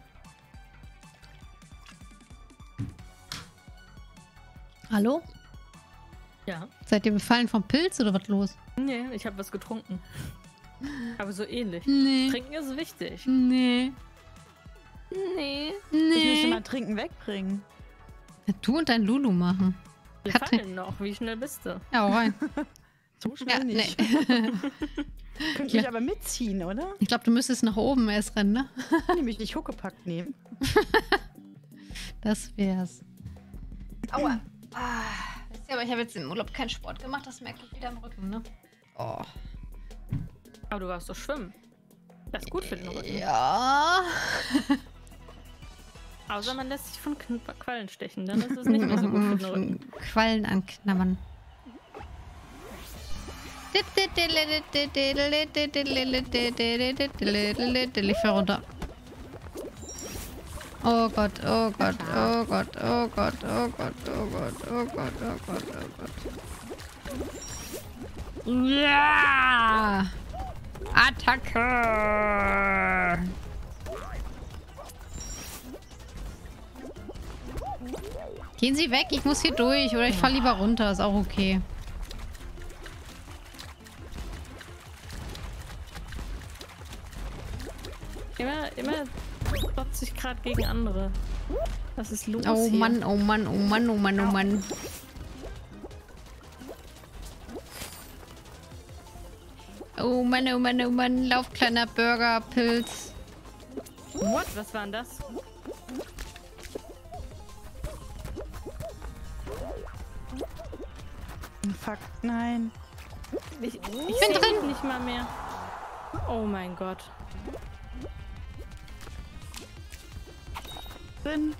Speaker 1: Hallo?
Speaker 3: Ja.
Speaker 1: Seid ihr befallen vom Pilz oder was los?
Speaker 3: Nee, ich habe was getrunken. Aber so ähnlich.
Speaker 1: Nee.
Speaker 3: Trinken ist wichtig.
Speaker 1: Nee.
Speaker 3: Nee.
Speaker 2: Ich müsste
Speaker 1: Nee.
Speaker 2: mal Trinken wegbringen.
Speaker 1: Du und dein Lulu machen.
Speaker 3: Wir
Speaker 1: Katrin.
Speaker 3: fallen noch. Wie schnell bist du?
Speaker 1: Ja, hau rein.
Speaker 2: So schnell
Speaker 1: Ja,
Speaker 2: nicht.
Speaker 1: nee.
Speaker 2: Könnt mich aber mitziehen, oder?
Speaker 1: Ich glaube, du müsstest nach oben erst rennen, ne?
Speaker 2: Nämlich nicht Huckepack nehmen.
Speaker 1: Das wär's. Aua. Wisst ihr, aber ich habe jetzt im Urlaub keinen Sport gemacht. Das merke ich wieder im Rücken, ne? Oh.
Speaker 3: Aber du warst doch schwimmen. Das ist gut für den Rücken.
Speaker 1: Ja.
Speaker 3: Außer man lässt sich von Quallen stechen. Dann ist es nicht mehr so gut für den Rücken.
Speaker 1: Quallen anknabbern. Ich fahr runter. Oh Gott, oh Gott, oh Gott, oh Gott, oh Gott, oh Gott, oh Gott, oh Gott, oh Gott. Ja! Attacke! Gehen Sie weg, ich muss hier durch. Oder ich falle lieber runter, ist auch okay.
Speaker 3: Immer klopft sich gerade gegen andere. Was ist los
Speaker 1: Oh
Speaker 3: hier?
Speaker 1: Mann, oh Mann, oh Mann, oh Mann, oh Mann. Oh Mann, oh Mann, oh Mann. Lauf, kleiner Burgerpilz.
Speaker 3: What? Was war denn das?
Speaker 2: Fuck, nein.
Speaker 3: Ich
Speaker 1: bin
Speaker 3: seh
Speaker 1: drin.
Speaker 3: mich nicht mal mehr. Oh mein Gott.
Speaker 2: Drin.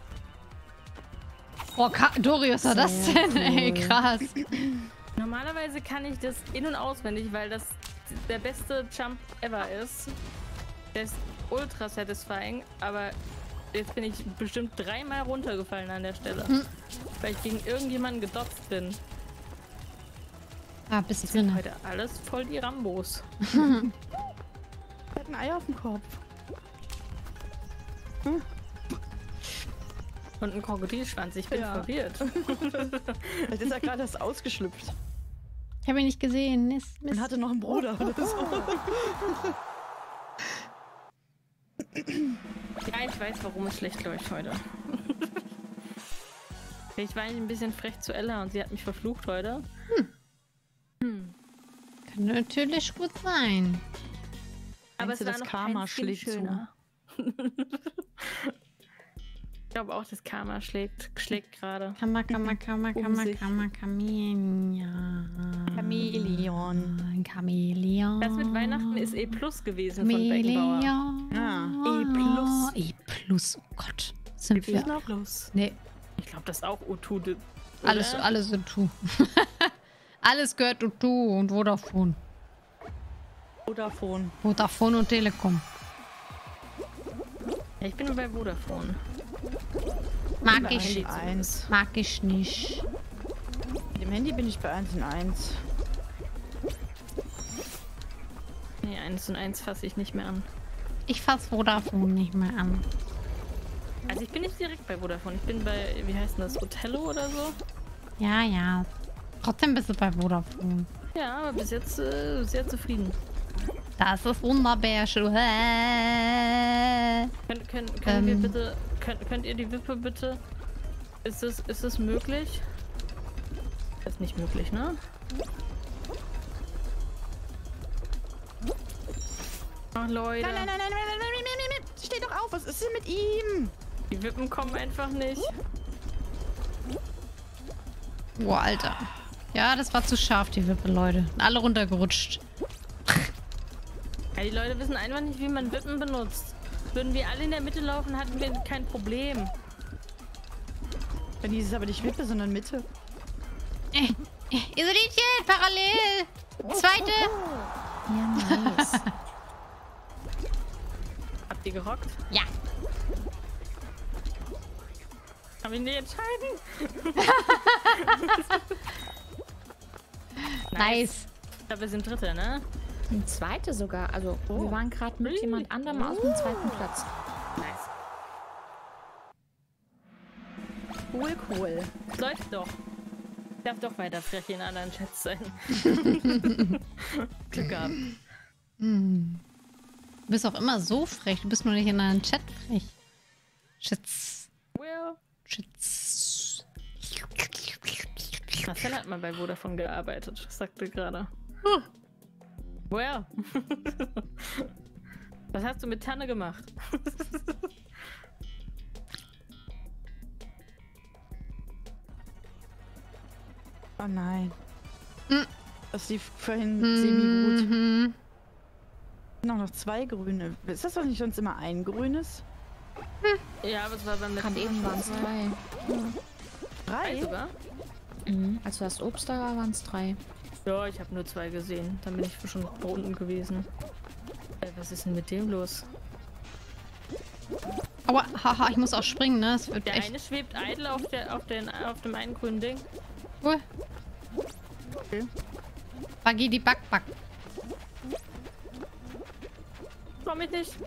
Speaker 1: Oh, Dori, was war das denn? Ey, krass.
Speaker 3: Normalerweise kann ich das in- und auswendig, weil das der beste Jump ever ist. Der ist ultra satisfying, aber jetzt bin ich bestimmt 3-mal runtergefallen an der Stelle. Weil ich gegen irgendjemanden gedotzt bin.
Speaker 1: Ah, bist
Speaker 3: Die sind
Speaker 1: drin.
Speaker 3: heute alles voll die Rambos.
Speaker 2: Hat ein Ei auf dem Kopf.
Speaker 3: Und ein Krokodilschwanz, ich bin
Speaker 2: Ja.
Speaker 3: verwirrt.
Speaker 2: Vielleicht ist er gerade erst ausgeschlüpft
Speaker 1: Ich habe ihn nicht gesehen. Mist,
Speaker 2: und
Speaker 1: Mist.
Speaker 2: hatte noch einen Bruder oder so.
Speaker 3: Ja, ich weiß, warum es schlecht läuft heute. Ich war eigentlich ein bisschen frech zu Ella und sie hat mich verflucht heute.
Speaker 1: Kann natürlich gut sein.
Speaker 3: Aber
Speaker 2: Meinst
Speaker 3: es
Speaker 2: du,
Speaker 3: war
Speaker 2: das
Speaker 3: noch
Speaker 2: Karma
Speaker 3: kein Skin
Speaker 2: schlägt zu?
Speaker 3: schöner. Ich glaube auch, das Karma schlägt gerade.
Speaker 1: Kamia.
Speaker 2: Chamäleon.
Speaker 1: Chamäleon.
Speaker 3: Das mit Weihnachten ist E+ gewesen von Beckenbauer.
Speaker 1: Chamäleon.
Speaker 2: Ja.
Speaker 1: E+. Oh Gott. Sind
Speaker 3: Ist
Speaker 1: wir...
Speaker 3: noch los?
Speaker 1: Nee,
Speaker 3: Ich glaube, das ist auch O2.
Speaker 1: alles sind Tu. Alles gehört O2 und Vodafone.
Speaker 2: Vodafone.
Speaker 1: Vodafone und Telekom.
Speaker 3: Ja, ich bin bei Vodafone.
Speaker 1: Mag
Speaker 3: Bei
Speaker 1: ich.
Speaker 3: Handy
Speaker 2: Eins.
Speaker 1: Mag ich nicht.
Speaker 2: Mit dem Handy bin ich bei 1 und 1.
Speaker 3: Nee, 1 und 1 fasse ich nicht mehr an.
Speaker 1: Ich fass Vodafone nicht mehr an.
Speaker 3: Also ich bin nicht direkt bei Vodafone. Ich bin bei, wie heißt denn das, Otello oder so?
Speaker 1: Ja, ja. Trotzdem bist du bei Vodafone.
Speaker 3: Ja, aber bis jetzt sehr zufrieden.
Speaker 1: Das ist wunderbar schön.
Speaker 3: Können wir bitte, könnt ihr die Wippe bitte? Ist es möglich? Das ist nicht möglich, ne? Ach Leute,
Speaker 2: Nein. Steh doch auf, was ist denn mit ihm?
Speaker 3: die Wippen kommen einfach nicht.
Speaker 1: Boah, Alter. Ja, das war zu scharf, die Wippe, Leute. Alle runtergerutscht.
Speaker 3: Ja, die Leute wissen einfach nicht, wie man Wippen benutzt. Würden wir alle in der Mitte laufen, hatten wir kein Problem.
Speaker 2: Dann hieß es aber nicht Wippe, sondern Mitte.
Speaker 1: Isolierchen, parallel. Zweite.
Speaker 4: Ja, nice.
Speaker 3: Habt ihr gerockt?
Speaker 1: Ja.
Speaker 3: Kann ich nicht entscheiden.
Speaker 1: Nice.
Speaker 3: Ich glaube, wir sind Dritte, ne?
Speaker 4: Ein zweite sogar. Also wir waren gerade mit jemand anderem auf dem zweiten Platz.
Speaker 3: Nice.
Speaker 2: Cool.
Speaker 3: Läuft doch. Darf doch weiter frech in anderen Chats sein. Glück gehabt.
Speaker 1: Du bist auch immer so frech. Du bist nur nicht in einem Chat frech. Chats.
Speaker 3: Well.
Speaker 1: Chats.
Speaker 3: Marcel hat mal bei Vodafone gearbeitet, sagte gerade. Well. Was hast du mit Tanne gemacht?
Speaker 2: Oh nein.
Speaker 1: Hm.
Speaker 2: Das lief vorhin semi-gut.
Speaker 1: Mhm.
Speaker 2: Noch 2 grüne. Ist das doch nicht sonst immer ein grünes?
Speaker 3: Ja, aber es war beim
Speaker 4: Gerade
Speaker 3: letzten
Speaker 4: eben
Speaker 3: Mal
Speaker 4: waren es
Speaker 3: schon
Speaker 4: 3.
Speaker 3: 3 sogar.
Speaker 4: Als das Obst da war, waren es 3.
Speaker 3: Ja, ich habe nur 2 gesehen. Dann bin ich schon unten gewesen. Was ist denn mit dem los?
Speaker 1: Aua, haha, ich muss auch springen, ne? Es wird
Speaker 3: Der
Speaker 1: echt
Speaker 3: eine schwebt eitel auf dem einen grünen Ding.
Speaker 1: cool.
Speaker 2: Okay.
Speaker 1: Baggy die Back.
Speaker 3: Komm ich nicht.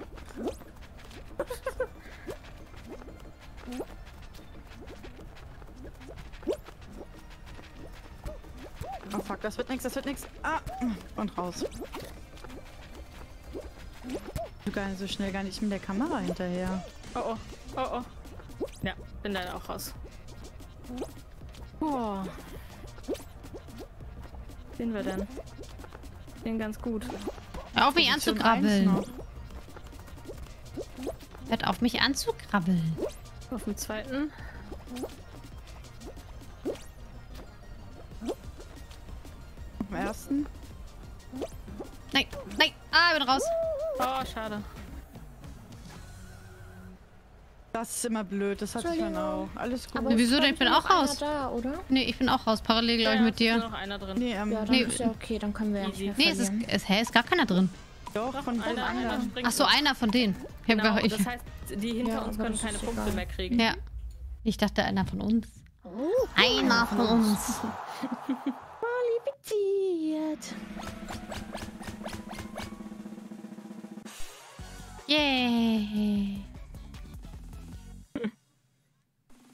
Speaker 2: Oh fuck, das wird nix. Ah, und raus. Du gar nicht so schnell, gar nicht mit der Kamera hinterher.
Speaker 3: Oh. Ja, bin leider auch raus. Boah. Sehen wir denn? Den ganz gut.
Speaker 1: Hör auf mich
Speaker 2: Position
Speaker 1: anzukrabbeln.
Speaker 2: 1 noch.
Speaker 1: Hört auf mich anzukrabbeln.
Speaker 3: Auf dem zweiten.
Speaker 2: Auf dem ersten.
Speaker 1: Nein. Ah, ich bin raus.
Speaker 3: Oh, schade.
Speaker 2: Das ist immer blöd, das hatte ich dann auch. Alles gut.
Speaker 4: Aber
Speaker 1: Wieso
Speaker 4: es
Speaker 1: denn? Ich bin
Speaker 4: war
Speaker 1: auch
Speaker 4: noch einer
Speaker 1: raus.
Speaker 4: Da, oder?
Speaker 1: Nee, ich bin auch raus. Parallel, glaube ich, mit
Speaker 3: Ist nur
Speaker 1: dir.
Speaker 3: noch einer drin.
Speaker 2: nee,
Speaker 4: Ja, dann
Speaker 1: Nee.
Speaker 4: ist ja okay, dann können wir ja nicht mehr
Speaker 1: Nee,
Speaker 4: verlieren.
Speaker 1: ist gar keiner drin.
Speaker 2: doch, von
Speaker 3: Einer
Speaker 2: anderen.
Speaker 3: springt
Speaker 1: Ach so,
Speaker 3: uns.
Speaker 1: einer von denen. Ich hab
Speaker 3: Genau,
Speaker 1: gar- ich,
Speaker 3: das heißt, die hinter
Speaker 4: Ja,
Speaker 3: uns
Speaker 4: aber
Speaker 3: können
Speaker 4: das
Speaker 3: keine
Speaker 4: ist
Speaker 3: Punkte
Speaker 4: egal.
Speaker 3: mehr kriegen.
Speaker 1: ja. Ich dachte, einer von uns. Einer von uns.
Speaker 2: Qualifiziert.
Speaker 1: Yay.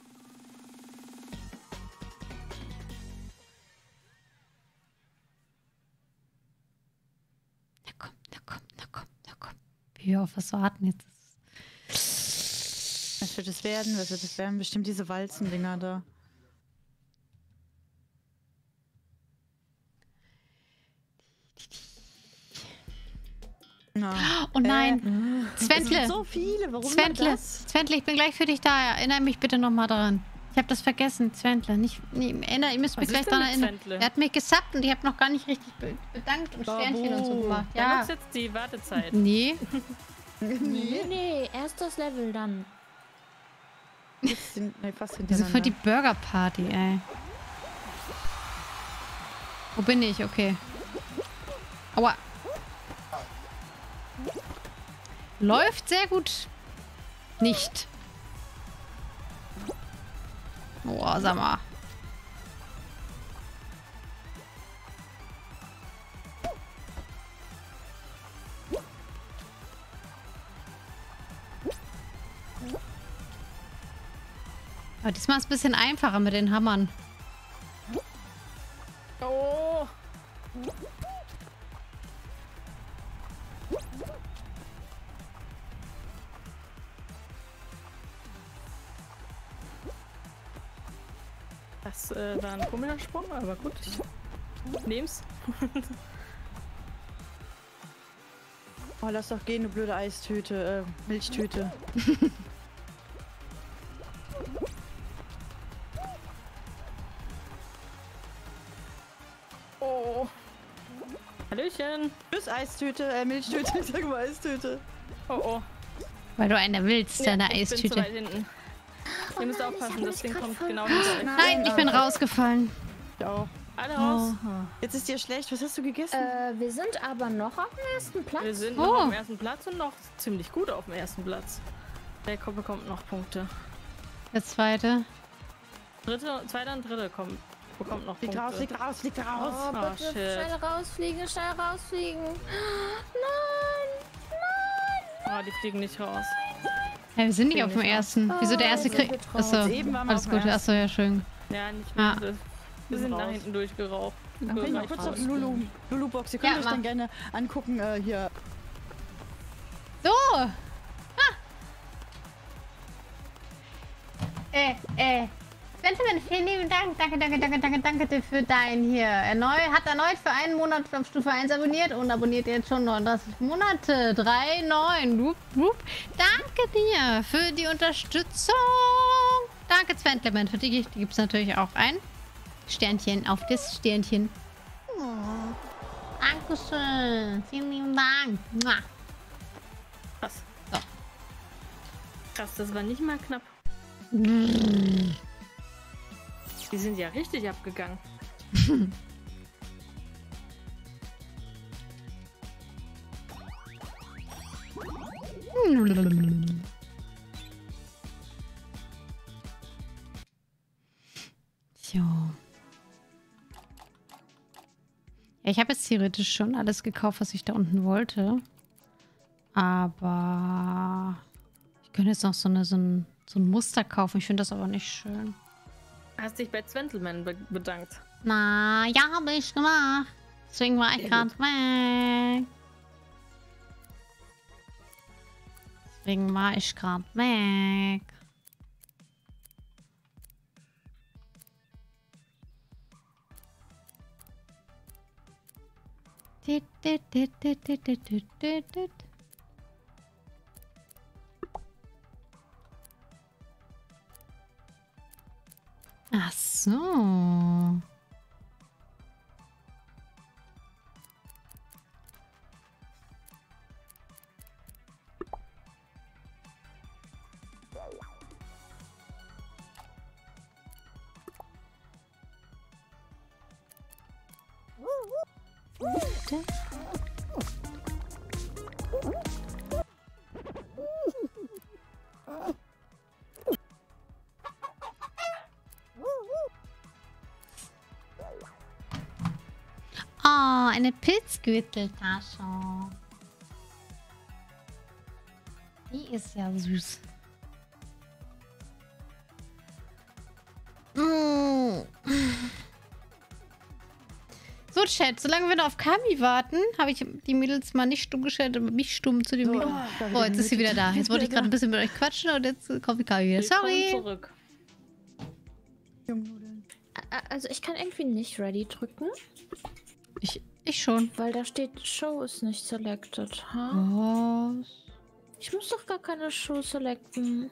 Speaker 1: Ja, auf was warten jetzt?
Speaker 2: Was wird es werden? Was wird es werden? Bestimmt diese Walzendinger da. Na.
Speaker 1: Oh nein,
Speaker 2: Es
Speaker 1: Sventle.
Speaker 2: sind so viele. Warum
Speaker 1: Sventle,
Speaker 2: das?
Speaker 1: Sventle, ich bin gleich für dich da. Erinnere mich bitte nochmal daran. Ich habe das vergessen, Sventle. Ihr müsst mich
Speaker 3: Was
Speaker 1: gleich
Speaker 3: ist denn
Speaker 1: daran
Speaker 3: mit
Speaker 1: erinnern.
Speaker 3: Sventle?
Speaker 1: Er hat mich gesappt und ich habe noch gar nicht richtig bedankt und Sternchen und so
Speaker 2: Bravo.
Speaker 1: gemacht.
Speaker 3: Da
Speaker 1: Ja.
Speaker 3: nutzt jetzt die Wartezeit.
Speaker 1: Nee.
Speaker 4: Nee, erst das Level dann.
Speaker 2: Jetzt sind fast
Speaker 1: Wieso
Speaker 2: hintereinander.
Speaker 1: für die Burger Party, ey? Wo bin ich? Okay. Aua. Läuft sehr gut. Nicht. Boah, sag mal. Aber diesmal ist es ein bisschen einfacher mit den Hammern.
Speaker 3: Oh! Das war ein komischer Sprung, aber gut. Ich nehm's.
Speaker 2: Oh, lass doch gehen, du blöde Eistüte, Milchtüte.
Speaker 3: Oh! Hallöchen!
Speaker 2: Tschüss, Eistüte, Milchtüte, ich sag mal Eistüte.
Speaker 3: Oh oh.
Speaker 1: Weil du eine willst, deine
Speaker 3: Ich bin zu
Speaker 1: Eistüte.
Speaker 3: weit hinten. Ihr müsst aufpassen, das Ding kommt genau hinter euch.
Speaker 1: Nein, ich bin rausgefallen.
Speaker 2: Ja.
Speaker 3: Alle raus!
Speaker 2: Jetzt ist dir schlecht, was hast du gegessen?
Speaker 4: Wir sind aber noch auf dem ersten Platz.
Speaker 3: Wir sind
Speaker 1: Oh.
Speaker 3: noch auf dem ersten Platz und noch ziemlich gut auf dem ersten Platz. Der bekommt noch Punkte.
Speaker 1: Der zweite.
Speaker 3: Zweiter und dritte bekommt noch
Speaker 2: Flieg
Speaker 3: Punkte.
Speaker 2: raus, flieg raus, flieg raus.
Speaker 4: Oh,
Speaker 3: Ah,
Speaker 4: bitte
Speaker 3: shit.
Speaker 4: schnell rausfliegen, schnell rausfliegen.
Speaker 3: Oh, die fliegen nicht raus.
Speaker 1: Ja, wir sind nicht
Speaker 3: Bin
Speaker 1: auf dem
Speaker 3: nicht
Speaker 1: ersten.
Speaker 4: raus.
Speaker 1: Wieso der erste
Speaker 4: Oh, wir sind
Speaker 1: kriegt.
Speaker 4: betraut.
Speaker 1: Achso,
Speaker 2: Eben waren wir
Speaker 1: alles
Speaker 2: auf dem
Speaker 1: gut. Achso, ja, schön.
Speaker 3: Ja, nicht
Speaker 1: Ah.
Speaker 3: mehr. Wir sind nach
Speaker 2: raus.
Speaker 3: hinten durchgeraucht.
Speaker 2: Dann bin ich mal kurz auf Lulu-Box. Ihr könnt
Speaker 1: Ja,
Speaker 2: euch
Speaker 1: mach.
Speaker 2: dann gerne angucken, hier.
Speaker 1: So! Ah. Benjamin, vielen lieben Dank. Danke dir für dein hier. Hat erneut für einen Monat auf Stufe 1 abonniert und abonniert jetzt schon 39 Monate. 3,9. Wupp, wupp. Danke dir für die Unterstützung. Danke, Sventleman. Für die gibt es natürlich auch ein Sternchen auf das Sternchen. Oh, Dankeschön. Vielen lieben Dank. Mua.
Speaker 3: Krass.
Speaker 1: So.
Speaker 3: Krass, das war nicht mal knapp. Die sind ja richtig abgegangen.
Speaker 1: So. Ja, ich habe jetzt theoretisch schon alles gekauft, was ich da unten wollte. Aber ich könnte jetzt noch so ein Muster kaufen. Ich finde das aber nicht schön.
Speaker 3: Hast dich bei Zwentleman bedankt.
Speaker 1: Na, ja, habe ich gemacht. Deswegen war ich
Speaker 3: Sehr
Speaker 1: gerade
Speaker 3: gut.
Speaker 1: weg. Deswegen war ich gerade weg. Dit, dit, dit, dit, dit, dit, dit, dit, dit. Ach so. Oh, eine Pilzgürteltasche. Die ist ja süß. Mm. So, Chat. Solange wir noch auf Kami warten, habe ich die Mädels mal nicht stumm gestellt, aber mich stumm zu dem Mädels. Oh, jetzt ist sie wieder da. Jetzt wollte ich gerade ein bisschen mit euch quatschen und jetzt kommt die Kami wieder. Sorry.
Speaker 3: Zurück.
Speaker 4: Also ich kann irgendwie nicht ready drücken,
Speaker 1: Ich schon.
Speaker 4: weil da steht Show ist nicht selected. Ha?
Speaker 1: Was?
Speaker 4: Ich muss doch gar keine Show selecten.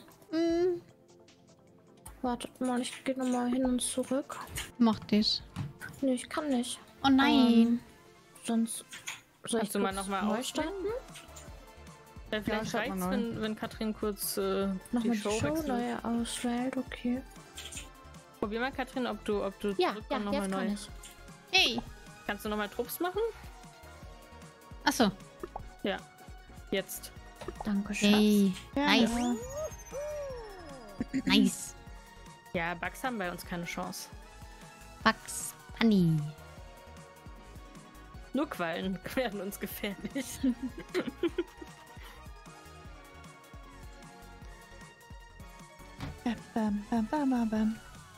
Speaker 4: Wartet mal, ich gehe nochmal hin und zurück.
Speaker 1: Macht das.
Speaker 4: Nee, ich kann nicht.
Speaker 1: Oh nein.
Speaker 4: Sonst soll
Speaker 3: Kannst du mal nochmal
Speaker 4: neu
Speaker 3: ausstellen?
Speaker 4: starten?
Speaker 3: Vielleicht
Speaker 2: schreib mal
Speaker 3: reicht's,
Speaker 2: neu.
Speaker 3: wenn Katrin kurz
Speaker 4: Nochmal
Speaker 3: die
Speaker 4: die
Speaker 3: Show
Speaker 4: Show
Speaker 3: wechselt.
Speaker 4: neu auswählt, okay.
Speaker 3: Probier mal, Katrin, ob du
Speaker 4: Ja,
Speaker 3: zurück
Speaker 4: ja,
Speaker 3: und nochmal
Speaker 4: jetzt
Speaker 3: neu.
Speaker 4: kann ich.
Speaker 1: Hey.
Speaker 3: Kannst du nochmal Trupps machen?
Speaker 1: Achso.
Speaker 3: Ja. Jetzt.
Speaker 4: Danke, Schatz.
Speaker 1: Hey. Nice. Nice.
Speaker 3: Ja, Bugs haben bei uns keine Chance.
Speaker 1: Bugs Bunny.
Speaker 3: Nur Quallen werden uns gefährlich.
Speaker 2: Bam, bam, bam, bam, bam.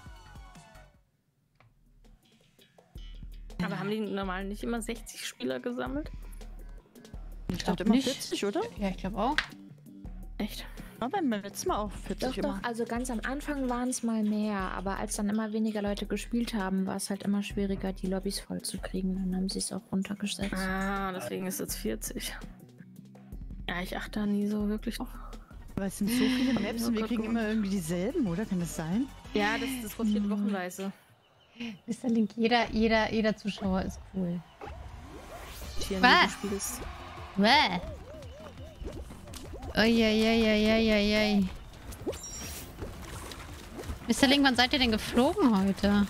Speaker 3: Aber haben die normal nicht immer 60 Spieler gesammelt?
Speaker 2: Ich dachte
Speaker 1: glaub
Speaker 2: immer
Speaker 1: nicht.
Speaker 2: 40, oder?
Speaker 1: Ja, ich glaube auch.
Speaker 3: Echt?
Speaker 2: Ja, beim letzten Mal auch 40
Speaker 4: Doch,
Speaker 2: immer.
Speaker 4: doch, also ganz am Anfang waren es mal mehr, aber als dann immer weniger Leute gespielt haben, war es halt immer schwieriger, die Lobbys voll zu kriegen. Dann haben sie es auch runtergesetzt.
Speaker 3: Ah, deswegen ist es 40. Ja, ich achte da nie so wirklich drauf.
Speaker 2: Aber es sind so viele Maps
Speaker 3: Oh
Speaker 2: und wir
Speaker 3: Gott,
Speaker 2: kriegen
Speaker 3: oh
Speaker 2: immer
Speaker 3: Gott.
Speaker 2: irgendwie dieselben, oder? Kann das sein?
Speaker 3: Ja, das rotiert wochenweise.
Speaker 1: Mr. Link, jeder Zuschauer ist cool.
Speaker 3: Hier
Speaker 1: Was?
Speaker 3: du spielst.
Speaker 1: Bäh. Uiuiuiuiui. Mr. Link, wann seid ihr denn geflogen heute?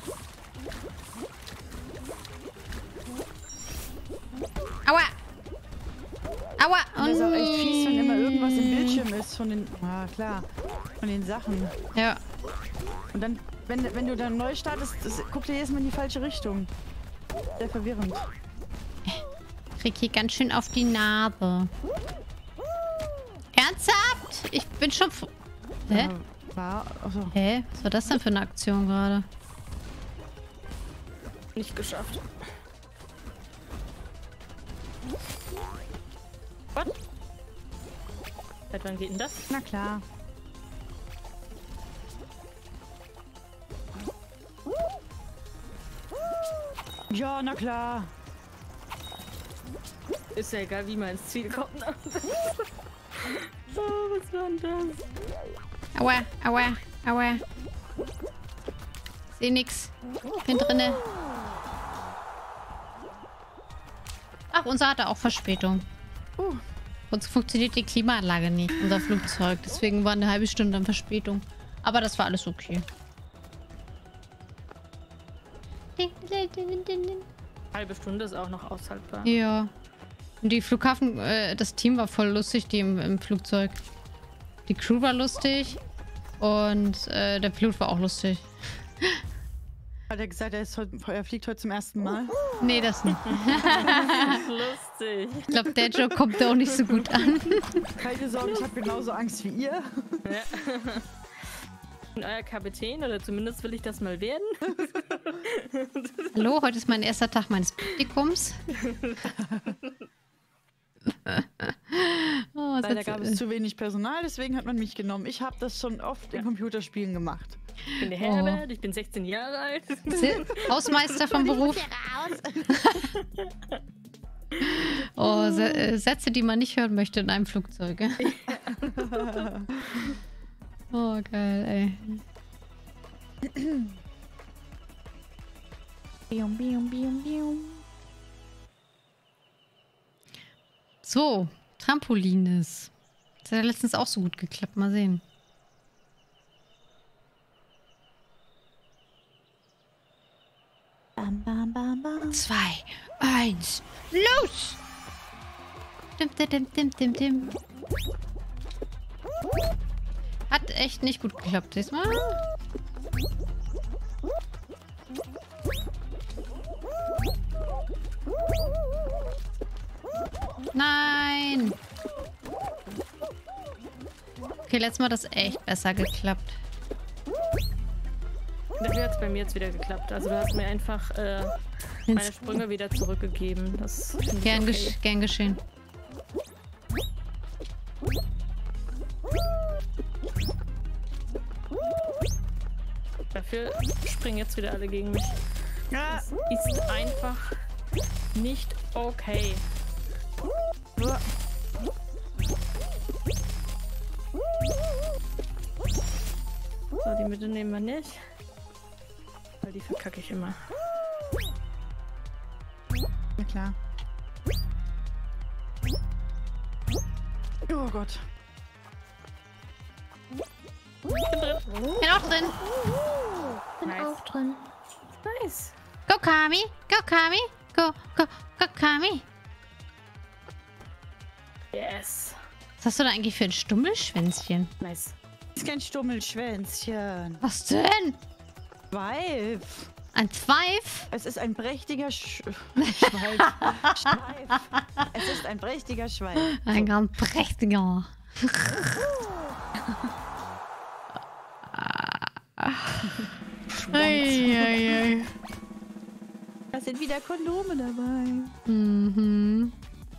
Speaker 1: Aua! Aua!
Speaker 2: Und das ist auch echt fies, wenn immer irgendwas im
Speaker 1: Mm.
Speaker 2: Bildschirm ist von den... Ah, klar. Von den Sachen.
Speaker 1: Ja.
Speaker 2: Und dann, wenn du dann neu startest, guckt dir jedes Mal in die falsche Richtung. Sehr verwirrend.
Speaker 1: Krieg hier ganz schön auf die Narbe. Ernsthaft? Ich bin schon... Hä?
Speaker 2: Also,
Speaker 1: Hä? Was war das denn für eine Aktion gerade?
Speaker 3: Nicht geschafft. Was? Seit wann geht denn das?
Speaker 2: na klar. Ja, na klar.
Speaker 3: Ist ja egal, wie man ins Ziel kommt. Ne? Oh, was war denn das?
Speaker 1: Aua, aua, aua. Seh nix. Bin drinne. Ach, unser hatte auch Verspätung. Uns funktioniert die Klimaanlage nicht, unser Flugzeug. Deswegen war eine halbe Stunde an Verspätung. Aber das war alles okay.
Speaker 3: Halbe Stunde ist auch noch aushaltbar.
Speaker 1: Ja. Und die Flughafen, das Team war voll lustig, die im Flugzeug. Die Crew war lustig und der Pilot war auch lustig.
Speaker 2: Hat er gesagt, er fliegt heute zum ersten Mal?
Speaker 1: Nee, das nicht.
Speaker 3: Lustig.
Speaker 1: Ich glaube, der Joke kommt auch nicht so gut an.
Speaker 2: Keine Sorge, ich habe genauso Angst wie ihr.
Speaker 3: Ich bin euer Kapitän, oder zumindest will ich das mal werden.
Speaker 1: Hallo, heute ist mein erster Tag meines Praktikums. Oh,
Speaker 2: Leider gab es zu wenig Personal, deswegen hat man mich genommen. Ich habe das schon oft in Computerspielen gemacht.
Speaker 3: Ich bin der Herbert, ich bin 16 Jahre alt.
Speaker 1: Hausmeister vom Beruf. Oh, Sätze, die man nicht hören möchte in einem Flugzeug. Oh, geil, ey.
Speaker 2: Bium, bium, bium, bium.
Speaker 1: So, Trampolines. Das hat ja letztens auch so gut geklappt. Mal sehen.
Speaker 2: Bam, bam, bam, bam.
Speaker 1: 2, 1, los! Dim, dim, dim, dim, dim. Hat echt nicht gut geklappt diesmal. Nein! Okay, letztes Mal hat das echt besser geklappt.
Speaker 3: Dafür hat es bei mir jetzt wieder geklappt. Also du hast mir einfach meine Sprünge wieder zurückgegeben. Das finde ich
Speaker 1: Gern,
Speaker 3: okay.
Speaker 1: gern geschehen.
Speaker 3: Dafür springen jetzt wieder alle gegen mich. Das ist einfach nicht okay. So, die Mitte nehmen wir nicht. Weil die verkacke ich immer.
Speaker 2: Na klar. Oh Gott.
Speaker 1: Bin auch drin.
Speaker 4: Bin
Speaker 3: Nice.
Speaker 4: auch drin.
Speaker 3: Nice.
Speaker 1: Go, Kami. Go, Kami. Go, Kami.
Speaker 3: Yes.
Speaker 1: Was hast du da eigentlich für ein Stummelschwänzchen?
Speaker 3: Nice.
Speaker 2: Ist kein Stummelschwänzchen.
Speaker 1: Was denn?
Speaker 2: Weif.
Speaker 1: Ein Zweif?
Speaker 2: Es ist ein prächtiger Schweif. Es ist ein prächtiger Schweif.
Speaker 1: Ein ganz prächtiger. Ei.
Speaker 2: Da sind wieder Kondome dabei.
Speaker 1: Mhm.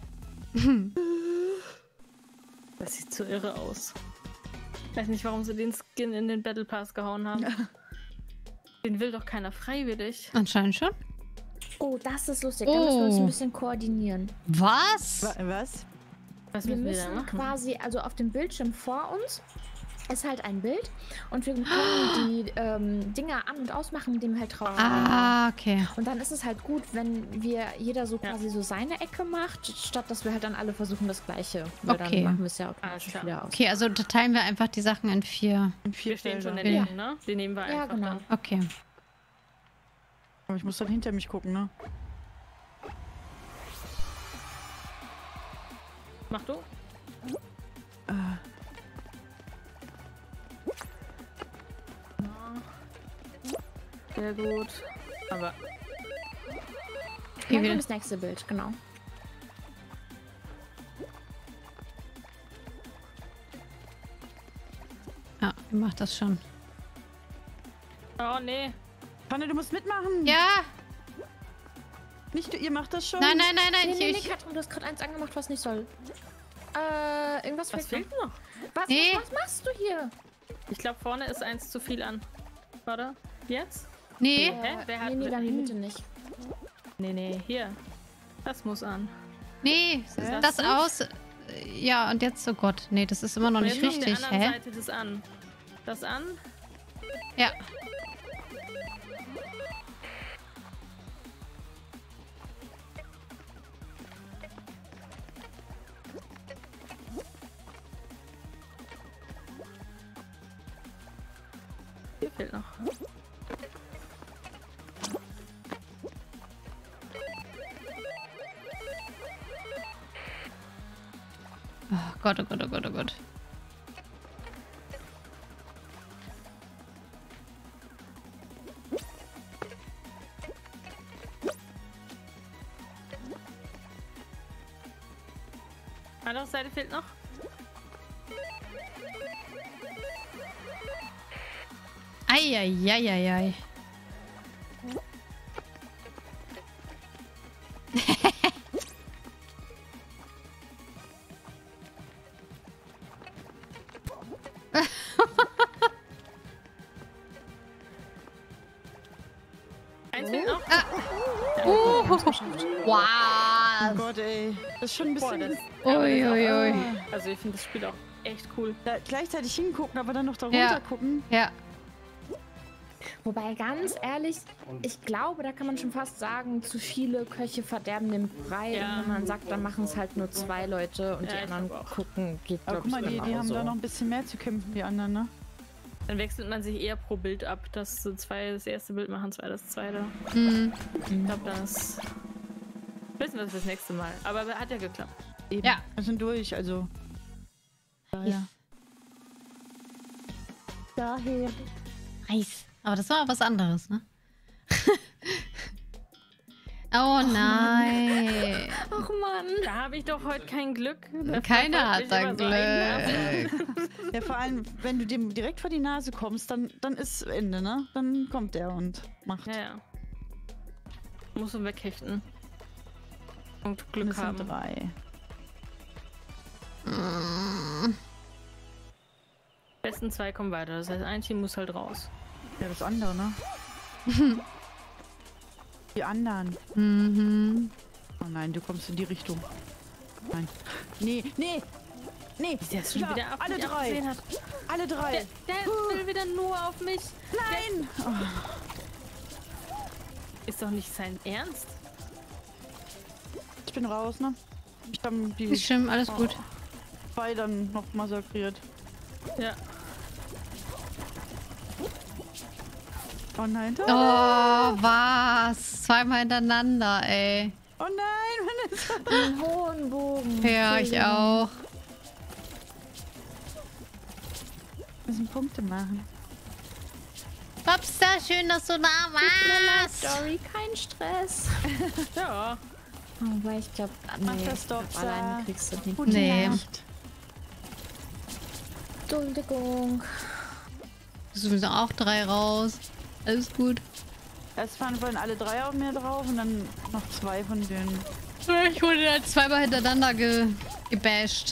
Speaker 3: Das sieht so irre aus. Ich weiß nicht, warum sie den Skin in den Battle Pass gehauen haben. Den will doch keiner freiwillig.
Speaker 1: Anscheinend schon.
Speaker 4: Oh, das ist lustig. Da müssen wir uns ein bisschen koordinieren.
Speaker 1: Was?
Speaker 2: Was?
Speaker 3: Was
Speaker 4: Wir
Speaker 3: müssen wir da
Speaker 4: müssen
Speaker 3: machen?
Speaker 4: quasi, also auf dem Bildschirm vor uns ist halt ein Bild und wir können die Dinger an- und ausmachen, indem wir halt drauf
Speaker 1: Ah, okay.
Speaker 4: Und dann ist es halt gut, wenn wir jeder so quasi so seine Ecke macht, statt dass wir halt dann alle versuchen das Gleiche. Weil
Speaker 1: Okay.
Speaker 4: dann machen wir es ja
Speaker 3: Alles
Speaker 4: automatisch
Speaker 3: klar.
Speaker 4: wieder aus.
Speaker 1: Okay, also da teilen wir einfach die Sachen in 4.
Speaker 2: In 4
Speaker 3: Wir stehen schon
Speaker 2: Felder.
Speaker 3: daneben, ne? Die nehmen wir
Speaker 4: Ja,
Speaker 3: einfach
Speaker 4: genau.
Speaker 3: dann.
Speaker 1: Okay.
Speaker 2: Aber ich muss dann hinter mich gucken, ne?
Speaker 3: Mach du. Sehr gut. Aber
Speaker 4: Dann
Speaker 1: wieder.
Speaker 4: kommt das nächste Bild, genau.
Speaker 1: Ja, ihr macht das schon.
Speaker 3: oh nee.
Speaker 2: Panne, du musst mitmachen.
Speaker 1: Ja!
Speaker 2: Nicht du, ihr macht das schon.
Speaker 1: Nein.
Speaker 4: Nee,
Speaker 1: Ich,
Speaker 4: Katrin, du hast gerade eins angemacht, was nicht soll. Irgendwas
Speaker 3: Was
Speaker 4: fehlt
Speaker 3: fehlt noch?
Speaker 4: Was,
Speaker 1: Nee.
Speaker 4: was machst du hier?
Speaker 3: Ich glaube, vorne ist eins zu viel an. Warte. Jetzt?
Speaker 1: nee.
Speaker 3: Hä? Wer hat-
Speaker 4: Nee, dann die Mitte nicht.
Speaker 3: Nee, hier. Das muss an.
Speaker 1: Nee, das aus. Ja, und jetzt, oh Gott. Nee, das ist immer noch
Speaker 3: Und
Speaker 1: nicht
Speaker 3: jetzt auf der
Speaker 1: richtig.
Speaker 3: anderen
Speaker 1: Hä?
Speaker 3: Seite das an. Das an?
Speaker 1: Ja.
Speaker 3: Hier fehlt noch.
Speaker 1: Oh Gott, oh Gott, oh Gott, oh Gott.
Speaker 3: Andere Seite fehlt noch.
Speaker 1: Eieieiei.
Speaker 3: Eins fehlt noch.
Speaker 2: Oh
Speaker 1: Wow.
Speaker 2: Gott, ey. Das ist schon ein
Speaker 3: Boah,
Speaker 2: bisschen...
Speaker 3: das,
Speaker 1: Uiuiui.
Speaker 3: also ich finde das Spiel auch echt cool.
Speaker 2: Da gleichzeitig hingucken, aber dann noch da runter
Speaker 1: Ja.
Speaker 2: gucken.
Speaker 1: Ja.
Speaker 4: Wobei, ganz ehrlich, ich glaube, da kann man schon fast sagen, zu viele Köche verderben den Brei.
Speaker 3: Ja.
Speaker 4: Und wenn man sagt, dann machen es halt nur 2 Leute und
Speaker 3: Ja,
Speaker 4: die
Speaker 3: ich
Speaker 4: anderen
Speaker 3: glaub auch.
Speaker 4: gucken, geht,
Speaker 2: Aber
Speaker 4: glaube
Speaker 2: guck mal,
Speaker 4: ich,
Speaker 2: die haben
Speaker 4: genauso.
Speaker 2: da noch ein bisschen mehr zu kämpfen, die anderen, ne?
Speaker 3: Dann wechselt man sich eher pro Bild ab, dass so 2 das erste Bild machen, 2 das zweite.
Speaker 1: Hm.
Speaker 3: Ich glaube, das wissen wir fürs nächste Mal. Aber hat ja geklappt.
Speaker 2: Eben.
Speaker 1: Ja.
Speaker 2: Wir sind durch, also... Daher. Daher.
Speaker 1: Nice. Aber das war was anderes, ne? Oh nein.
Speaker 4: Ach Mann.
Speaker 3: Da habe ich doch heute kein Glück. Da
Speaker 1: Keiner
Speaker 3: verfolgt
Speaker 1: hat
Speaker 3: mich
Speaker 1: da
Speaker 3: immer so ein
Speaker 1: Glück.
Speaker 2: Ja, vor allem, wenn du dem direkt vor die Nase kommst, dann ist Ende, ne? Dann kommt der und macht.
Speaker 3: Ja, ja. Musst du weghechten. Und Glück
Speaker 2: Das
Speaker 3: haben.
Speaker 2: sind 3.
Speaker 3: Besten 2 kommen weiter. Das heißt, ein Team muss halt raus.
Speaker 2: Ja, das andere, ne? Die anderen.
Speaker 1: Mhm.
Speaker 2: Oh nein, du kommst in die Richtung. Nein. Nee, nee! Nee!
Speaker 3: Der ist schon
Speaker 2: Ja,
Speaker 3: wieder auf
Speaker 2: alle
Speaker 3: mich
Speaker 2: 3!
Speaker 3: abgesehen hat.
Speaker 2: Alle 3!
Speaker 3: Der will wieder nur auf mich.
Speaker 2: Nein!
Speaker 3: Ist doch nicht sein Ernst.
Speaker 2: Ich bin raus, ne? Ich habe die
Speaker 1: Ist schlimm, alles gut.
Speaker 2: 2 dann noch massakriert.
Speaker 3: Ja.
Speaker 2: Oh nein,
Speaker 1: Oh, was? Zweimal hintereinander, ey.
Speaker 2: oh nein, Vanessa!
Speaker 4: Einen hohen Bogen.
Speaker 1: Ja, ich auch.
Speaker 2: Wir müssen Punkte machen.
Speaker 1: Popstar, schön, dass du da warst.
Speaker 4: Story, kein Stress.
Speaker 3: Ja.
Speaker 4: Aber ich glaube, nee,
Speaker 2: das
Speaker 4: ich glaub,
Speaker 2: doch,
Speaker 4: alleine
Speaker 2: Sa.
Speaker 4: kriegst du nicht.
Speaker 2: Gute
Speaker 1: Nee.
Speaker 2: Nacht.
Speaker 4: Entschuldigung.
Speaker 1: Es müssen auch 3 raus. Alles gut.
Speaker 2: Erst wollen alle 3 auf mir drauf und dann noch 2 von denen.
Speaker 1: Ich wurde da zweimal hintereinander gebasht.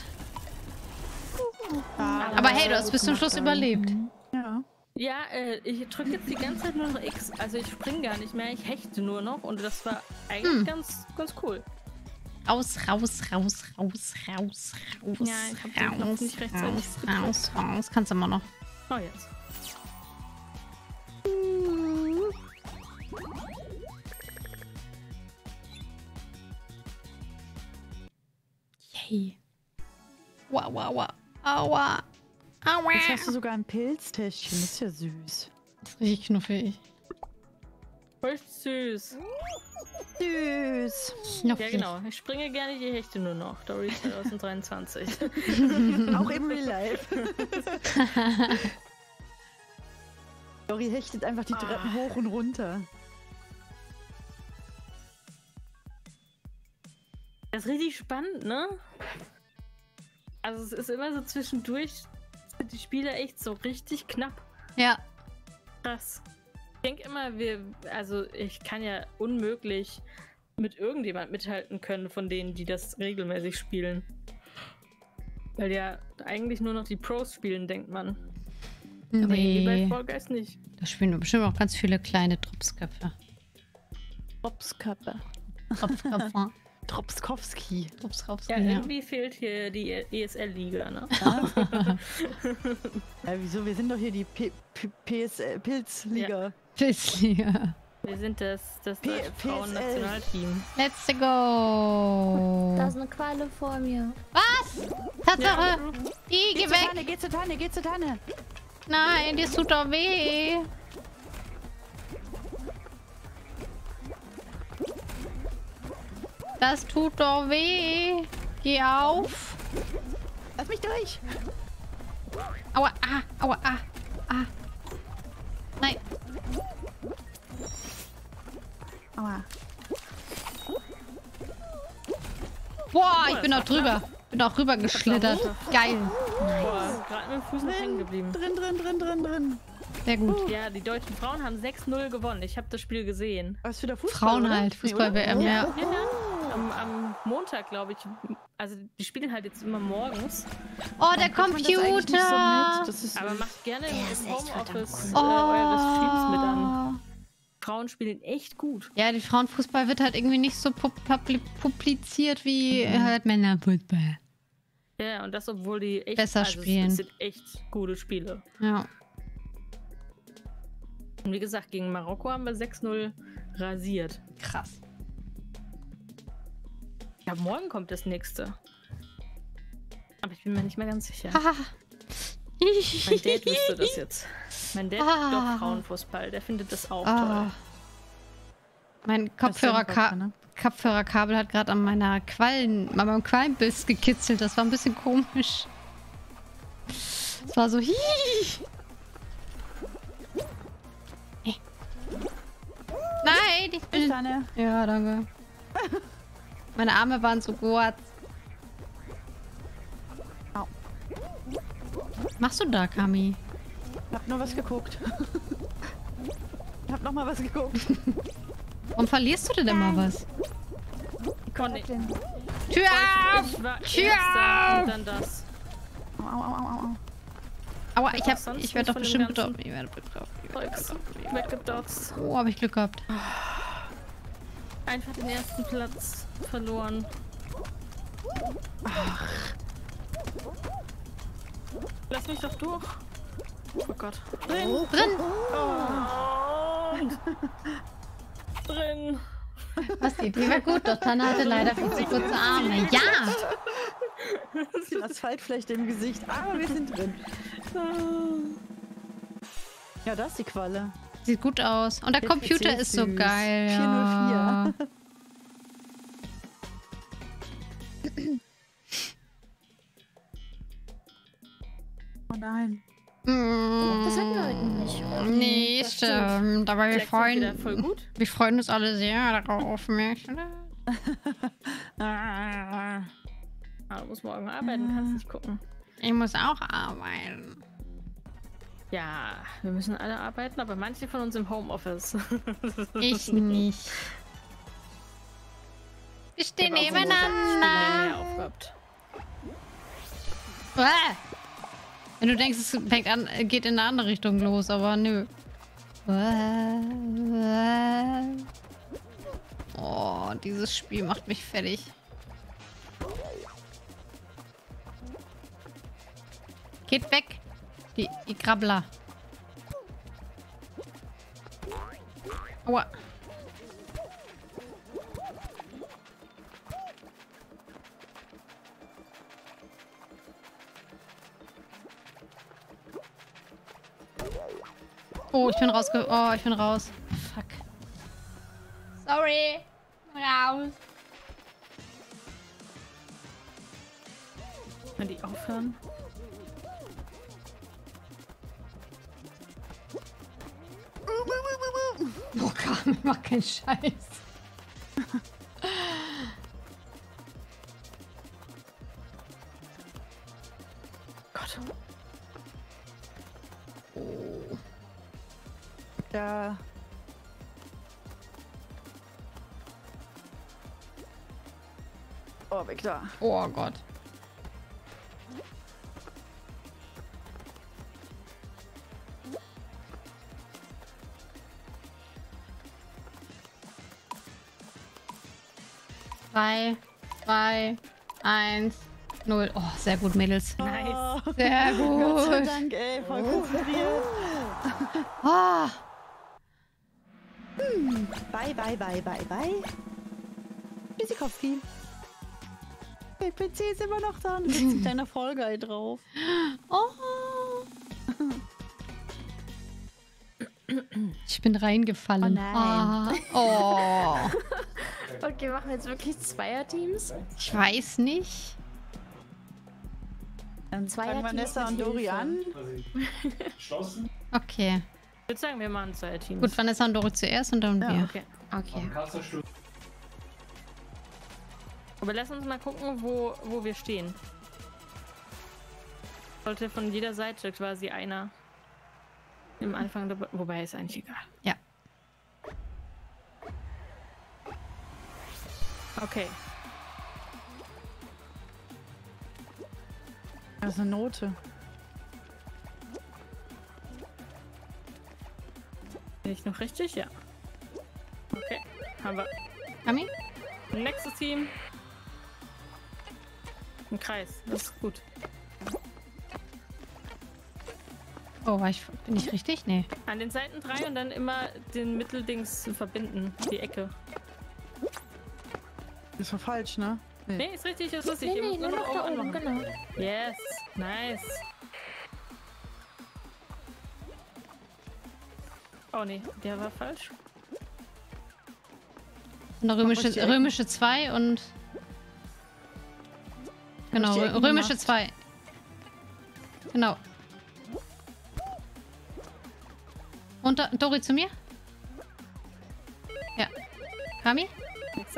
Speaker 1: Aber hey, du hast bis zum Schluss überlebt.
Speaker 2: Ja.
Speaker 3: Ja, ich drücke jetzt die ganze Zeit nur noch X. Also ich springe gar nicht mehr, ich hechte nur noch und das war eigentlich ganz cool.
Speaker 1: Raus, raus, raus, raus, raus, raus.
Speaker 3: Ja, ich hab den Knopf nicht rechtzeitig
Speaker 1: raus, raus. Kannst du immer noch.
Speaker 3: Oh, jetzt.
Speaker 1: Yay. Wow, wow, wow. Aua. Aua.
Speaker 2: Jetzt hast du sogar ein Pilztäschchen. Das ist ja süß.
Speaker 1: Das ist richtig knuffig.
Speaker 3: Voll süß.
Speaker 2: Süß.
Speaker 3: Ja, genau. Ich springe gerne die Hechte nur noch. Dory 2023.
Speaker 2: Auch im Real Life. Dori hechtet einfach die Treppen hoch und runter.
Speaker 3: Das ist richtig spannend, ne? Also es ist immer so zwischendurch, sind die Spiele echt so richtig knapp.
Speaker 1: Ja.
Speaker 3: Krass. Ich denke immer, ich kann ja unmöglich mit irgendjemand mithalten können von denen, die das regelmäßig spielen. Weil ja eigentlich nur noch die Pros spielen, denkt man. Aber irgendwie bei
Speaker 1: Nee.
Speaker 3: Fall Guys nicht.
Speaker 1: Da spielen bestimmt auch ganz viele kleine Tropsköpfe.
Speaker 2: Tropskappe.
Speaker 1: Tropfköpfe.
Speaker 2: Tropskowski.
Speaker 1: Tropskopf.
Speaker 3: Ja, irgendwie fehlt hier die ESL-Liga, ne?
Speaker 2: Ja, wieso? Wir sind doch hier die Pilzliga.
Speaker 1: Pilzliga.
Speaker 3: Wir sind das
Speaker 2: PSL.
Speaker 3: Frauen-Nationalteam.
Speaker 1: Let's go.
Speaker 4: Da ist eine Qualle vor mir.
Speaker 1: Was? Tatsache. Die, geh weg.
Speaker 2: Tanne, geh zur Tanne, geh zur Tanne.
Speaker 1: Nein, das tut doch weh. Das tut doch weh. Geh auf.
Speaker 2: Lass mich durch.
Speaker 1: Aua, aua, Nein.
Speaker 2: Aua.
Speaker 1: Boah, ich bin auch drüber. Bin auch rüber geschlittert. Geil.
Speaker 3: Boah, gerade mit dem Fuß noch hängen geblieben.
Speaker 2: Drin.
Speaker 1: Sehr gut.
Speaker 3: Ja, die deutschen Frauen haben 6-0 gewonnen. Ich habe das Spiel gesehen.
Speaker 2: Was für der Fußball,
Speaker 1: Frauen
Speaker 2: oder?
Speaker 1: halt. Fußball-WM, ja.
Speaker 3: Ja, am Montag, glaube ich. Also, die spielen halt jetzt immer morgens.
Speaker 1: Oh, der
Speaker 2: Kriegt man das eigentlich nicht so
Speaker 1: Computer.
Speaker 2: mit? Das ist
Speaker 3: Aber macht gerne im
Speaker 4: ist echt
Speaker 3: Homeoffice
Speaker 1: Oh.
Speaker 3: eure Streams mit an. Frauen spielen echt gut.
Speaker 1: Ja, die Frauenfußball wird halt irgendwie nicht so publiziert wie halt Männerfußball.
Speaker 3: Ja, und das, obwohl die echt
Speaker 1: Besser spielen.
Speaker 3: Es sind echt gute Spiele.
Speaker 1: Ja.
Speaker 3: Und wie gesagt, gegen Marokko haben wir 6-0 rasiert.
Speaker 1: Krass.
Speaker 3: Ja, morgen kommt das nächste. Aber ich bin mir nicht mehr ganz sicher.
Speaker 1: Haha.
Speaker 3: Mein Dad wüsste das jetzt. Mein Dad
Speaker 1: Ah.
Speaker 3: doch Frauenfußball. Der findet das auch
Speaker 1: Ah.
Speaker 3: toll.
Speaker 1: Mein
Speaker 2: Was denn, ne?
Speaker 1: Kopfhörerkabel hat gerade an meinem Quallenbiss gekitzelt. Das war ein bisschen komisch. Es war so hi. Nein, ich bin.
Speaker 2: Tanne.
Speaker 1: Ja, danke. Meine Arme waren so kurz.
Speaker 2: Au.
Speaker 1: Was machst du da, Kami?
Speaker 2: Ich hab nur was geguckt. Ich hab noch mal was geguckt.
Speaker 1: Warum verlierst du denn immer was?
Speaker 3: Conny.
Speaker 1: Tür auf!
Speaker 3: Ich war
Speaker 1: Tür
Speaker 3: erster
Speaker 1: auf!
Speaker 3: und dann das.
Speaker 2: Au, au, au, au, au.
Speaker 1: Aua,
Speaker 3: auch sonst
Speaker 1: ich werde doch
Speaker 3: nicht von dem
Speaker 1: bestimmt
Speaker 3: Ganzen
Speaker 1: betroffen. Ich werde betroffen.
Speaker 3: Zeugs weggedotzt.
Speaker 1: Oh, habe ich Glück gehabt.
Speaker 3: Einfach den ersten Platz verloren. Lass mich doch durch. Oh Gott. Drin!
Speaker 1: Drin!
Speaker 3: Drin!
Speaker 1: Was, die Idee war gut, doch Tanne hatte leider viel zu kurze Arme. Ja!
Speaker 2: Die Asphaltfläche im Gesicht. Aber wir sind drin. Ja, das ist die Qualle.
Speaker 1: Sieht gut aus. Und der
Speaker 2: Der
Speaker 1: Computer
Speaker 2: PC
Speaker 1: ist so
Speaker 2: süß.
Speaker 1: geil. Ja.
Speaker 2: 404. Oh nein.
Speaker 4: Das hatten wir heute nicht.
Speaker 1: Nee,
Speaker 3: Das stimmt.
Speaker 1: stimmt. Aber wir
Speaker 3: Vielleicht sind wir da voll
Speaker 1: freuen,
Speaker 3: gut.
Speaker 1: wir freuen uns alle sehr darauf, merkst du das?
Speaker 3: Ah, du musst morgen arbeiten, kannst nicht gucken.
Speaker 1: Ich muss auch arbeiten.
Speaker 3: Ja, wir müssen alle arbeiten, aber manche von uns im Homeoffice.
Speaker 1: Ich nicht. Wir stehen nebeneinander.
Speaker 3: aufgehabt.
Speaker 1: Wenn du denkst, es fängt an, geht in eine andere Richtung los, aber nö. Oh, dieses Spiel macht mich fertig. Geht weg, die Krabbler. Aua. Oh, ich bin Oh, ich bin raus. Fuck. Sorry. Raus.
Speaker 3: Kann die aufhören?
Speaker 1: Oh Gott, mach keinen Scheiß.
Speaker 3: Gott.
Speaker 2: Ja. Oh, weg da.
Speaker 1: Oh Gott. Drei, zwei, 1, 0. Oh, sehr gut, Mädels.
Speaker 3: Nice.
Speaker 1: Sehr
Speaker 2: Gott sei
Speaker 1: gut.
Speaker 2: Dank, ey, voll konzentriert.
Speaker 1: Ah.
Speaker 2: Bye, bye, bye, bye, bye. Tschüssikowski. Der PC ist immer noch da. Da sitzt ein kleiner Fallguy drauf.
Speaker 1: Oh. Ich bin reingefallen.
Speaker 2: Oh nein.
Speaker 1: Ah. Oh.
Speaker 4: Okay, machen wir jetzt wirklich Zweierteams?
Speaker 1: Ich weiß nicht.
Speaker 2: Dann
Speaker 4: Zweierteam
Speaker 2: fangen Vanessa und
Speaker 4: mit
Speaker 2: Dori
Speaker 4: Hilfe.
Speaker 2: an.
Speaker 1: Okay.
Speaker 3: Ich würde sagen, wir machen zwei Teams.
Speaker 1: Gut, Vanessa und Dori zuerst und dann
Speaker 2: Ja.
Speaker 1: wir.
Speaker 3: Okay.
Speaker 4: Okay.
Speaker 3: Aber lass uns mal gucken, wo wir stehen. Sollte von jeder Seite quasi einer im Anfang dabei. Wobei ist eigentlich egal.
Speaker 1: Ja.
Speaker 3: Okay.
Speaker 2: Das ist eine Note.
Speaker 3: Bin ich noch richtig? Ja. Okay. Haben wir.
Speaker 1: Kami?
Speaker 3: Nächstes Team. Ein Kreis. Das ist gut.
Speaker 1: Oh, bin ich richtig? Nee.
Speaker 3: An den Seiten 3 und dann immer den Mitteldings verbinden. Die Ecke.
Speaker 2: Das war falsch, ne?
Speaker 3: Nee, ist richtig, ist richtig.
Speaker 4: Nee,
Speaker 3: Ihr
Speaker 4: nee,
Speaker 3: müsst
Speaker 4: nur noch da oben,
Speaker 3: anmachen.
Speaker 4: genau.
Speaker 3: Yes. Nice. Oh nee, der war falsch.
Speaker 1: Und eine
Speaker 2: ruhig die Ecken.
Speaker 1: römische 2 und... Genau,
Speaker 2: die Ecken
Speaker 1: römische
Speaker 2: gemacht.
Speaker 1: 2. Genau. Und Dori zu mir? Ja. Kami?
Speaker 3: Nächster.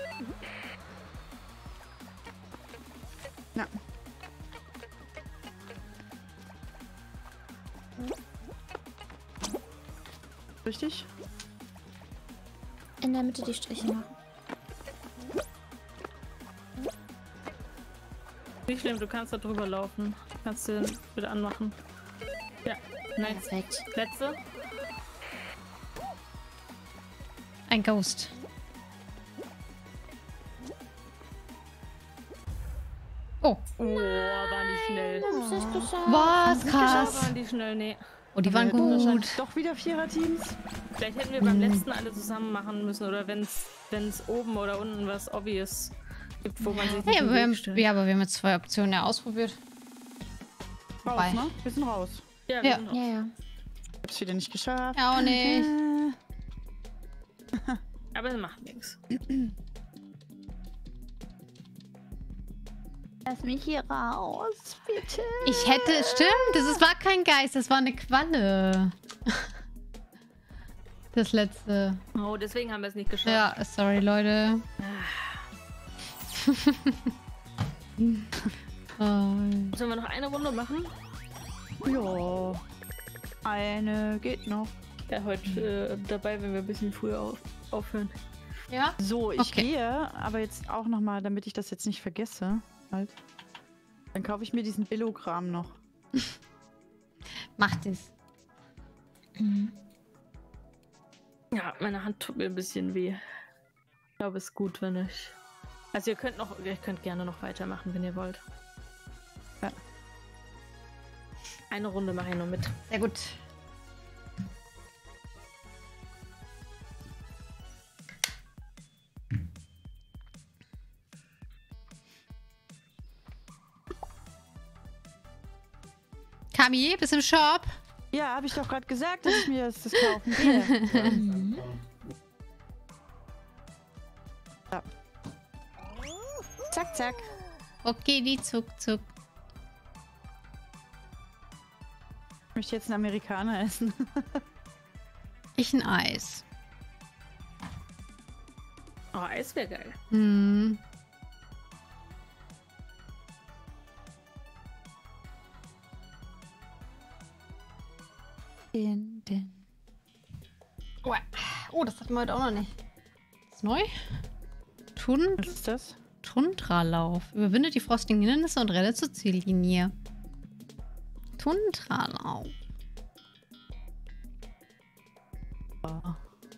Speaker 2: Ja. Richtig?
Speaker 4: in der Mitte die Striche machen.
Speaker 3: Nicht schlimm, du kannst da drüber laufen. Kannst du den wieder anmachen. Ja, nice.
Speaker 4: Perfekt.
Speaker 3: Letzte.
Speaker 1: Ein Ghost. Oh.
Speaker 3: Oh, war nicht schnell.
Speaker 4: Hab's nicht geschafft.
Speaker 1: Was?
Speaker 3: Ja,
Speaker 1: Krass.
Speaker 3: waren die schnell, nee.
Speaker 1: Oh, die waren
Speaker 2: Wir hätten
Speaker 1: gut.
Speaker 2: wahrscheinlich doch wieder Vierer-Teams.
Speaker 3: Vielleicht hätten wir beim letzten alle zusammen machen müssen oder wenn es oben oder unten was obvious gibt, wo man sich nicht
Speaker 1: Ja,
Speaker 3: in
Speaker 1: aber
Speaker 3: den
Speaker 1: wir haben,
Speaker 3: Weg stellt.
Speaker 1: ja, aber wir haben jetzt 2 Optionen ja ausprobiert. Vorbei.
Speaker 2: Raus, ne? Wir sind raus.
Speaker 3: Ja,
Speaker 1: Ja.
Speaker 3: sind raus.
Speaker 4: Ja, ja.
Speaker 2: Hab's wieder nicht geschafft.
Speaker 1: Ja, auch nicht.
Speaker 3: Aber das macht nichts.
Speaker 2: Lass mich hier raus, bitte.
Speaker 1: Ich hätte, stimmt, war kein Geist, das war eine Qualle. Das letzte.
Speaker 3: Oh, deswegen haben wir es nicht geschafft.
Speaker 1: Ja, sorry, Leute. Oh.
Speaker 3: Sollen wir noch eine Runde machen?
Speaker 2: Ja. Eine geht noch.
Speaker 3: Ja, heute dabei, wenn wir ein bisschen früher aufhören.
Speaker 1: Ja?
Speaker 2: So, ich
Speaker 1: Okay.
Speaker 2: gehe, aber jetzt auch nochmal, damit ich das jetzt nicht vergesse. Halt. Dann kaufe ich mir diesen Billogramm noch.
Speaker 1: Macht es.
Speaker 4: Mhm.
Speaker 3: Ja, meine Hand tut mir ein bisschen weh. Ich glaube, es ist gut, wenn ich... Also ihr könnt gerne noch weitermachen, wenn ihr wollt.
Speaker 2: Ja.
Speaker 3: Eine Runde mache ich noch mit.
Speaker 1: Sehr gut. Kami, bist du im Shop?
Speaker 2: Ja, habe ich doch gerade gesagt, dass ich mir das kaufen gehe.
Speaker 4: Mhm.
Speaker 2: Ja. Zack, zack.
Speaker 1: Okay, die zuck.
Speaker 2: Ich möchte jetzt einen Amerikaner essen.
Speaker 1: Ich ein Eis.
Speaker 3: Oh, Eis wäre geil.
Speaker 1: Hm. Oh, das hatten wir heute auch noch nicht. Ist neu?
Speaker 2: Was ist das?
Speaker 1: Tundralauf. Überwinde die frostigen Hindernisse und renne zur Ziellinie. Tundralauf.
Speaker 2: Oh.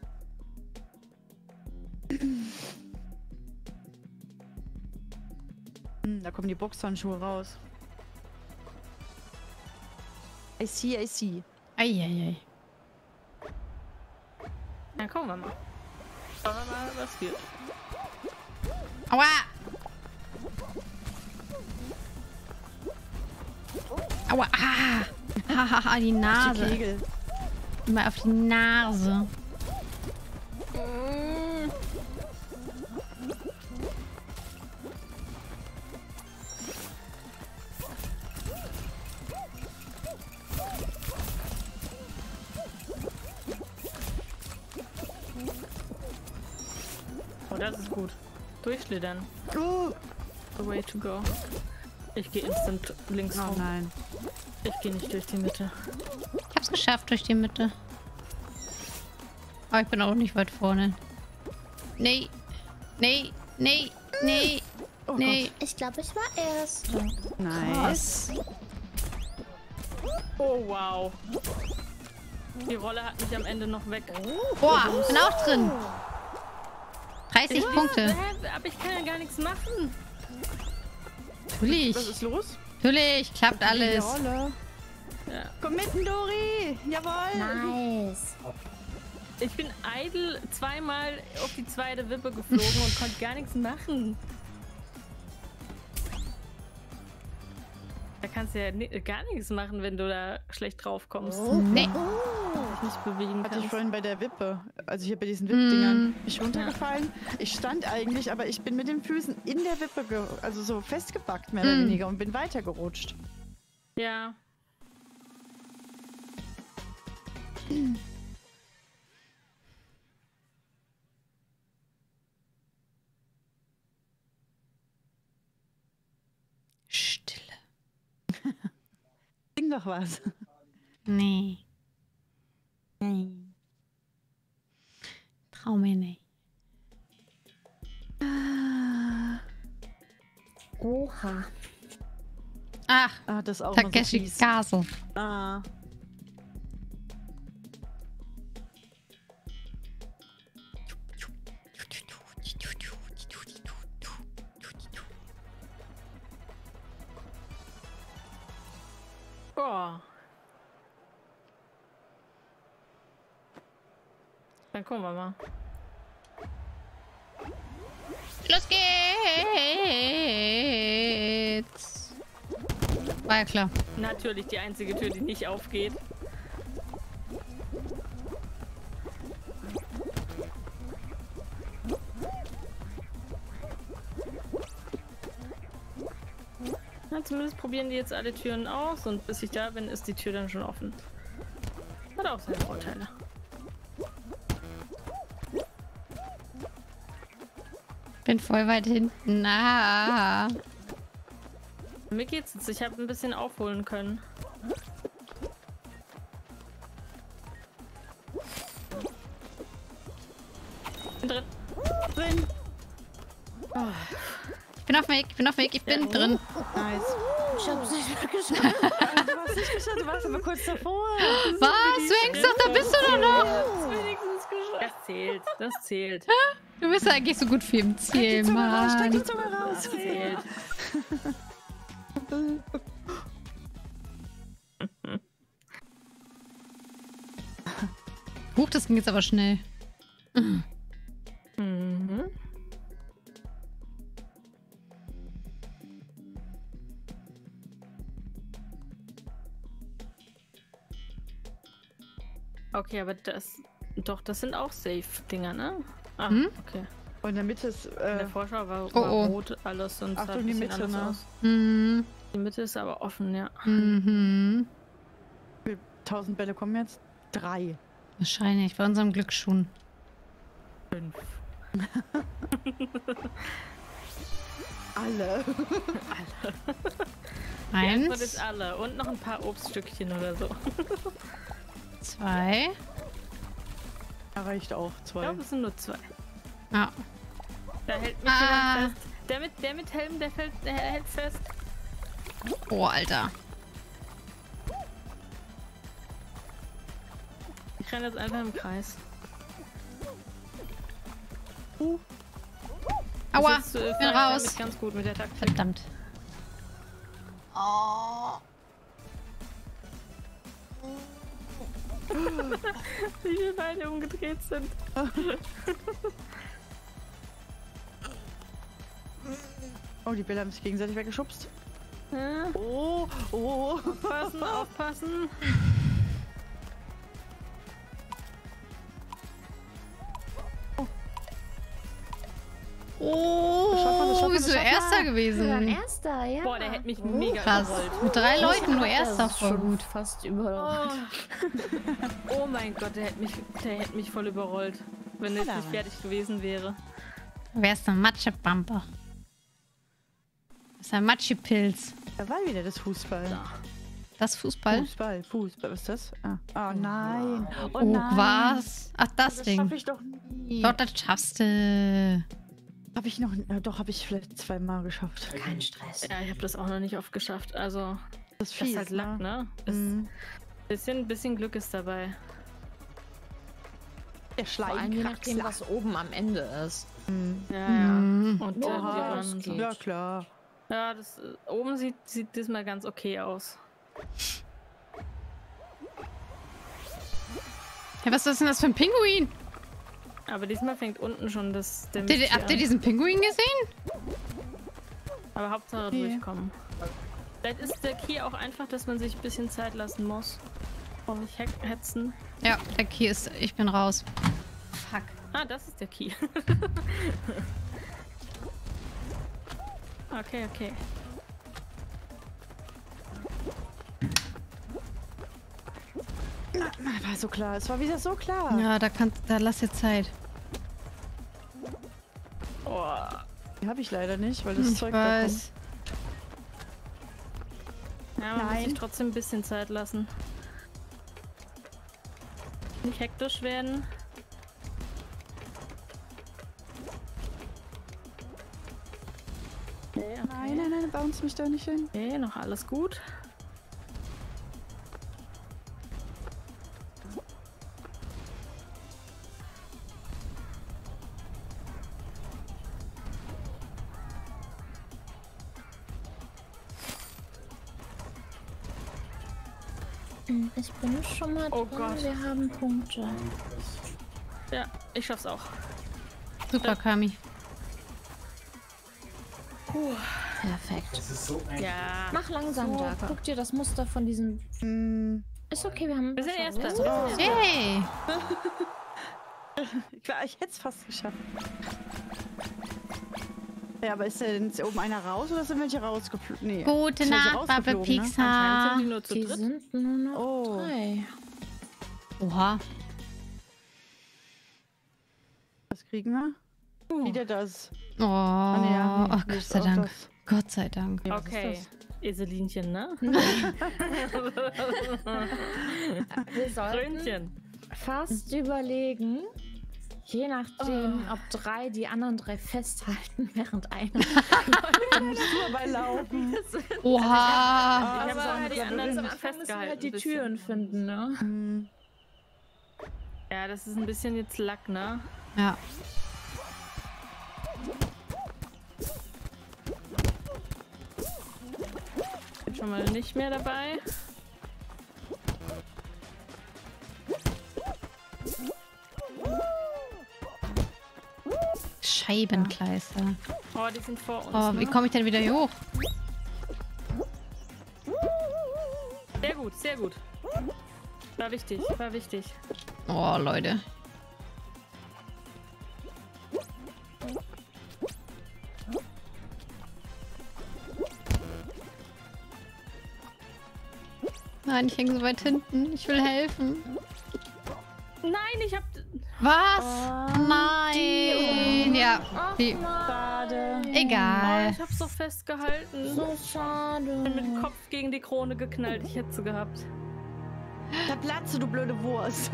Speaker 2: Da kommen die Boxhandschuhe raus. I see, I see.
Speaker 1: Eieiei.
Speaker 3: Dann gucken wir mal. Schauen wir mal, was wird.
Speaker 1: Aua! Aua! Ah! Hahaha, die
Speaker 2: Die
Speaker 1: Nase.
Speaker 2: Kegel.
Speaker 1: Immer auf die Nase.
Speaker 3: Oh, das ist gut. Durchschlittern.
Speaker 2: Oh,
Speaker 3: The way to go. Ich gehe instant links
Speaker 2: oh
Speaker 3: rum.
Speaker 2: nein.
Speaker 3: Ich gehe nicht durch die Mitte.
Speaker 1: Ich hab's geschafft durch die Mitte. Aber ich bin auch nicht weit vorne. Nee. Nee. Nee. Nee.
Speaker 2: Oh
Speaker 1: Nee.
Speaker 4: Ich glaube, ich war erst.
Speaker 2: Gott. Nice.
Speaker 3: Oh, wow. Die Rolle hat mich am Ende noch weg.
Speaker 1: Boah, bin auch drin. 30 Punkte.
Speaker 3: Aber ich kann ja gar nichts machen.
Speaker 1: Natürlich.
Speaker 2: Was ist los?
Speaker 1: Natürlich. Klappt
Speaker 2: Die
Speaker 1: alles.
Speaker 2: Rolle.
Speaker 3: Ja.
Speaker 2: Komm mitten, Dori. Jawohl.
Speaker 4: Nice.
Speaker 3: Ich bin idle zweimal auf die zweite Wippe geflogen und konnte gar nichts machen. Da kannst du ja gar nichts machen, wenn du da schlecht drauf kommst.
Speaker 1: Nee.
Speaker 3: Dich nicht bewegen
Speaker 2: Hatte ich
Speaker 3: kannst.
Speaker 2: vorhin bei der Wippe, also hier bei diesen Wippdingern, bin ich runtergefallen. Ich stand eigentlich, aber ich bin mit den Füßen in der Wippe, also so festgebackt mehr oder weniger und bin weitergerutscht.
Speaker 3: Ja.
Speaker 1: Stille.
Speaker 2: Sing doch was.
Speaker 1: Nee. Trau mir nicht. Ach,
Speaker 2: Ah, das ist auch mal so
Speaker 1: Takeshi
Speaker 2: fies.
Speaker 1: Castle.
Speaker 2: Ah.
Speaker 3: Boah. Dann gucken wir mal.
Speaker 1: Los geht's! War ja klar.
Speaker 3: Natürlich die einzige Tür, die nicht aufgeht. Na, zumindest probieren die jetzt alle Türen aus und bis ich da bin, ist die Tür dann schon offen. Hat auch seine Vorteile.
Speaker 1: Bin voll weit hinten. Ah.
Speaker 3: Mir geht's jetzt. Ich habe ein bisschen aufholen können. Bin drin.
Speaker 2: Drin.
Speaker 1: Ich bin auf dem Weg, ich bin auf dem Weg, ich bin drin.
Speaker 2: Nice.
Speaker 4: Ich hab's nicht mehr geschafft.
Speaker 2: Du warst nicht geschafft, du warst aber kurz davor.
Speaker 1: Was? Du hängst doch, da bist du doch noch.
Speaker 3: Das zählt. Das zählt.
Speaker 1: Du bist ja eigentlich so gut für im Ziel,
Speaker 2: Steck die
Speaker 1: Mann.
Speaker 2: Zunge raus.
Speaker 3: Das zählt.
Speaker 1: Huch, das ging jetzt aber schnell.
Speaker 3: Mhm. Okay, aber das... Doch, das sind auch Safe-Dinger, ne? Ah,
Speaker 1: Hm?
Speaker 3: okay.
Speaker 2: Und in der Mitte ist,
Speaker 3: In der Vorschau war,
Speaker 1: Oh,
Speaker 3: war
Speaker 1: oh.
Speaker 3: rot alles und sah
Speaker 2: Achtung,
Speaker 3: ein
Speaker 2: die
Speaker 3: bisschen
Speaker 2: Mitte,
Speaker 3: anders
Speaker 2: ne?
Speaker 3: aus.
Speaker 1: Mhm.
Speaker 3: Die Mitte ist aber offen, ja.
Speaker 1: Mhm.
Speaker 2: 1000 Bälle kommen jetzt. 3.
Speaker 1: Wahrscheinlich, bei unserem Glück schon.
Speaker 3: 5.
Speaker 2: Alle.
Speaker 3: Das sind jetzt
Speaker 1: Eins,
Speaker 3: alle. Und noch ein paar Obststückchen oder so.
Speaker 1: 2.
Speaker 2: Erreicht auch.
Speaker 3: Ich
Speaker 2: 2.
Speaker 3: glaube, es sind nur 2.
Speaker 1: Ja.
Speaker 3: Da hält mich jemand fest. Der mit Helm, der hält fest.
Speaker 1: Oh, Alter.
Speaker 3: Ich renne jetzt einfach im Kreis.
Speaker 1: Aua,
Speaker 3: Bis jetzt,
Speaker 1: bin
Speaker 3: fahr ich
Speaker 1: raus.
Speaker 3: damit ganz gut mit der Taktik.
Speaker 1: Verdammt.
Speaker 3: Wie wir beide umgedreht sind.
Speaker 2: Oh, die Bälle haben sich gegenseitig weggeschubst.
Speaker 3: Ja,
Speaker 2: Oh, oh.
Speaker 3: aufpassen, aufpassen.
Speaker 1: Oh,
Speaker 2: schaffen wir,
Speaker 1: bist du
Speaker 2: das schaffen wir.
Speaker 1: Erster
Speaker 4: Dann
Speaker 1: gewesen.
Speaker 4: erster, ja.
Speaker 3: Boah, der hätte mich mega
Speaker 1: Krass.
Speaker 3: überrollt.
Speaker 1: Mit 3 Leuten nur
Speaker 4: Das
Speaker 1: Erster,
Speaker 4: ist
Speaker 1: voll
Speaker 4: schon
Speaker 1: gut.
Speaker 4: fast überall.
Speaker 3: Oh mein Gott, der hätte mich voll überrollt. Wenn er jetzt nicht fertig gewesen wäre.
Speaker 1: Wer ist ein Matschebumper? Das ist ein Matschepilz.
Speaker 2: Da war wieder das Fußball.
Speaker 1: Das Fußball?
Speaker 2: Fußball. Was ist das? Ah, oh nein. Oh
Speaker 1: Oh,
Speaker 2: nein.
Speaker 1: was? Ach, das
Speaker 2: Das
Speaker 1: Ding.
Speaker 2: schaffe ich doch nie.
Speaker 1: Doch, das schaffst du.
Speaker 2: Habe ich noch. Doch, habe ich vielleicht 2-mal geschafft.
Speaker 4: Kein Stress.
Speaker 3: Ja, ich habe das auch noch nicht oft geschafft. Also,
Speaker 2: Das ist
Speaker 3: das
Speaker 2: fies,
Speaker 3: ist halt Lack, ne? Ist
Speaker 2: Mhm.
Speaker 3: bisschen Glück ist dabei.
Speaker 2: Der
Speaker 4: Vor allem
Speaker 2: Schleim
Speaker 4: je nachdem, was oben am Ende ist.
Speaker 3: Ja, ja.
Speaker 1: Mhm.
Speaker 3: Und
Speaker 4: Ja,
Speaker 3: die
Speaker 4: das
Speaker 3: Runnen und so.
Speaker 4: geht.
Speaker 2: Ja, klar.
Speaker 3: Ja, das oben sieht diesmal ganz okay aus.
Speaker 1: Hey, was ist denn das für ein Pinguin?
Speaker 3: Aber diesmal fängt unten schon der
Speaker 1: Habt ihr
Speaker 3: Mist an.
Speaker 1: diesen Pinguin gesehen?
Speaker 3: Aber Hauptsache
Speaker 2: Nee.
Speaker 3: durchkommen. Vielleicht ist der Key auch einfach, dass man sich ein bisschen Zeit lassen muss. Und nicht hetzen.
Speaker 1: Ja, der Key ist. Ich bin raus. Fuck.
Speaker 3: Ah, das ist der Key. Okay, okay.
Speaker 2: War so klar. Es war wieder so klar.
Speaker 1: Ja, da lass dir Zeit.
Speaker 3: Oh,
Speaker 2: Die habe ich leider nicht, weil das
Speaker 1: Ich
Speaker 2: Zeug da kommt.
Speaker 1: weiß.
Speaker 3: ja, man muss
Speaker 2: Nein.
Speaker 3: sich trotzdem ein bisschen Zeit lassen. Nicht hektisch werden.
Speaker 2: Nein. Nein, bounce mich da nicht hin.
Speaker 3: Okay, noch alles gut.
Speaker 4: Ich bin schon mal
Speaker 3: Oh
Speaker 4: drin.
Speaker 3: Gott.
Speaker 4: Wir haben Punkte.
Speaker 3: Ja, ich schaff's auch.
Speaker 1: Super, Kami.
Speaker 4: Perfekt.
Speaker 5: Das ist so ein...
Speaker 3: Ja.
Speaker 4: Mach langsam da. Guck dir das Muster von diesem... Ist okay, wir haben...
Speaker 3: Wir sind Erster.
Speaker 1: Yay!
Speaker 2: Ich hätte es fast geschafft. Ja, aber ist denn jetzt oben einer raus oder sind welche rausgeflogen? Nee.
Speaker 1: Gute
Speaker 2: Sind welche
Speaker 1: Nacht, Baba
Speaker 2: rausgeflogen, ne?
Speaker 1: Pixar.
Speaker 3: Anscheinend sind die nur zu
Speaker 4: Die
Speaker 3: dritt.
Speaker 4: sind nur noch
Speaker 2: Oh.
Speaker 4: 3.
Speaker 1: Oha.
Speaker 2: Was kriegen wir? Wieder das.
Speaker 1: Oh,
Speaker 2: nee, ja, nee,
Speaker 1: ach, Gott
Speaker 2: ist
Speaker 1: sei
Speaker 2: auch
Speaker 1: Dank.
Speaker 2: das.
Speaker 1: Gott sei Dank.
Speaker 2: Ja, was
Speaker 3: Okay.
Speaker 2: ist
Speaker 3: Eselinchen, ne?
Speaker 4: Wir sollten
Speaker 3: Krönchen.
Speaker 4: fast überlegen, je nachdem, ob 3 die anderen 3 festhalten, während einer...
Speaker 2: das? Musst du aber laufen.
Speaker 1: Oha.
Speaker 3: Ich habe
Speaker 4: Aber
Speaker 3: so die
Speaker 4: am
Speaker 3: anderen
Speaker 4: Anfang müssen wir
Speaker 3: festgehalten.
Speaker 4: halt die
Speaker 3: ein bisschen.
Speaker 4: Türen finden, ne?
Speaker 3: Ja, das ist ein bisschen jetzt Lack, ne?
Speaker 1: Ja.
Speaker 3: Bin schon mal nicht mehr dabei.
Speaker 1: Scheibenkleister.
Speaker 3: Oh, die sind vor uns.
Speaker 1: Oh, wie
Speaker 3: ne?
Speaker 1: komme ich denn wieder hier hoch?
Speaker 3: Sehr gut, sehr gut. War wichtig, war wichtig.
Speaker 1: Oh, Leute. Nein, ich hänge so weit hinten. Ich will helfen.
Speaker 3: Nein, ich hab...
Speaker 1: Was? Nein. Ja, die,
Speaker 2: Schade.
Speaker 3: Oh,
Speaker 1: egal.
Speaker 3: ich hab's doch festgehalten.
Speaker 4: So schade.
Speaker 3: Bin mit dem Kopf gegen die Krone geknallt. Ich hätte sie gehabt.
Speaker 2: Da platze, du blöde Wurst.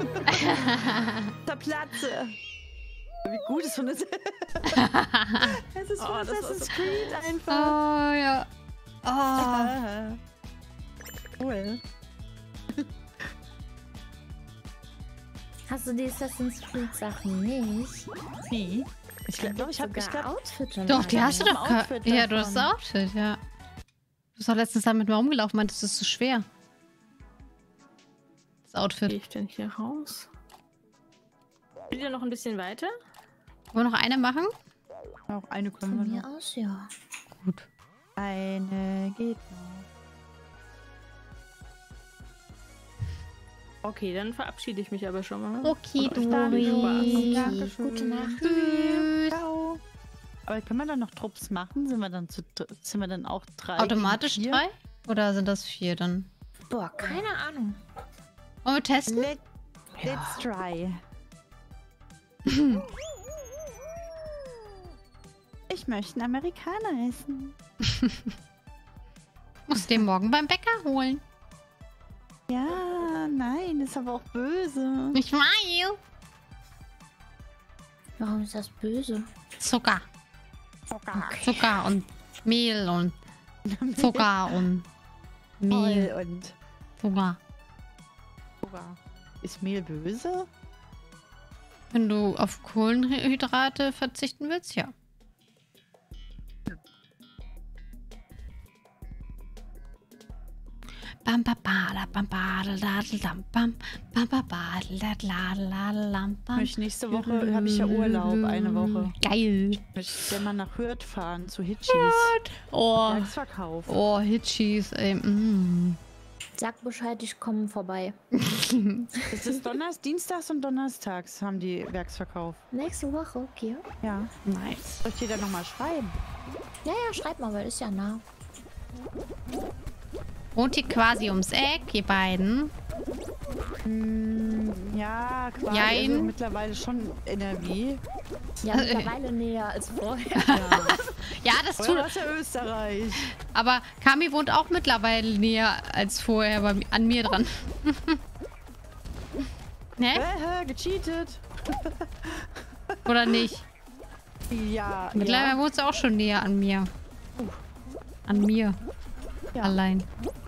Speaker 2: Da platze. Wie gut ist so eine... Es ist von
Speaker 3: Oh, das war
Speaker 2: Assassin's
Speaker 3: so
Speaker 2: Creed einfach.
Speaker 1: Oh, ja. Oh.
Speaker 2: Ah. Cool.
Speaker 4: Hast du die Assassin's Creed Sachen nicht?
Speaker 2: Wie? Ich glaube, doch, ich habe
Speaker 4: sogar Outfit und
Speaker 1: Doch, die hast du
Speaker 2: Ja,
Speaker 1: doch.
Speaker 2: ein Outfit
Speaker 1: Ja, du hast das
Speaker 2: davon.
Speaker 1: Outfit, ja. Du bist doch letztens damit mal rumgelaufen, meintest, das ist zu schwer. Das
Speaker 3: Gehe
Speaker 1: Outfit.
Speaker 3: ich denn hier raus? Will ihr noch ein bisschen weiter?
Speaker 1: Wollen wir noch eine machen?
Speaker 2: Auch eine
Speaker 4: Von
Speaker 2: können wir
Speaker 4: mir
Speaker 2: noch.
Speaker 4: aus, ja.
Speaker 1: Gut.
Speaker 2: Eine geht noch.
Speaker 3: Okay, dann verabschiede ich mich aber schon mal.
Speaker 1: Okay,
Speaker 3: Und euch dann viel
Speaker 1: Dori.
Speaker 2: Dankeschön.
Speaker 4: Gute Nacht.
Speaker 1: Tschüss.
Speaker 2: Ciao. Aber können wir dann noch Trupps machen? Sind wir dann auch 3?
Speaker 1: Automatisch
Speaker 2: gegen 4?
Speaker 1: 3? Oder sind das 4 dann?
Speaker 4: Boah, keine Ahnung.
Speaker 1: Wollen wir testen?
Speaker 2: Let's try. Ich möchte einen Amerikaner essen.
Speaker 1: Musst den morgen beim Bäcker holen.
Speaker 2: Ja, nein, ist aber auch böse.
Speaker 1: Ich weiß.
Speaker 4: Warum ist das böse?
Speaker 1: Zucker.
Speaker 2: Okay.
Speaker 1: Zucker und Mehl und Zucker und Mehl.
Speaker 2: Mehl und
Speaker 1: Zucker.
Speaker 2: Zucker. Ist Mehl böse?
Speaker 1: Wenn du auf Kohlenhydrate verzichten willst, ja. Bam ba ba da bam ba da da da dam bam bam ba ba da da da da lam bam.
Speaker 2: Nächste Woche habe ich ja Urlaub, eine Woche.
Speaker 1: Geil.
Speaker 2: Möchte ich gerne mal nach Hürth fahren, zu Hitchis.
Speaker 1: Oh,
Speaker 2: Werksverkauf.
Speaker 1: oh, Hitchis, ey. Mm.
Speaker 4: Sag Bescheid, ich komme vorbei.
Speaker 2: Es ist Dienstags und Donnerstags haben die Werksverkauf.
Speaker 4: Nächste Woche, okay.
Speaker 2: Ja.
Speaker 1: Nice.
Speaker 2: Soll ich dir dann nochmal schreiben?
Speaker 4: Ja, schreib mal, weil ist ja nah.
Speaker 1: Wohnt ihr quasi ums Eck, ihr beiden?
Speaker 2: Ja, quasi.
Speaker 1: Jein.
Speaker 2: Also mittlerweile schon NRW.
Speaker 4: Ja, mittlerweile näher als vorher.
Speaker 1: Ja, das
Speaker 2: Oder
Speaker 1: tut.
Speaker 2: was ja Österreich?
Speaker 1: Aber Kami wohnt auch mittlerweile näher als vorher an mir dran. Ne?
Speaker 2: Gecheatet.
Speaker 1: Oder nicht?
Speaker 2: Ja.
Speaker 1: Mittlerweile
Speaker 2: ja.
Speaker 1: wohnst du auch schon näher an mir. An mir.
Speaker 2: Ja.
Speaker 1: Allein.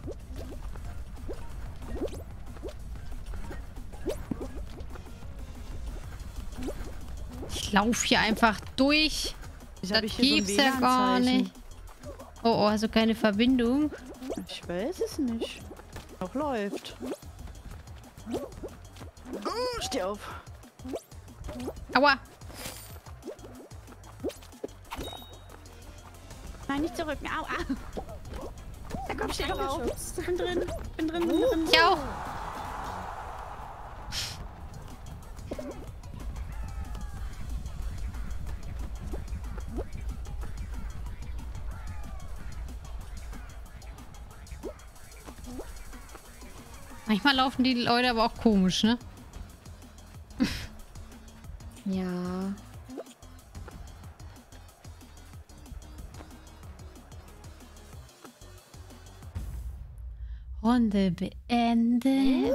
Speaker 1: Ich laufe hier einfach durch.
Speaker 2: Wieso hab
Speaker 1: Das
Speaker 2: ich hier
Speaker 1: gibt's ja gar
Speaker 2: WLAN-Zeichen?
Speaker 1: nicht. Oh, also keine Verbindung.
Speaker 2: Ich weiß es nicht. Noch läuft. Steh auf.
Speaker 1: Aua.
Speaker 2: Nein, nicht zurück. Au, au. Ja, komm, steh doch auf. Bin drin. Bin drin.
Speaker 1: Ich auch. Manchmal laufen die Leute aber auch komisch, ne?
Speaker 4: Ja.
Speaker 1: Runde beendet.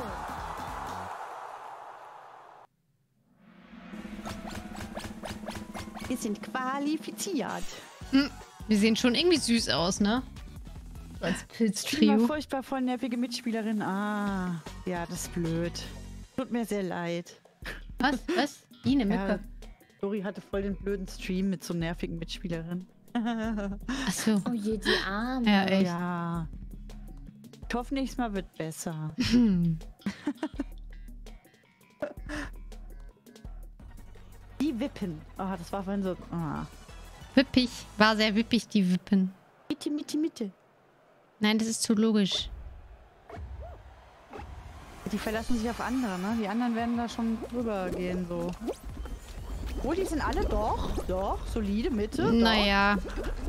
Speaker 2: Wir sind qualifiziert.
Speaker 1: Wir sehen schon irgendwie süß aus, ne? Als
Speaker 2: Ich bin
Speaker 1: Pilztrio.
Speaker 2: mal furchtbar voll nervige Mitspielerin. Ah, ja, das ist blöd. Tut mir sehr leid.
Speaker 1: Was? Was? Die, eine
Speaker 2: Ja,
Speaker 1: Mücke.
Speaker 2: Dori hatte voll den blöden Stream mit so nervigen Mitspielerinnen.
Speaker 1: Achso.
Speaker 4: Oh je, die Arme.
Speaker 1: Ja, echt.
Speaker 2: Ja. Ich hoffe, nächstes Mal wird besser. Die Wippen. Ah, das war vorhin so. Ah.
Speaker 1: Wippig. War sehr wippig, die Wippen.
Speaker 2: Mitte, Mitte, Mitte.
Speaker 1: Nein, das ist zu logisch.
Speaker 2: Die verlassen sich auf andere, ne? Die anderen werden da schon drüber gehen, so. Oh, die sind alle doch, solide Mitte.
Speaker 1: Naja.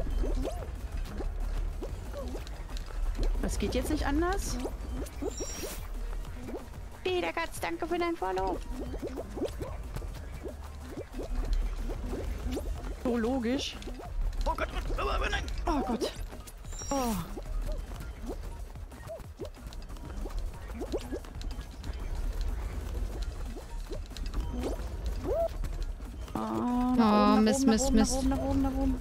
Speaker 2: Das geht jetzt nicht anders. Peter Katz, danke für dein Follow. So logisch. Oh Gott, nein. Oh Gott. Oh.
Speaker 1: Oh, Mist, Mist, Mist.
Speaker 2: Nach oben.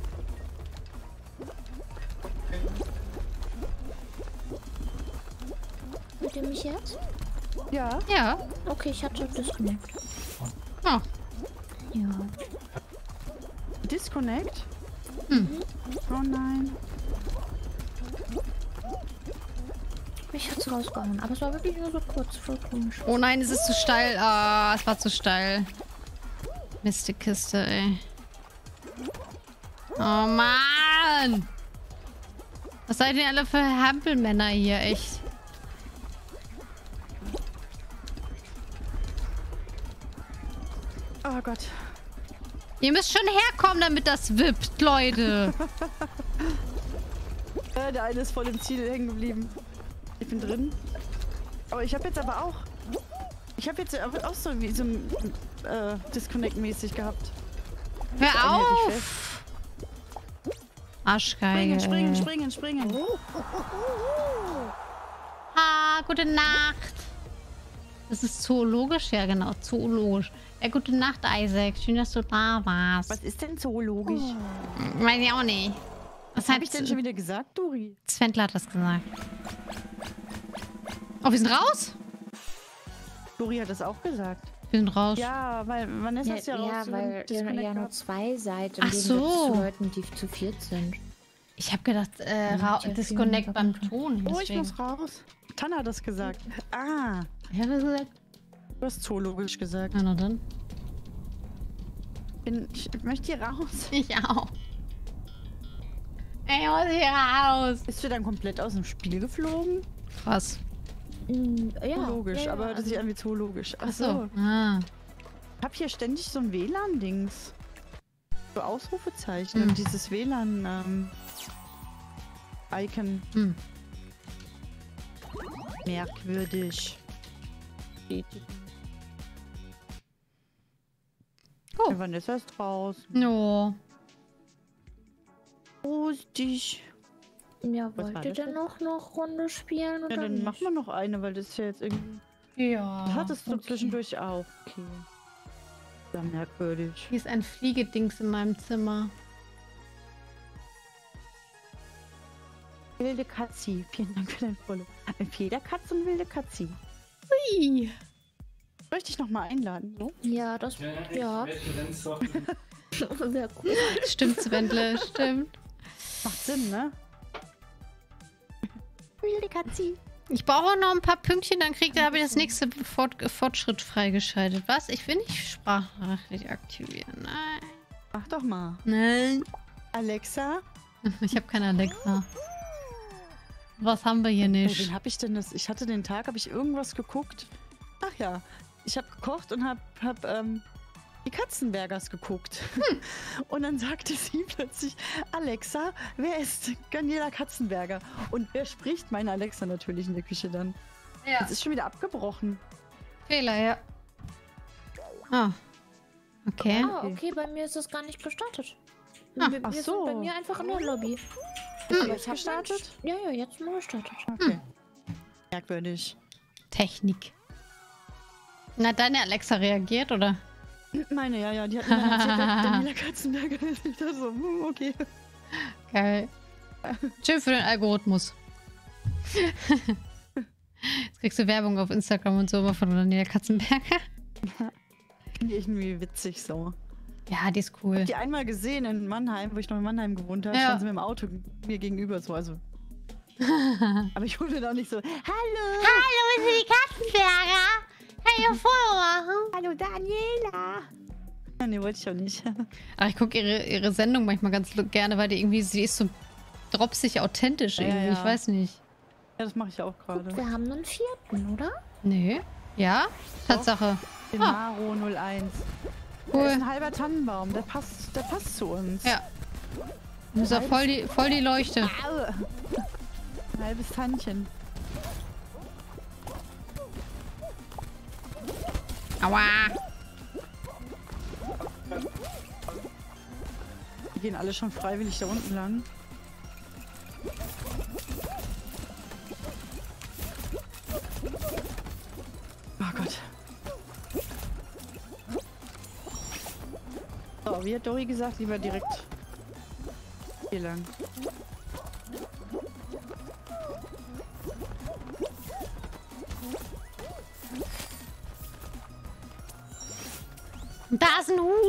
Speaker 4: Hört ihr mich jetzt?
Speaker 2: Ja.
Speaker 1: Ja.
Speaker 4: Okay, ich hatte Disconnect.
Speaker 1: Oh.
Speaker 4: Ja.
Speaker 2: Disconnect?
Speaker 1: Hm.
Speaker 2: Oh nein.
Speaker 4: Mich hat's rausgehauen, aber es war wirklich nur so kurz, voll komisch.
Speaker 1: Oh nein, es ist zu steil. Ah, es war zu steil. Mistekiste, ey. Oh Mann! Was seid ihr alle für Hampelmänner hier, echt?
Speaker 2: Oh Gott.
Speaker 1: Ihr müsst schon herkommen, damit das wippt, Leute.
Speaker 2: Der eine ist voll im Ziel hängen geblieben. Ich bin drin. Aber ich habe jetzt aber auch... Ich habe jetzt auch so wie so ein Disconnect-mäßig gehabt.
Speaker 1: Hör
Speaker 2: Einen hält ich fest.
Speaker 1: auf! Arschgeige.
Speaker 2: Springen.
Speaker 1: Ah, gute Nacht. Das ist zoologisch? Ja, genau, zoologisch. Ja, gute Nacht, Isaac. Schön, dass du da warst.
Speaker 2: Was ist denn zoologisch?
Speaker 1: Weiß ich auch nicht.
Speaker 2: Was habe ich denn schon wieder gesagt, Dori?
Speaker 1: Svendler hat das gesagt. Oh, wir sind raus?
Speaker 2: Dori hat das auch gesagt.
Speaker 1: Wir sind raus.
Speaker 2: Ja, weil Vanessa ist ja raus.
Speaker 4: Ja, weil ihr ja nur 2 seid.
Speaker 1: Ach so.
Speaker 4: Zu Leuten, die zu 4 sind.
Speaker 1: Ich habe gedacht,
Speaker 4: Ja,
Speaker 1: Disconnect
Speaker 4: viel
Speaker 1: beim Ton.
Speaker 2: Oh, ich
Speaker 1: deswegen.
Speaker 2: muss raus. Tanne hat das gesagt. Ah,
Speaker 1: Ich habe gesagt.
Speaker 2: du hast zoologisch gesagt.
Speaker 1: Ja, na dann.
Speaker 2: Ich möchte hier raus.
Speaker 1: Ich auch. Ich muss hier raus.
Speaker 2: Bist du dann komplett aus dem Spiel geflogen?
Speaker 1: Was?
Speaker 4: Ja.
Speaker 2: Zoologisch,
Speaker 4: ja,
Speaker 2: aber hört sich an wie zoologisch. Ach so.
Speaker 1: Ah.
Speaker 2: Ich hab hier ständig so ein WLAN-Dings. So Ausrufezeichen und dieses WLAN-Icon.
Speaker 1: Hm.
Speaker 2: Merkwürdig.
Speaker 1: Oh.
Speaker 2: Vanessa ist draußen.
Speaker 1: No.
Speaker 2: Lustig.
Speaker 4: Ja,
Speaker 2: Was war
Speaker 4: wollt ihr
Speaker 2: das
Speaker 4: denn noch eine Runde spielen
Speaker 2: Ja,
Speaker 4: oder
Speaker 2: dann
Speaker 4: nicht?
Speaker 2: machen wir noch eine, weil das ist ja jetzt irgendwie...
Speaker 1: Ja.
Speaker 2: Das hattest du
Speaker 4: okay.
Speaker 2: zwischendurch auch. Okay. Sehr merkwürdig.
Speaker 1: Hier ist ein Fliegedings in meinem Zimmer.
Speaker 2: Wilde Katzi. Vielen Dank für dein Follow. Ein Federkatz und wilde Katzi.
Speaker 1: Ui.
Speaker 2: Möchte ich nochmal einladen, so?
Speaker 4: Ja, das. Ja. Wäre cool.
Speaker 1: Stimmt, Svendle, stimmt.
Speaker 2: Macht Sinn, ne? Wilde Katzi.
Speaker 1: Ich brauche noch ein paar Pünktchen, dann habe ich das nächste Fortschritt freigeschaltet. Was? Ich will nicht Sprachnachricht aktivieren. Nein.
Speaker 2: Mach doch mal.
Speaker 1: Nein.
Speaker 2: Alexa.
Speaker 1: Ich habe keine Alexa. Was haben wir hier
Speaker 2: Oh,
Speaker 1: nicht?
Speaker 2: wen hab ich denn das? Ich hatte den Tag, habe ich irgendwas geguckt. Ach ja, ich habe gekocht und hab die Katzenbergers geguckt. Und dann sagte sie plötzlich, Alexa, wer ist Daniela Katzenberger? Und wer spricht meine Alexa natürlich in der Küche dann?
Speaker 1: Ja.
Speaker 2: Das ist schon wieder abgebrochen.
Speaker 1: Fehler, ja. Ah. Okay.
Speaker 4: Ah, okay, bei mir ist das gar nicht gestartet.
Speaker 1: Ah,
Speaker 4: wir
Speaker 2: ach
Speaker 4: sind
Speaker 2: so.
Speaker 4: bei mir einfach in der Lobby.
Speaker 2: Aber
Speaker 4: ich hab
Speaker 2: gestartet?
Speaker 4: Ja, jetzt mal gestartet.
Speaker 2: Okay. Merkwürdig.
Speaker 1: Technik. Na, deine Alexa reagiert, oder?
Speaker 2: Meine, ja, die hat mir dann erzählt, dass Daniela Katzenberger ist. Ich dachte so, okay.
Speaker 1: Geil. Schön für den Algorithmus. Jetzt kriegst du Werbung auf Instagram und so immer von Daniela Katzenberger.
Speaker 2: Finde ich irgendwie witzig so.
Speaker 1: Ja, die ist cool.
Speaker 2: Die einmal gesehen in Mannheim, wo ich noch in Mannheim gewohnt habe,
Speaker 1: Ja.
Speaker 2: stand sie mir im Auto mir gegenüber so, also. Aber ich wurde dann auch nicht so, hallo!
Speaker 1: Hallo, ist die Katzenberger? Kann ich ein Foto machen?
Speaker 2: Hallo Daniela! Nee, wollte ich auch nicht.
Speaker 1: Ach, ich gucke ihre Sendung manchmal ganz gerne, weil die irgendwie, sie ist so dropsig authentisch
Speaker 2: Ja,
Speaker 1: irgendwie.
Speaker 2: ja.
Speaker 1: Ich weiß nicht.
Speaker 2: Ja, das mache ich auch gerade.
Speaker 4: Wir haben einen 4., oder?
Speaker 1: Nee. Ja? Tatsache.
Speaker 2: Den Maro 01. Der ist
Speaker 1: Cool.
Speaker 2: ein halber Tannenbaum, der passt zu uns.
Speaker 1: Ja. Du bist auch voll die Leuchte.
Speaker 2: Au. Ein halbes Tannchen.
Speaker 1: Aua.
Speaker 2: Die gehen alle schon freiwillig da unten lang. Oh Gott. So, wie hat Dori gesagt, lieber direkt hier lang.
Speaker 1: Da ist ein Huhn.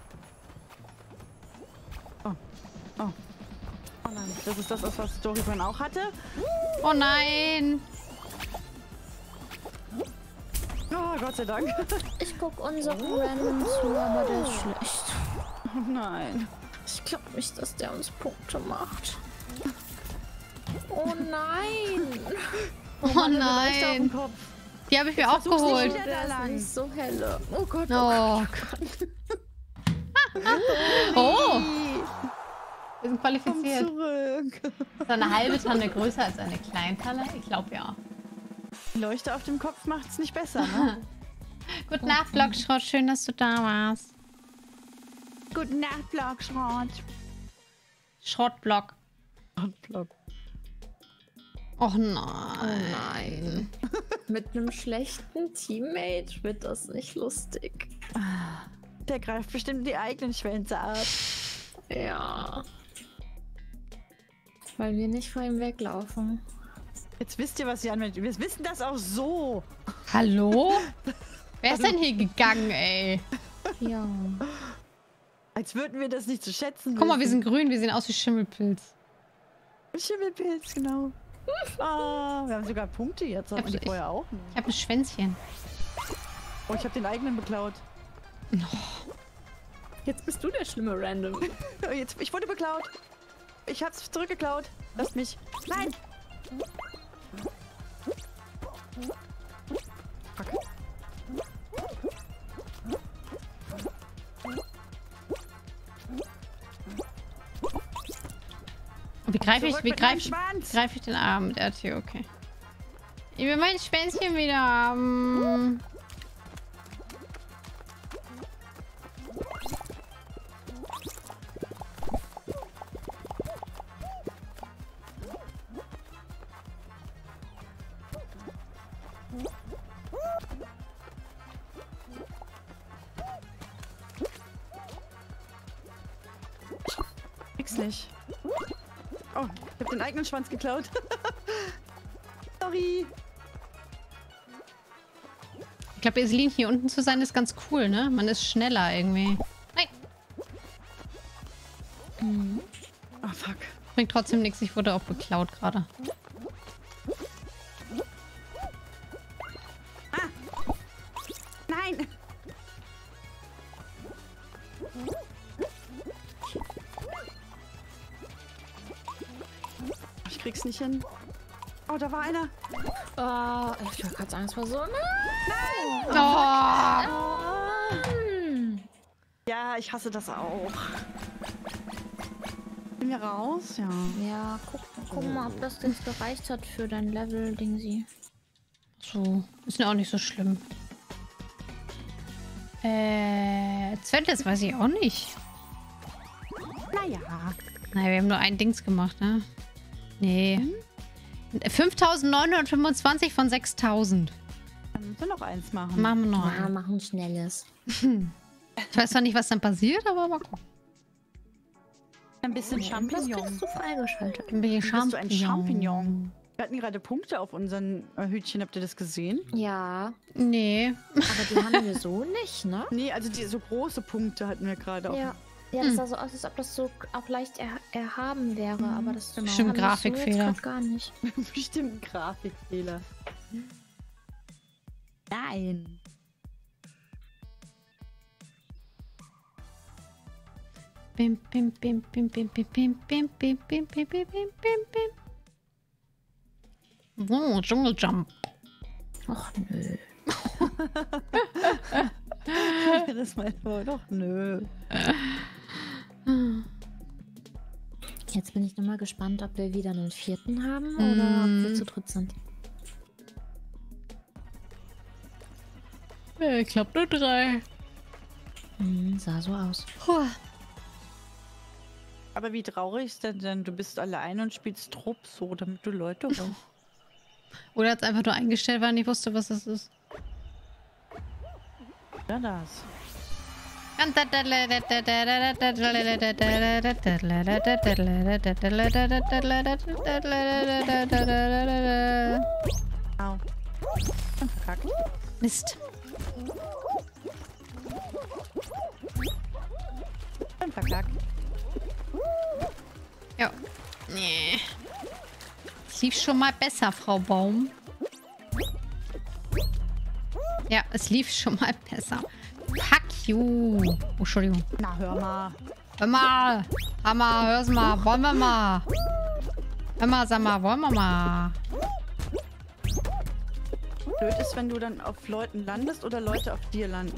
Speaker 2: Oh nein, das ist das, was Dori vorhin auch hatte.
Speaker 1: Oh nein.
Speaker 2: Oh, Gott sei Dank.
Speaker 4: Ich guck unseren Random zu, aber der ist schlecht.
Speaker 2: Oh nein.
Speaker 4: Ich glaube nicht, dass der uns Punkte macht. Oh nein!
Speaker 1: Oh
Speaker 2: Auf dem
Speaker 1: nein.
Speaker 2: Kopf.
Speaker 1: Die habe ich mir auch
Speaker 2: versuch's nicht
Speaker 1: geholt.
Speaker 2: wieder.
Speaker 4: Der ist
Speaker 2: lang.
Speaker 4: nicht so helle. Oh Gott,
Speaker 1: Oh. Oh. Wir sind
Speaker 2: Komm
Speaker 1: qualifiziert.
Speaker 2: zurück.
Speaker 1: Ist eine halbe Tanne größer als eine Kleintanne? Ich glaube ja.
Speaker 2: Die Leuchte auf dem Kopf macht's nicht besser, ne?
Speaker 1: Gute Nacht, Blockschrott. Schön, dass du da warst.
Speaker 2: Gute Nacht, Blockschrott.
Speaker 1: Schrottblock.
Speaker 2: Block.
Speaker 1: Och nein.
Speaker 4: Mit einem schlechten Teammate wird das nicht lustig.
Speaker 2: Der greift bestimmt die eigenen Schwänze ab.
Speaker 4: Ja. Weil wir nicht vor ihm weglaufen.
Speaker 2: Jetzt wisst ihr, was ihr anwendet. Wir wissen das auch so.
Speaker 1: Hallo? Wer ist denn hier gegangen, ey?
Speaker 4: Ja.
Speaker 2: Als würden wir das nicht zu schätzen
Speaker 1: Guck mal, wir
Speaker 2: wissen.
Speaker 1: sind grün. Wir sehen aus wie Schimmelpilz.
Speaker 2: Schimmelpilz, genau. Ah, wir haben sogar Punkte jetzt. Hatten wir die vorher auch nicht.
Speaker 1: Ich habe ein Schwänzchen.
Speaker 2: Oh, ich habe den eigenen beklaut.
Speaker 4: Jetzt bist du der schlimme Random.
Speaker 2: Jetzt, ich wurde beklaut. Ich hab's zurückgeklaut. Lasst mich. Nein! Fuck.
Speaker 1: Wie greife ich,
Speaker 2: Zurück
Speaker 1: wie
Speaker 2: mit meinem
Speaker 1: greife
Speaker 2: Schwanz.
Speaker 1: greif ich den Arm mit RT? Okay. Ich will mein Schwänzchen wieder haben.
Speaker 2: Nix nicht. Oh, Ich hab den eigenen Schwanz geklaut. Sorry.
Speaker 1: Ich glaube, Iselin hier unten zu sein ist ganz cool, ne? Man ist schneller irgendwie. Nein,
Speaker 2: Ah, fuck.
Speaker 1: bringt trotzdem nichts. Ich wurde auch beklaut gerade.
Speaker 2: Nein! Ich krieg's nicht hin. Oh, da war einer.
Speaker 4: Ich war gerade Angst vor so.
Speaker 1: Oh,
Speaker 2: Ja, ich hasse das auch. Bin wir raus? Ja.
Speaker 4: Ja, guck mal, ob das jetzt gereicht hat für dein Level, Dingsi.
Speaker 1: so. Ist ja auch nicht so schlimm. Zweites weiß ich auch nicht.
Speaker 2: Naja.
Speaker 1: Naja, wir haben nur ein Dings gemacht, ne? Nee. 5.925 von 6.000.
Speaker 2: Dann müssen wir noch eins machen.
Speaker 1: Machen wir noch
Speaker 4: Ja,
Speaker 1: einen.
Speaker 4: machen schnelles.
Speaker 1: Ich weiß zwar nicht, was dann passiert, aber mal gucken.
Speaker 2: Ein bisschen
Speaker 4: Das
Speaker 2: Champignon.
Speaker 4: kriegst du freigeschaltet.
Speaker 1: Ein bisschen
Speaker 2: Bist du ein Champignon? Wir hatten gerade Punkte auf unseren Hütchen. Habt ihr das gesehen?
Speaker 4: Ja,
Speaker 1: Nee.
Speaker 4: aber die haben wir so nicht, ne?
Speaker 2: Nee, also die so große Punkte hatten wir gerade auf.
Speaker 4: Ja. Ja, das sah so aus, als ob das so auch leicht erhaben wäre, aber das
Speaker 1: Bestimmt
Speaker 4: haben wir
Speaker 1: Grafikfehler.
Speaker 4: So jetzt grad gar nicht.
Speaker 2: Bestimmt ein Grafikfehler. Nein.
Speaker 1: Bim, bim, bim, bim, bim, bim, bim, bim, bim, bim, bim, bim, bim, bim. Oh, Dschungeljump.
Speaker 4: Och nö.
Speaker 2: Das meint man doch. Nö.
Speaker 4: Jetzt bin ich nochmal gespannt, ob wir wieder einen vierten haben oder ob wir zu dritt sind.
Speaker 1: Ich glaube nur 3.
Speaker 4: Sah so aus.
Speaker 2: Aber wie traurig ist denn? Du bist allein und spielst Trupp so, damit du Leute holst.
Speaker 1: Oder hat es einfach nur eingestellt, weil er nicht wusste, was das ist.
Speaker 2: Ja, das. Au. Und verkackt.
Speaker 1: Mist.
Speaker 2: Und verkackt.
Speaker 1: Ja. Nee. Es lief schon mal besser, Frau Baum. Ja, es lief schon mal besser. Fuck you. Oh, Entschuldigung.
Speaker 2: Na, hör mal.
Speaker 1: Hör mal. Hammer, hör's mal. Wollen wir mal. Hör mal, sag mal, wollen wir mal.
Speaker 2: Blöd ist, wenn du dann auf Leuten landest oder Leute auf dir landen.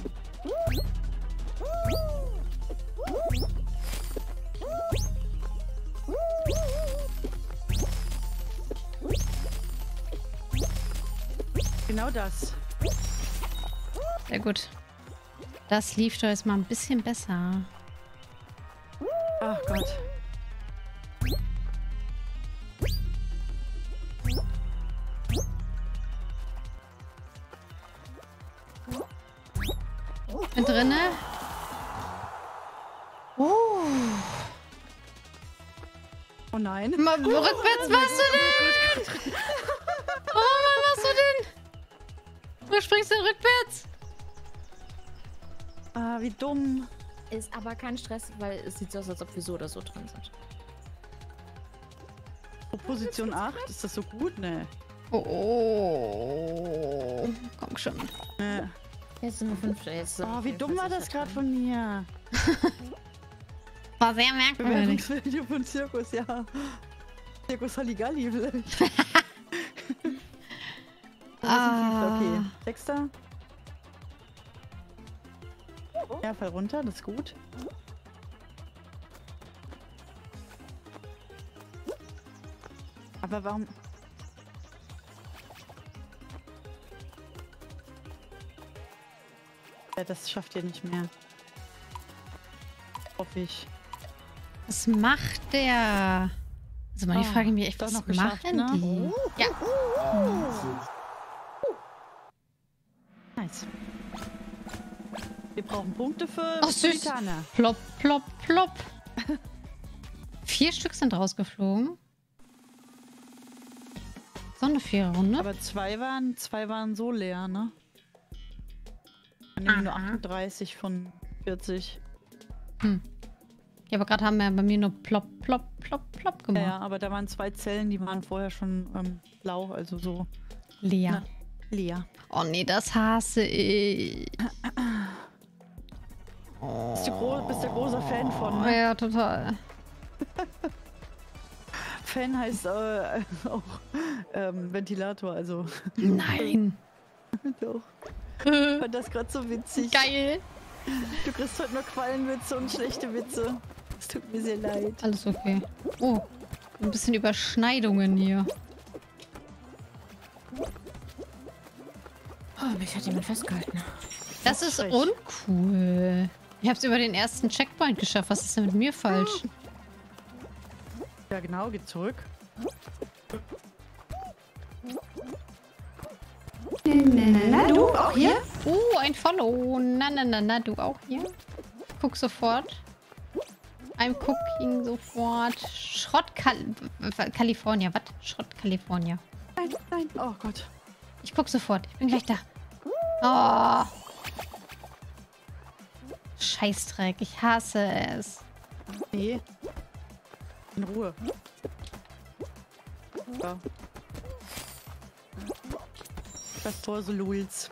Speaker 2: Genau das.
Speaker 1: Sehr gut. Das lief doch jetzt mal ein bisschen besser.
Speaker 2: Ach Gott.
Speaker 1: Bin drinne.
Speaker 2: Oh nein.
Speaker 1: Rückwärts warst du denn? Oh Mann, was du denn? Wo springst du denn rückwärts?
Speaker 2: Ah, wie dumm.
Speaker 4: Ist aber kein Stress, weil es sieht so aus, als ob wir so oder so drin sind.
Speaker 2: Oh, Position 8, ist das so gut? Ne.
Speaker 1: Oh. Komm schon.
Speaker 4: Jetzt sind wir fünfte. Jetzt
Speaker 2: Oh, wie dumm war das gerade von mir?
Speaker 1: War sehr merkwürdig.
Speaker 2: Bewerbungsvideo von Zirkus, ja. Zirkus Halligalli vielleicht. Okay, Sechster. Ja, fall runter, das ist gut. Aber warum... Ja, das schafft ihr nicht mehr. Hoffe ich.
Speaker 1: Was macht der? Also meine Frage mich echt,
Speaker 2: doch
Speaker 1: was
Speaker 2: noch geschafft,
Speaker 1: machen
Speaker 2: ne?
Speaker 1: die? Ja.
Speaker 2: Nice. Wir brauchen Punkte für
Speaker 1: Ach, süß.
Speaker 2: Titana.
Speaker 1: Plopp, plopp, plopp. 4 Stück sind rausgeflogen. doch eine faire Runde.
Speaker 2: Aber zwei waren so leer, ne? Nur
Speaker 1: Aha.
Speaker 2: 38 von 40.
Speaker 1: Ja, aber gerade haben wir bei mir nur plopp, plopp, plopp, plopp
Speaker 2: Ja,
Speaker 1: gemacht.
Speaker 2: ja, aber da waren 2 Zellen, die waren vorher schon blau, also so
Speaker 1: Lea.
Speaker 2: leer.
Speaker 1: Oh nee, das hasse ich.
Speaker 2: Bist der großer Fan von,
Speaker 1: Oh,
Speaker 2: ne?
Speaker 1: ja, total.
Speaker 2: Fan heißt auch Ventilator, also
Speaker 1: Nein.
Speaker 2: doch. Ich fand das gerade so witzig.
Speaker 1: Geil.
Speaker 2: Du kriegst heute nur Quallenwitze und schlechte Witze. Es tut mir sehr leid.
Speaker 1: Alles okay. Oh, ein bisschen Überschneidungen hier.
Speaker 4: Oh, mich hat jemand festgehalten.
Speaker 1: Das ist
Speaker 2: frech.
Speaker 1: uncool. Ich hab's über den ersten Checkpoint geschafft. Was ist denn mit mir falsch?
Speaker 2: Ja genau, geht zurück.
Speaker 7: Na, du auch hier?
Speaker 1: Ein Follow. Na, du auch hier? Guck sofort. I'm cooking sofort. California. Was? Schrott California.
Speaker 2: Nein, nein. Oh Gott.
Speaker 1: Ich guck sofort. Ich bin gleich da. Oh. Scheißdreck. Ich hasse es.
Speaker 2: Nee. In Ruhe. So. Das Tor so Lulz.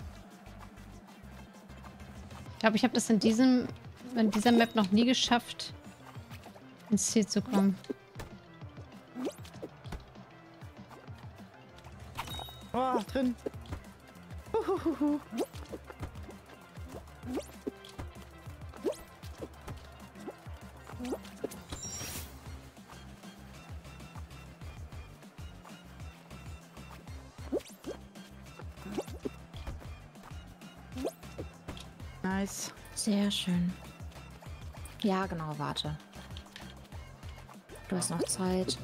Speaker 1: Ich glaube, ich habe das in dieser Map noch nie geschafft, ins Ziel zu kommen.
Speaker 2: Oh, drin. Huhuhuhu. Nice.
Speaker 4: Sehr schön. Ja, genau, warte. Du hast noch Zeit.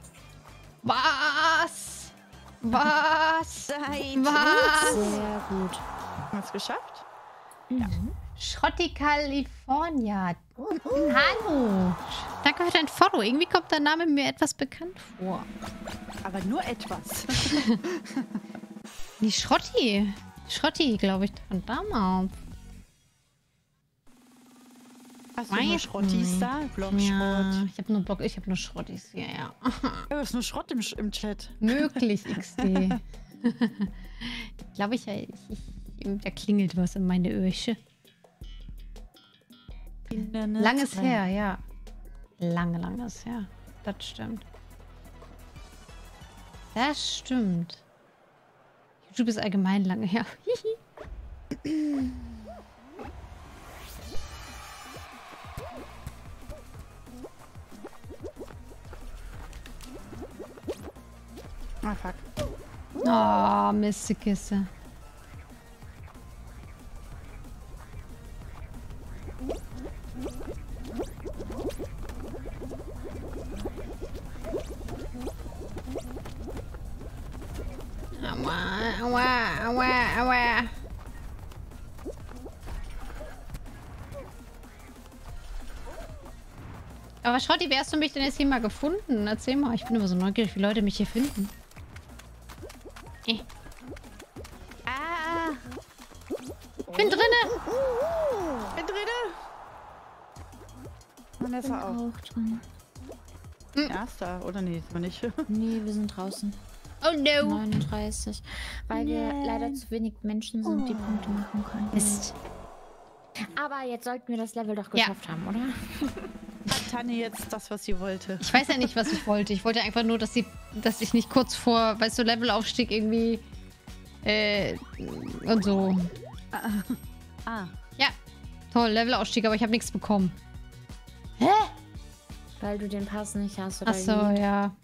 Speaker 1: Was? Was?
Speaker 2: Zeit.
Speaker 1: Was?
Speaker 4: Sehr gut.
Speaker 2: Hast du es geschafft?
Speaker 1: Schrotti California. Hallo. Danke für dein Follow. Irgendwie kommt der Name mir etwas bekannt vor.
Speaker 2: Aber nur etwas.
Speaker 1: Die Schrotti. Schrotti, glaube ich, von damals.
Speaker 2: Hast du nur Schrottis da? Blockschrott.
Speaker 1: Ja, ich habe nur Bock, ich habe nur Schrottis hier, ja.
Speaker 2: Ja, ist nur Schrott im Chat.
Speaker 1: Möglich, XD. Glaube ich, da klingelt was in meine Öhrchen. Langes her, ja. Langes her. Das stimmt. Das stimmt. YouTube ist allgemein lange her.
Speaker 2: Ah, fuck.
Speaker 1: Oh, Mistekiste. Aua, aua, aua, aua. Aber Schrotti, wie hast du mich denn jetzt hier mal gefunden? Erzähl mal, ich bin immer so neugierig, wie Leute mich hier finden.
Speaker 2: Ah!
Speaker 1: Bin drinne!
Speaker 2: Bin drinne! Vanessa auch.
Speaker 4: Auch drin.
Speaker 2: Erster, oder nee, ist man nicht.
Speaker 4: Nee, wir sind draußen.
Speaker 1: Oh no!
Speaker 4: 39. Weil wir leider zu wenig Menschen sind, die Punkte machen können.
Speaker 1: Mist.
Speaker 4: Aber jetzt sollten wir das Level doch geschafft haben, oder?
Speaker 2: Hat Tanne jetzt das, was sie wollte?
Speaker 1: Ich weiß ja nicht, was ich wollte. Ich wollte einfach nur, dass ich nicht kurz vor, weißt du, Levelaufstieg irgendwie und so.
Speaker 2: Ah.
Speaker 1: Ja, toll, Levelaufstieg, aber ich habe nichts bekommen. Hä?
Speaker 4: Weil du den Pass nicht hast, oder?
Speaker 1: Ach so,
Speaker 4: wie?
Speaker 1: ja.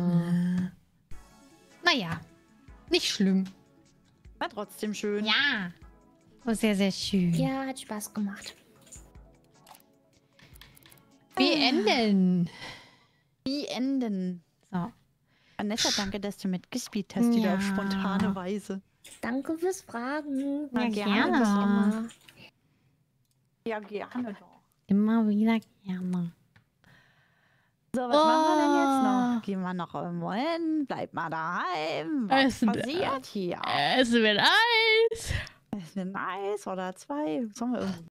Speaker 1: Naja, nicht schlimm.
Speaker 2: War trotzdem schön.
Speaker 1: Ja. War sehr, sehr schön.
Speaker 4: Ja, hat Spaß gemacht.
Speaker 1: Wir enden.
Speaker 2: Wie enden?
Speaker 1: So.
Speaker 2: Vanessa, danke, dass du mitgespielt hast, wieder
Speaker 1: Ja.
Speaker 2: auf spontane Weise.
Speaker 4: Danke fürs Fragen.
Speaker 1: Ja,
Speaker 2: gerne.
Speaker 1: gerne.
Speaker 2: Ja, gerne doch.
Speaker 1: Immer wieder gerne.
Speaker 2: So, was machen wir denn jetzt noch? Gehen wir noch irgendwo hin? Bleibt mal daheim? Was passiert hier?
Speaker 1: Essen wir ein Eis.
Speaker 2: Essen wir ein Eis oder 2? Sollen wir irgendwo